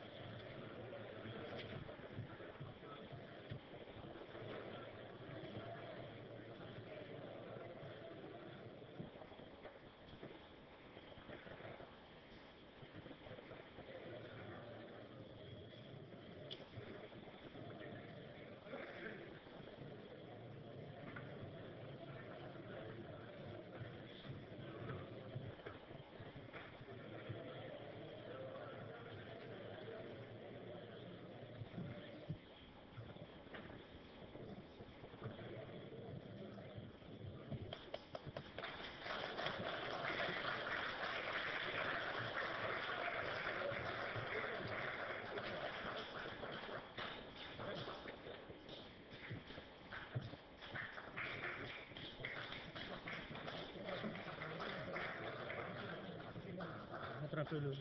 Rattrapez-le.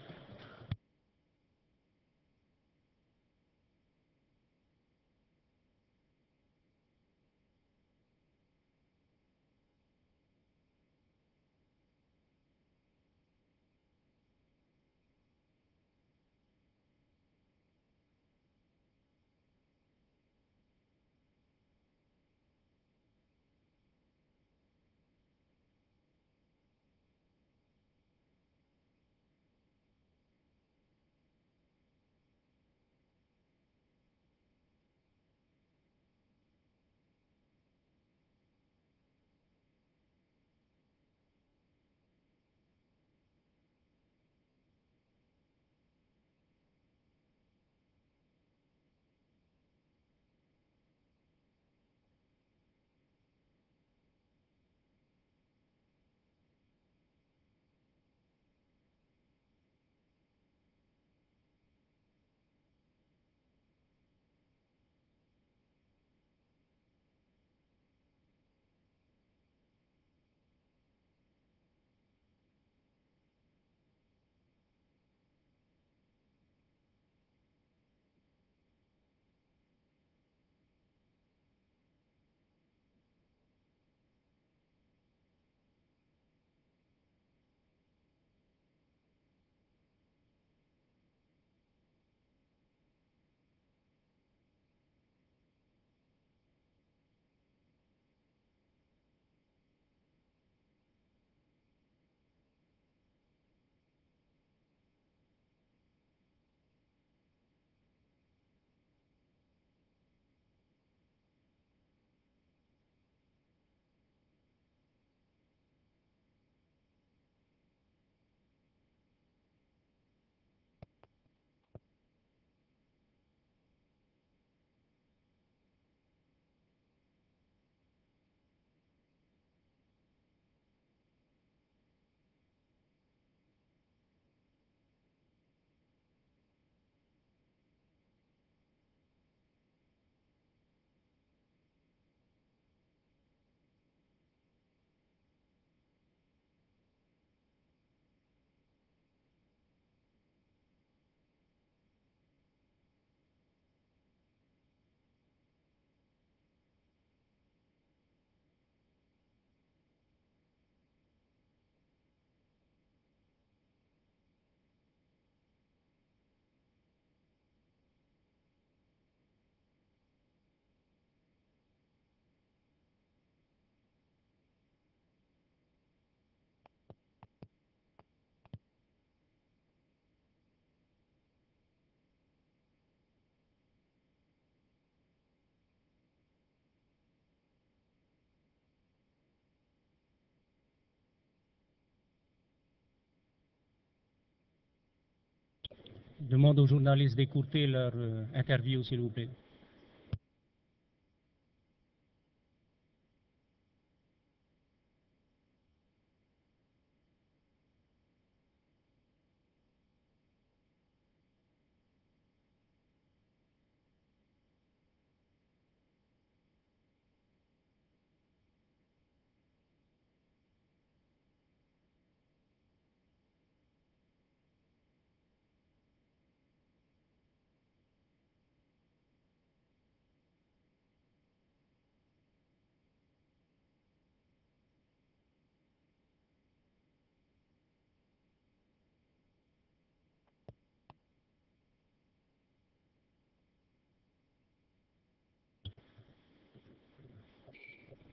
Demande aux journalistes d'écourter leur euh, interview, s'il vous plaît.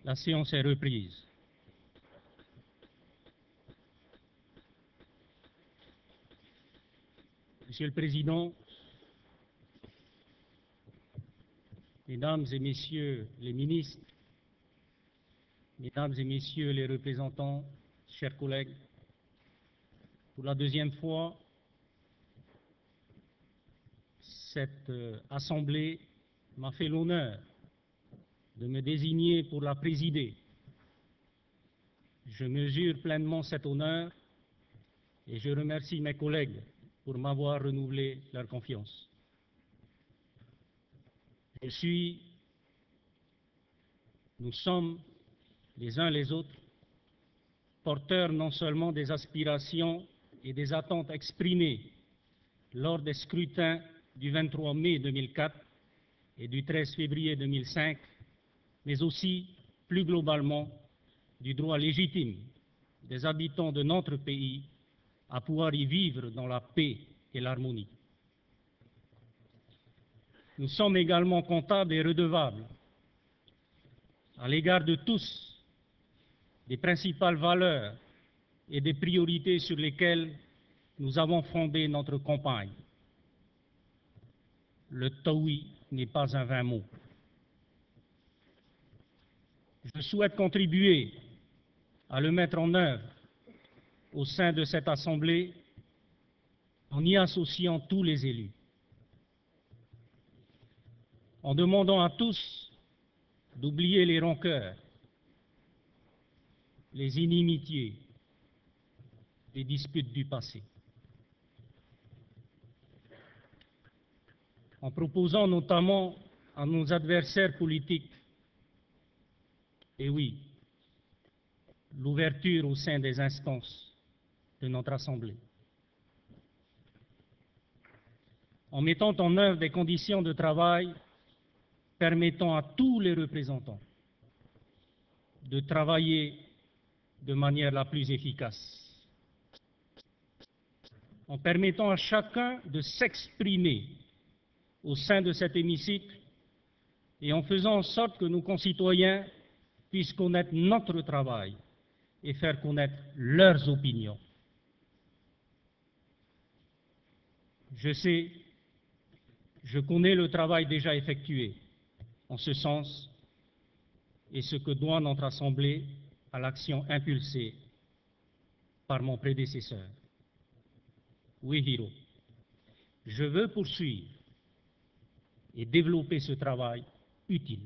La séance est reprise. Monsieur le Président, Mesdames et Messieurs les ministres, Mesdames et Messieurs les représentants, chers collègues, pour la deuxième fois, cette euh, Assemblée m'a fait l'honneur de me désigner pour la présider. Je mesure pleinement cet honneur et je remercie mes collègues pour m'avoir renouvelé leur confiance. Je suis, nous sommes, les uns les autres, porteurs non seulement des aspirations et des attentes exprimées lors des scrutins du vingt-trois mai deux mille quatre et du treize février deux mille cinq, mais aussi, plus globalement, du droit légitime des habitants de notre pays à pouvoir y vivre dans la paix et l'harmonie. Nous sommes également comptables et redevables à l'égard de tous des principales valeurs et des priorités sur lesquelles nous avons fondé notre campagne. Le taoui n'est pas un vain mot. Je souhaite contribuer à le mettre en œuvre au sein de cette Assemblée en y associant tous les élus, en demandant à tous d'oublier les rancœurs, les inimitiés, les disputes du passé, en proposant notamment à nos adversaires politiques, et oui, l'ouverture au sein des instances de notre Assemblée, en mettant en œuvre des conditions de travail permettant à tous les représentants de travailler de manière la plus efficace, en permettant à chacun de s'exprimer au sein de cet hémicycle et en faisant en sorte que nos concitoyens puissent connaître notre travail et faire connaître leurs opinions. Je sais, je connais le travail déjà effectué en ce sens et ce que doit notre Assemblée à l'action impulsée par mon prédécesseur. Oui, Hiro, je veux poursuivre et développer ce travail utile.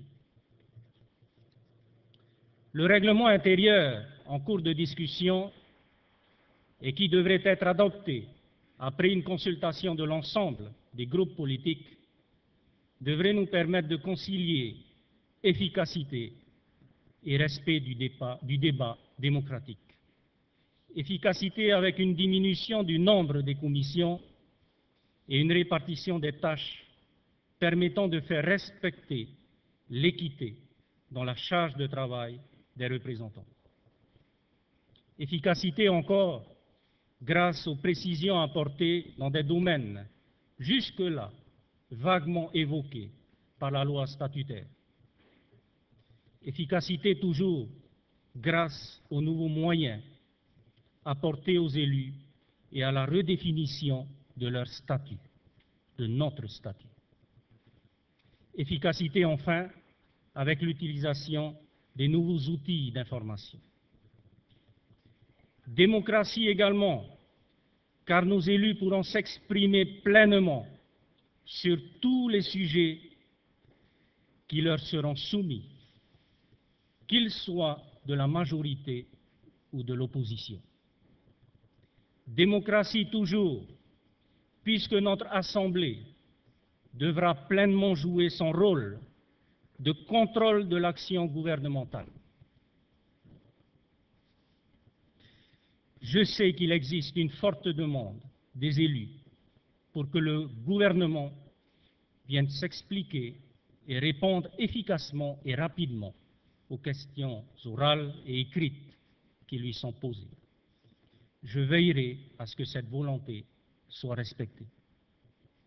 Le règlement intérieur en cours de discussion et qui devrait être adopté après une consultation de l'ensemble des groupes politiques devrait nous permettre de concilier efficacité et respect du débat, du débat démocratique. Efficacité avec une diminution du nombre des commissions et une répartition des tâches permettant de faire respecter l'équité dans la charge de travail des représentants. Efficacité encore grâce aux précisions apportées dans des domaines jusque-là vaguement évoqués par la loi statutaire. Efficacité toujours grâce aux nouveaux moyens apportés aux élus et à la redéfinition de leur statut, de notre statut. Efficacité enfin avec l'utilisation des nouveaux outils d'information. Démocratie également, car nos élus pourront s'exprimer pleinement sur tous les sujets qui leur seront soumis, qu'ils soient de la majorité ou de l'opposition. Démocratie toujours, puisque notre Assemblée devra pleinement jouer son rôle de contrôle de l'action gouvernementale. Je sais qu'il existe une forte demande des élus pour que le gouvernement vienne s'expliquer et répondre efficacement et rapidement aux questions orales et écrites qui lui sont posées. Je veillerai à ce que cette volonté soit respectée.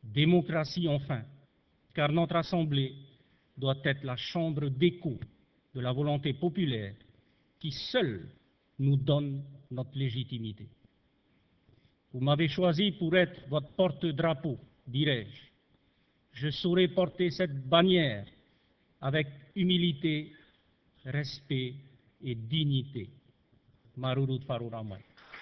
Démocratie enfin, car notre Assemblée doit être la chambre d'écho de la volonté populaire qui seule nous donne notre légitimité. Vous m'avez choisi pour être votre porte-drapeau, dirais-je. Je saurai porter cette bannière avec humilité, respect et dignité. Marurut Faruramai.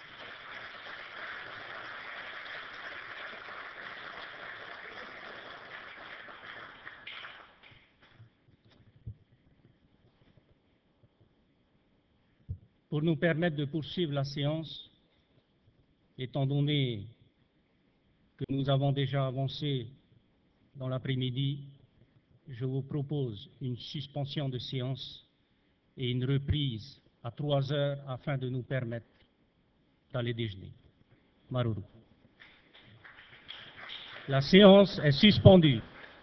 Pour nous permettre de poursuivre la séance, étant donné que nous avons déjà avancé dans l'après-midi, je vous propose une suspension de séance et une reprise à trois heures afin de nous permettre d'aller déjeuner. Maruru. La séance est suspendue.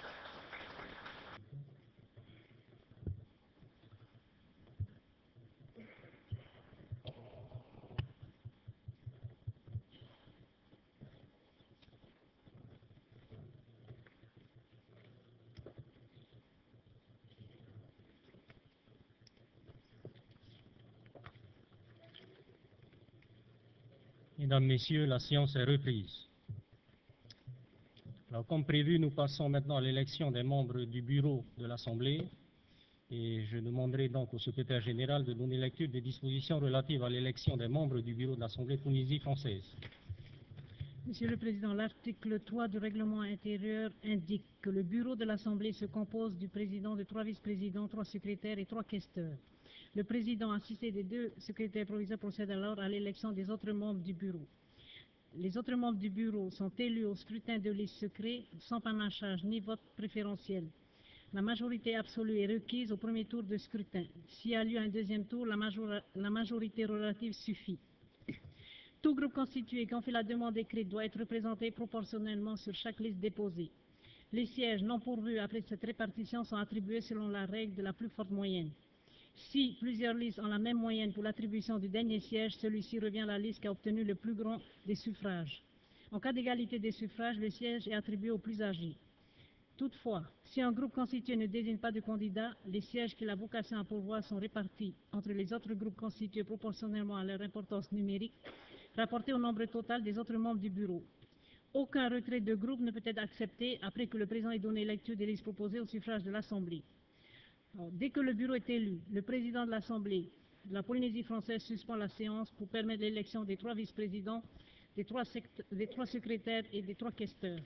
Mesdames, Messieurs, la séance est reprise. Alors, comme prévu, nous passons maintenant à l'élection des membres du bureau de l'Assemblée et je demanderai donc au secrétaire général de donner lecture des dispositions relatives à l'élection des membres du bureau de l'Assemblée de Polynésie française. Monsieur le Président, l'article trois du règlement intérieur indique que le bureau de l'Assemblée se compose du président, de trois vice-présidents, trois secrétaires et trois questeurs. Le président assisté des deux secrétaires provisoires procède alors à l'élection des autres membres du bureau. Les autres membres du bureau sont élus au scrutin de liste secret, sans panachage ni vote préférentiel. La majorité absolue est requise au premier tour de scrutin. S'il y a lieu un deuxième tour, la, major la majorité relative suffit. Tout groupe constitué qui en fait la demande écrite doit être représenté proportionnellement sur chaque liste déposée. Les sièges non pourvus après cette répartition sont attribués selon la règle de la plus forte moyenne. Si plusieurs listes ont la même moyenne pour l'attribution du dernier siège, celui-ci revient à la liste qui a obtenu le plus grand des suffrages. En cas d'égalité des suffrages, le siège est attribué au plus âgé. Toutefois, si un groupe constitué ne désigne pas de candidat, les sièges qu'il a vocation à pourvoir sont répartis entre les autres groupes constitués proportionnellement à leur importance numérique, rapportés au nombre total des autres membres du bureau. Aucun retrait de groupe ne peut être accepté après que le président ait donné lecture des listes proposées au suffrage de l'Assemblée. Dès que le bureau est élu, le président de l'Assemblée de la Polynésie française suspend la séance pour permettre l'élection des trois vice-présidents, des, des trois secrétaires et des trois questeurs.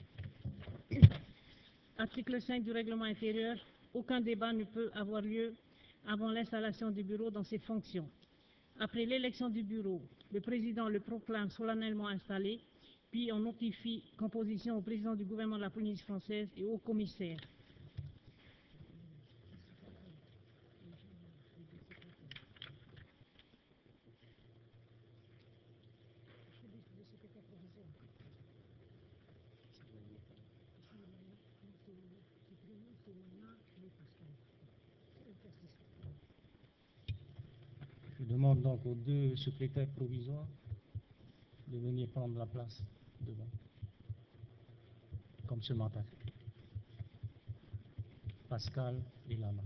Article cinq du règlement intérieur, aucun débat ne peut avoir lieu avant l'installation du bureau dans ses fonctions. Après l'élection du bureau, le président le proclame solennellement installé, puis on notifie composition au président du gouvernement de la Polynésie française et au commissaire. Je demande donc aux deux secrétaires provisoires de venir prendre la place devant, comme ce matin. Pascal et Lama.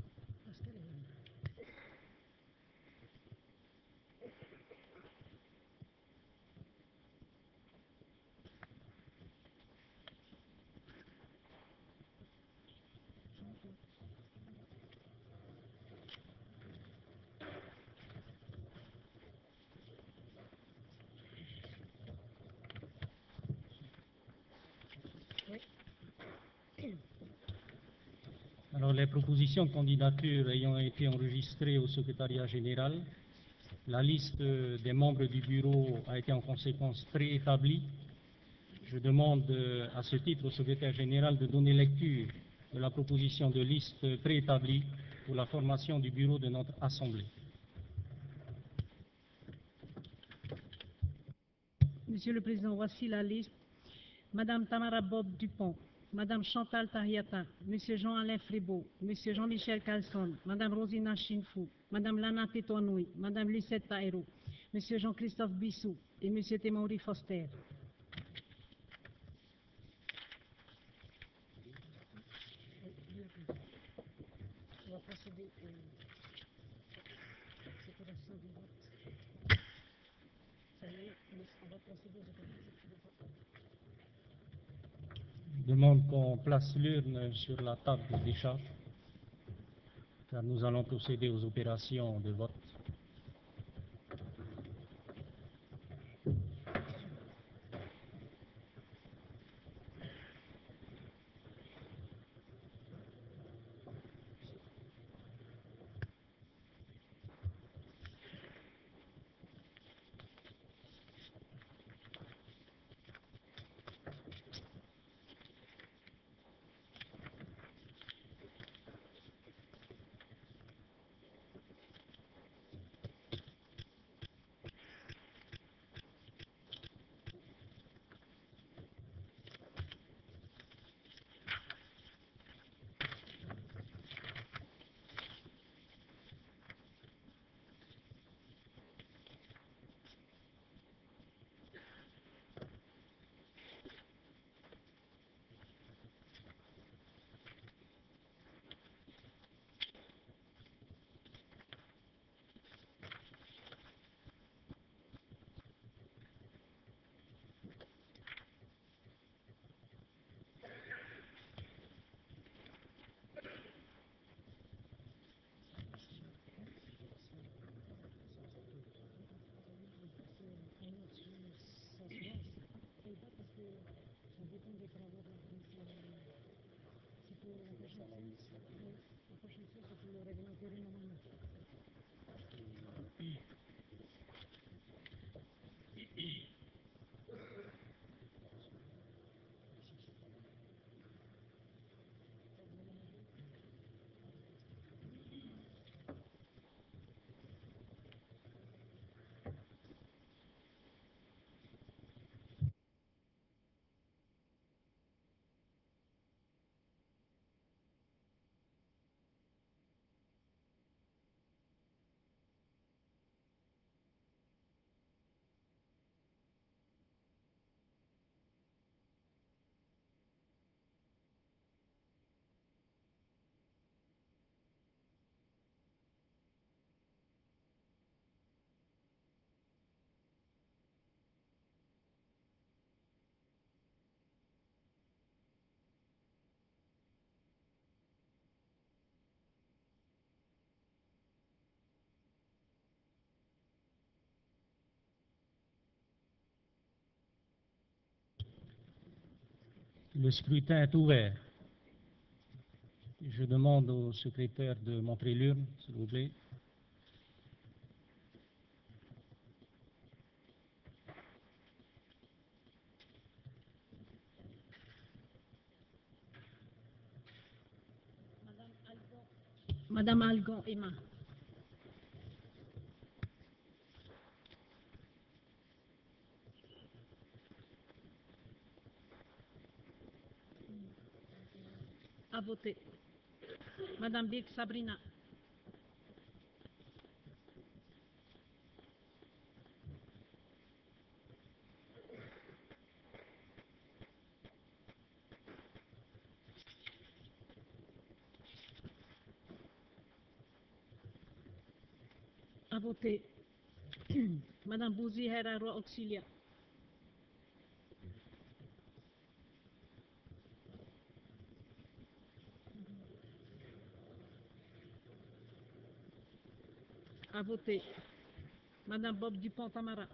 Alors, les propositions de candidature ayant été enregistrées au secrétariat général, la liste des membres du bureau a été en conséquence préétablie. Je demande à ce titre au secrétaire général de donner lecture de la proposition de liste préétablie pour la formation du bureau de notre Assemblée. Monsieur le Président, voici la liste. Madame Tamara Bob Dupont, Madame Chantal Tahiata, Monsieur Jean-Alain Fribourg, Monsieur Jean-Michel Carlson, Madame Rosina Chinfou, Madame Lana Tétoanoui, Madame Lucette Taïro, Monsieur Jean-Christophe Bissou et Monsieur Temauri Foster. On va procéder au... l'opération du vote. Ça y est, on va procéder aux opérations du vote. Je demande qu'on place l'urne sur la table de décharge, car nous allons procéder aux opérations de vote. Le scrutin est ouvert. Je demande au secrétaire de montrer l'urne, s'il vous plaît. Madame Algon, Emma. À voter. Madame Birk, Sabrina. À voter. Madame Bouzi, Herrero, Auxilia. À voter. Madame Bob Dupont-Tamara.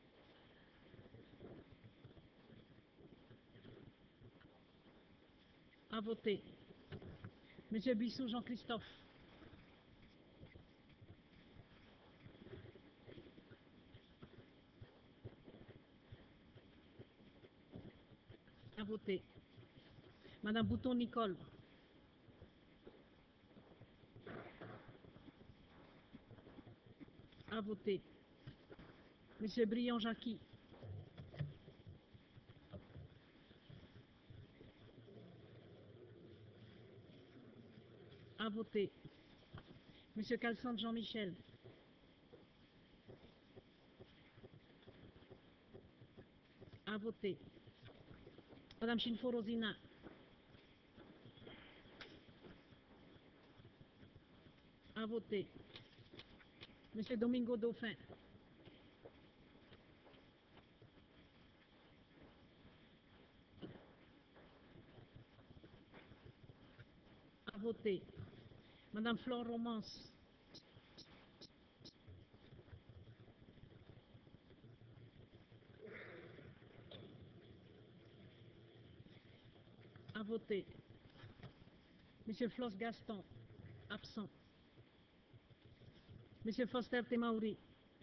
À voter. Monsieur Bissou, Jean-Christophe. À voter. Madame Bouton, Nicole. À voter. Monsieur Briand, Jackie. À voter. Monsieur Calsante, Jean-Michel. À voter. Madame Chinfo, Rosina. À voter. Monsieur Domingo Dauphin. À voter. Madame Flore Romance. À voter. Monsieur Floss Gaston. Absent. Monsieur Foster Temauri.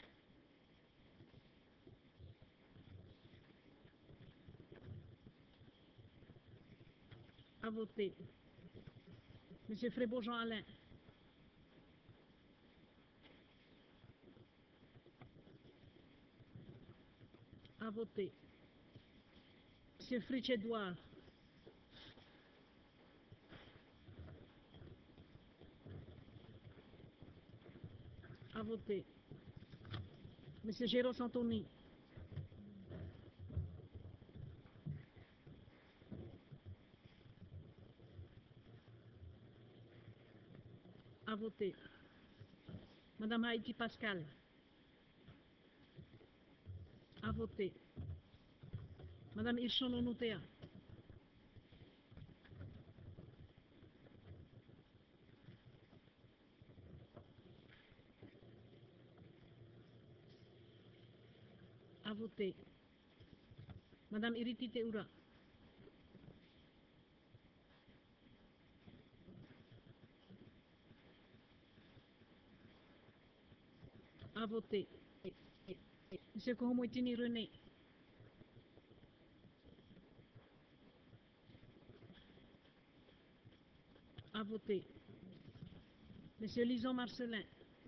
À voter. Monsieur Frébeau Jean-Alain. À voter. Monsieur Fritz Edouard. À voter. Monsieur Géros Anthony. À voter. Madame Haïti Pascal. À voter. Madame Hirschon Onoutea. À voter. Madame Iriti Teoura. À voter. Monsieur Kohomouitini René. À voter. Monsieur Lison Marcelin.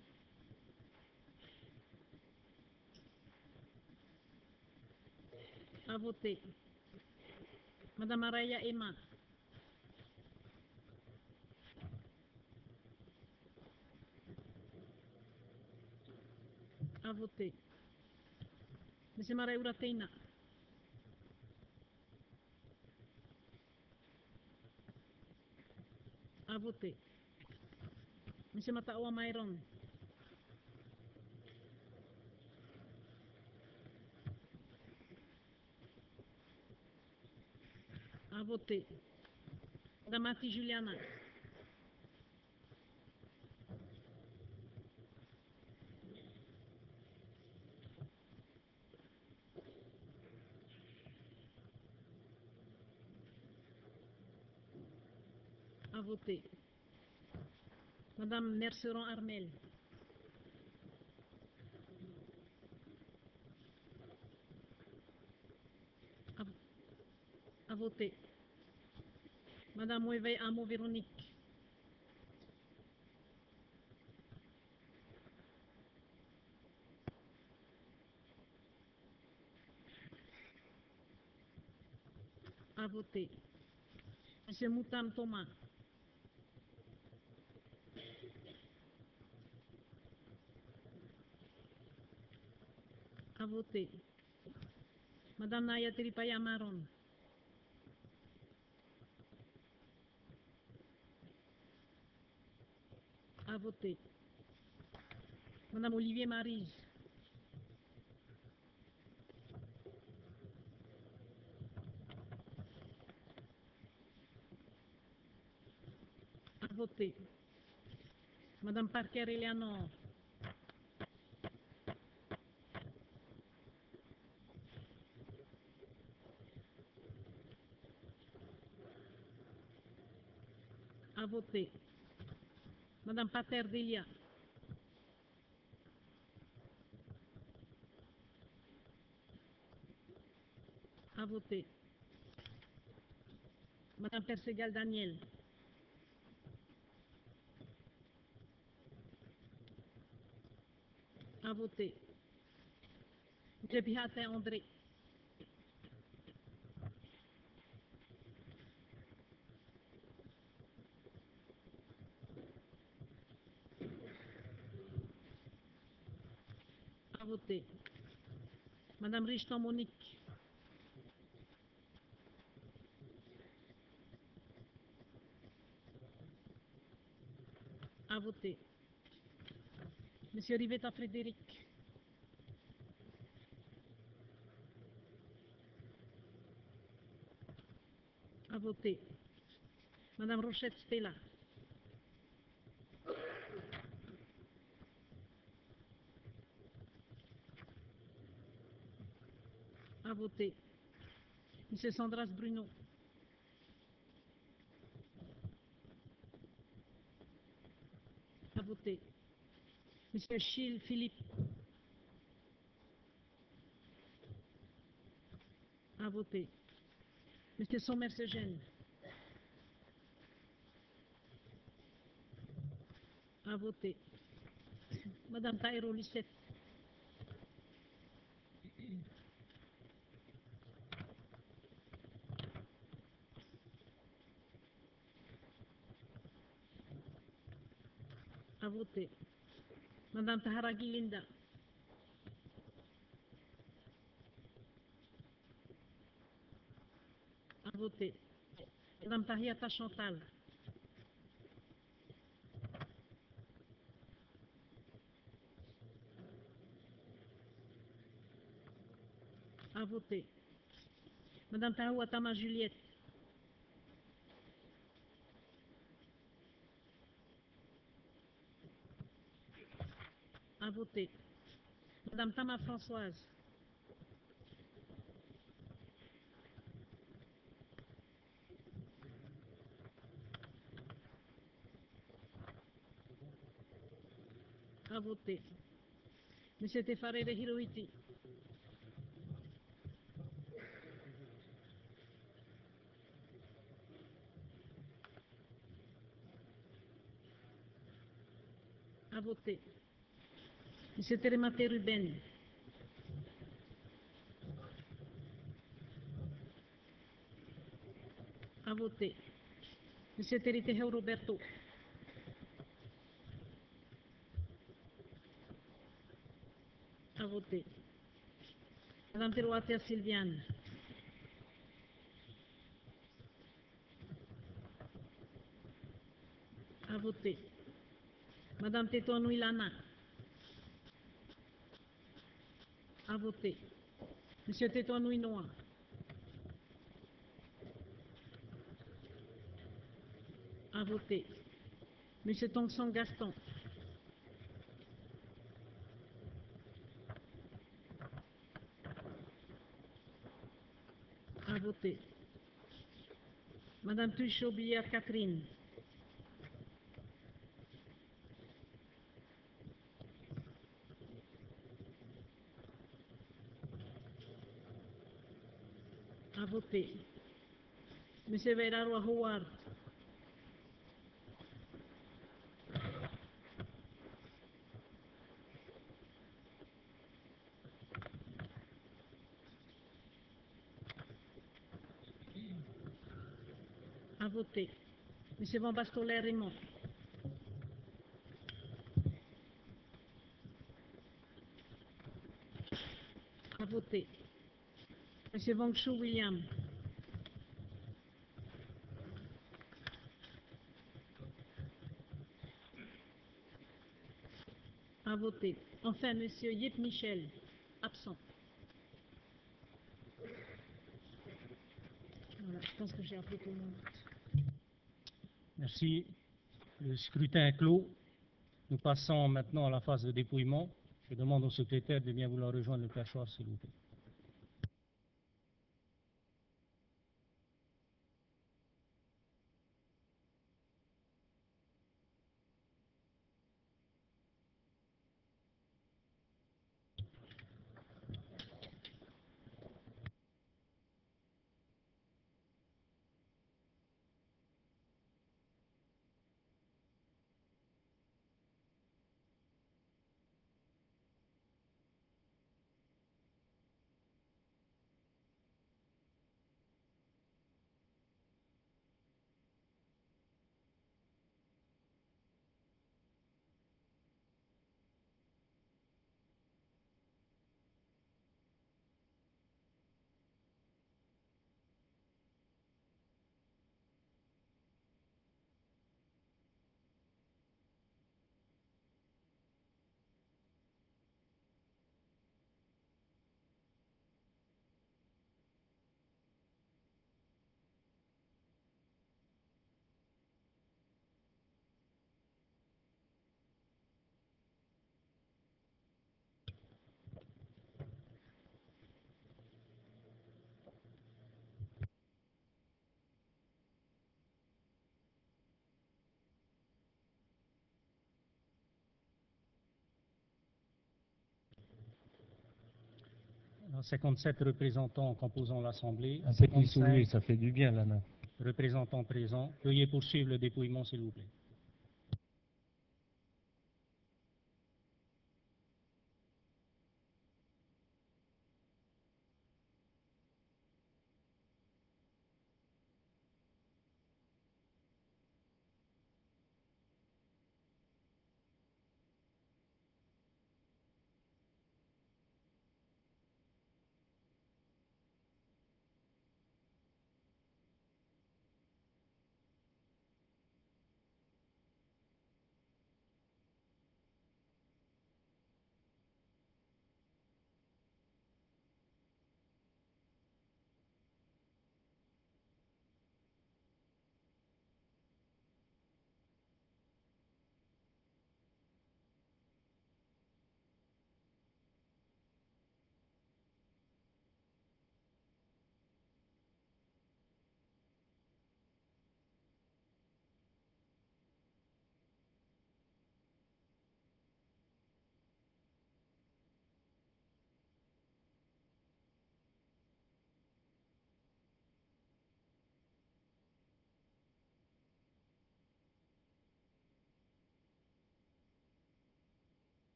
À voter. Madame Araya Emma. À voter. Monsieur Maraoura Teina. À voter. Monsieur Mataoa Mairon. À voter. Damati Juliana. À voter. Madame Merceron Armel. À, à voter. Madame Ouéveil Amo Véronique. À voter. Monsieur Moutam Thomas. À voter. Madame Naya Tripaya Maron. À voter. Madame Olivier Marise. À voter. Madame Parker Eleanor. À voter. Madame Pater Delia. À voter. Madame Persegal Daniel. À voter. Monsieur Pihatin André. À voter. Madame Richton Monique. À voter. Monsieur Rivetta Frédéric. À voter. Madame Rochette Stella. À voter. Monsieur Sandras Bruno. À voter. Monsieur Chil Philippe. À voter. Monsieur Sommer Eugène. À voter. Madame Taïro Lucette. À voter. Madame Taharagi Linda. À voter. Madame Tahiata Chantal. À voter. Madame Taouatama Juliette. À voter. Madame Tama Françoise. À voter. Monsieur Tefarere Hiroiti. À voter. Monsieur Teremate Ruben. À voter. Monsieur Teriteheu Roberto. À voter. Madame Teruatea Sylviane. À voter. Madame Tétonou Ilana. À voter. Monsieur Tétonou Inoa. À voter. Monsieur Tongson Gaston. À voter. Madame Tuchot-Billard Catherine. À voter. Monsieur Veiraroa Howard. À voter. Monsieur Van Bastolet Raymond. À voter. Monsieur Wangchou William. À voter. Enfin, Monsieur Yip Michel, absent. Voilà, je pense que j'ai appelé tout le monde. Merci. Le scrutin est clos. Nous passons maintenant à la phase de dépouillement. Je demande au secrétaire de bien vouloir rejoindre le perchoir, s'il vous plaît. Il y a cinquante-sept représentants composant l'Assemblée. Un petit cinquante-cinq soulier, ça fait du bien, Lana. représentants présents. Veuillez poursuivre le dépouillement, s'il vous plaît.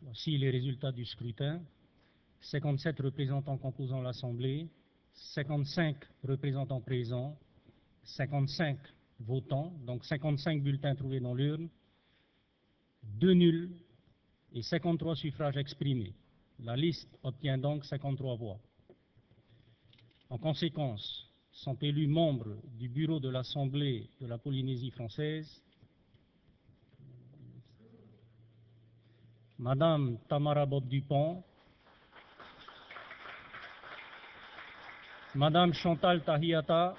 Voici les résultats du scrutin. cinquante-sept représentants composant l'Assemblée, cinquante-cinq représentants présents, cinquante-cinq votants, donc cinquante-cinq bulletins trouvés dans l'urne, deux nuls et cinquante-trois suffrages exprimés. La liste obtient donc cinquante-trois voix. En conséquence, sont élus membres du bureau de l'Assemblée de la Polynésie française Madame Tamara Bob-Dupont, Madame Chantal Tahiata,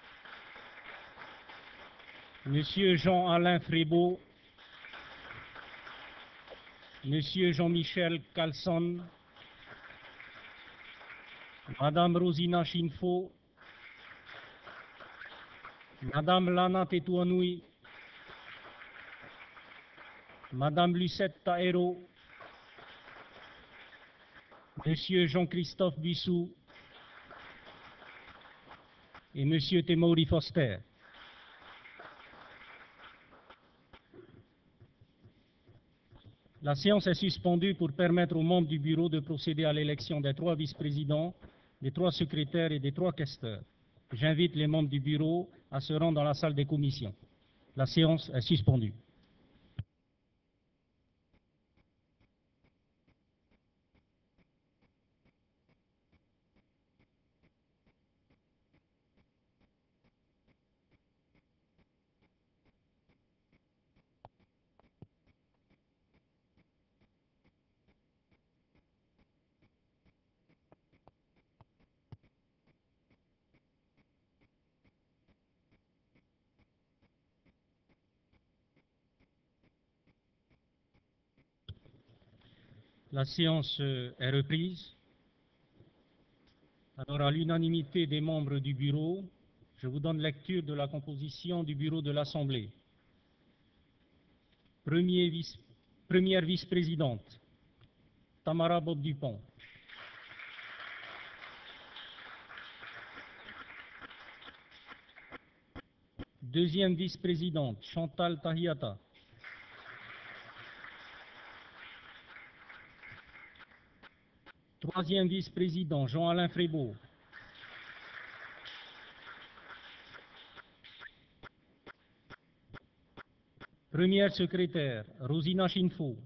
Monsieur Jean-Alain Frébeau, Monsieur Jean-Michel Carlson, Madame Rosina Chinfo, Madame Lana Tetouanoui, Madame Lucette Taero, Monsieur Jean-Christophe Bissou et Monsieur Temauri Foster. La séance est suspendue pour permettre aux membres du bureau de procéder à l'élection des trois vice-présidents, des trois secrétaires et des trois questeurs. J'invite les membres du bureau à se rendre dans la salle des commissions. La séance est suspendue. La séance est reprise. Alors, à l'unanimité des membres du bureau, je vous donne lecture de la composition du bureau de l'Assemblée. Premier vice, première vice-présidente, Tamara Bob-Dupont. Deuxième vice-présidente, Chantal Tahiata. Troisième vice-président, Jean-Alain Frébeau. Première secrétaire, Rosina Chinfo.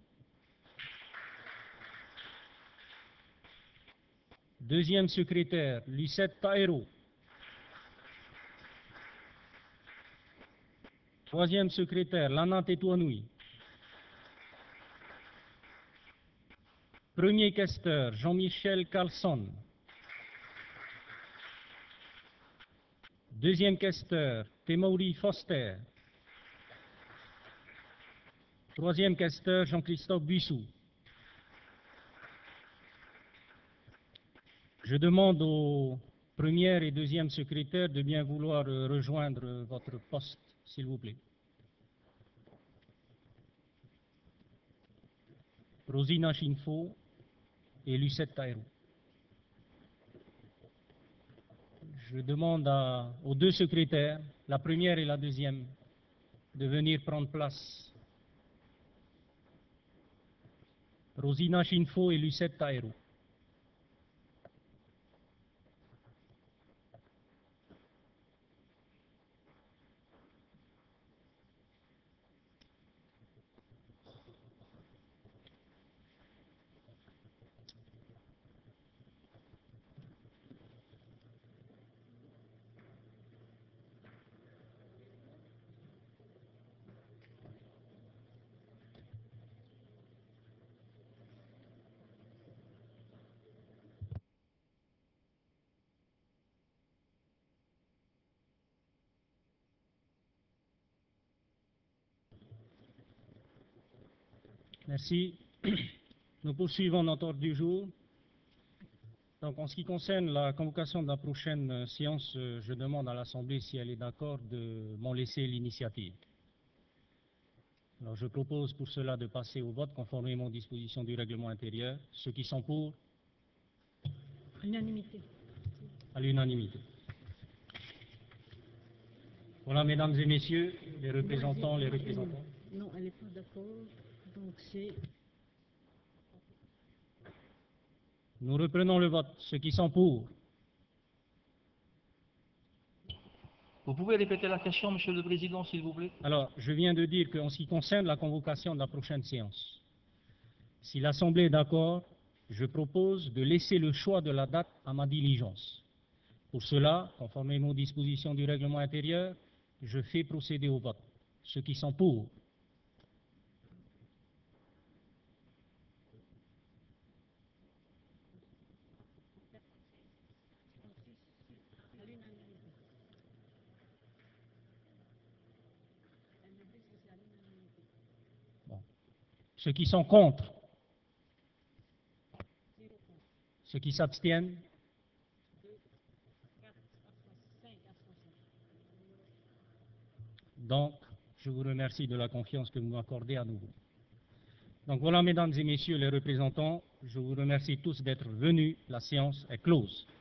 Deuxième secrétaire, Lucette Taero. Troisième secrétaire, Lana Tetouanoui. Premier questeur, Jean-Michel Carlson. Deuxième questeur, Temauri Foster. Troisième questeur, Jean-Christophe Bissou. Je demande aux première et deuxième secrétaires de bien vouloir rejoindre votre poste, s'il vous plaît. Rosina Chinfo et Lucette Taero. Je demande à, aux deux secrétaires, la première et la deuxième, de venir prendre place. Rosina Chinfo et Lucette Taero. Merci. Nous poursuivons notre ordre du jour. Donc, en ce qui concerne la convocation de la prochaine séance, je demande à l'Assemblée, si elle est d'accord, de m'en laisser l'initiative. Alors, je propose pour cela de passer au vote conformément aux dispositions du règlement intérieur. Ceux qui sont pour? Unanimité. À l'unanimité. Voilà, mesdames et messieurs, les représentants, les représentants. Non, elle n'est pas d'accord. Donc c'est Nous reprenons le vote. Ceux qui sont pour. Vous pouvez répéter la question, Monsieur le Président, s'il vous plaît? Alors, je viens de dire qu'en ce qui concerne la convocation de la prochaine séance, si l'Assemblée est d'accord, je propose de laisser le choix de la date à ma diligence. Pour cela, conformément aux dispositions du règlement intérieur, je fais procéder au vote. Ceux qui sont pour. Bon. Ceux qui sont contre. Ceux qui s'abstiennent. Donc, je vous remercie de la confiance que vous m'accordez à nouveau. Donc voilà, mesdames et messieurs les représentants, je vous remercie tous d'être venus. La séance est close.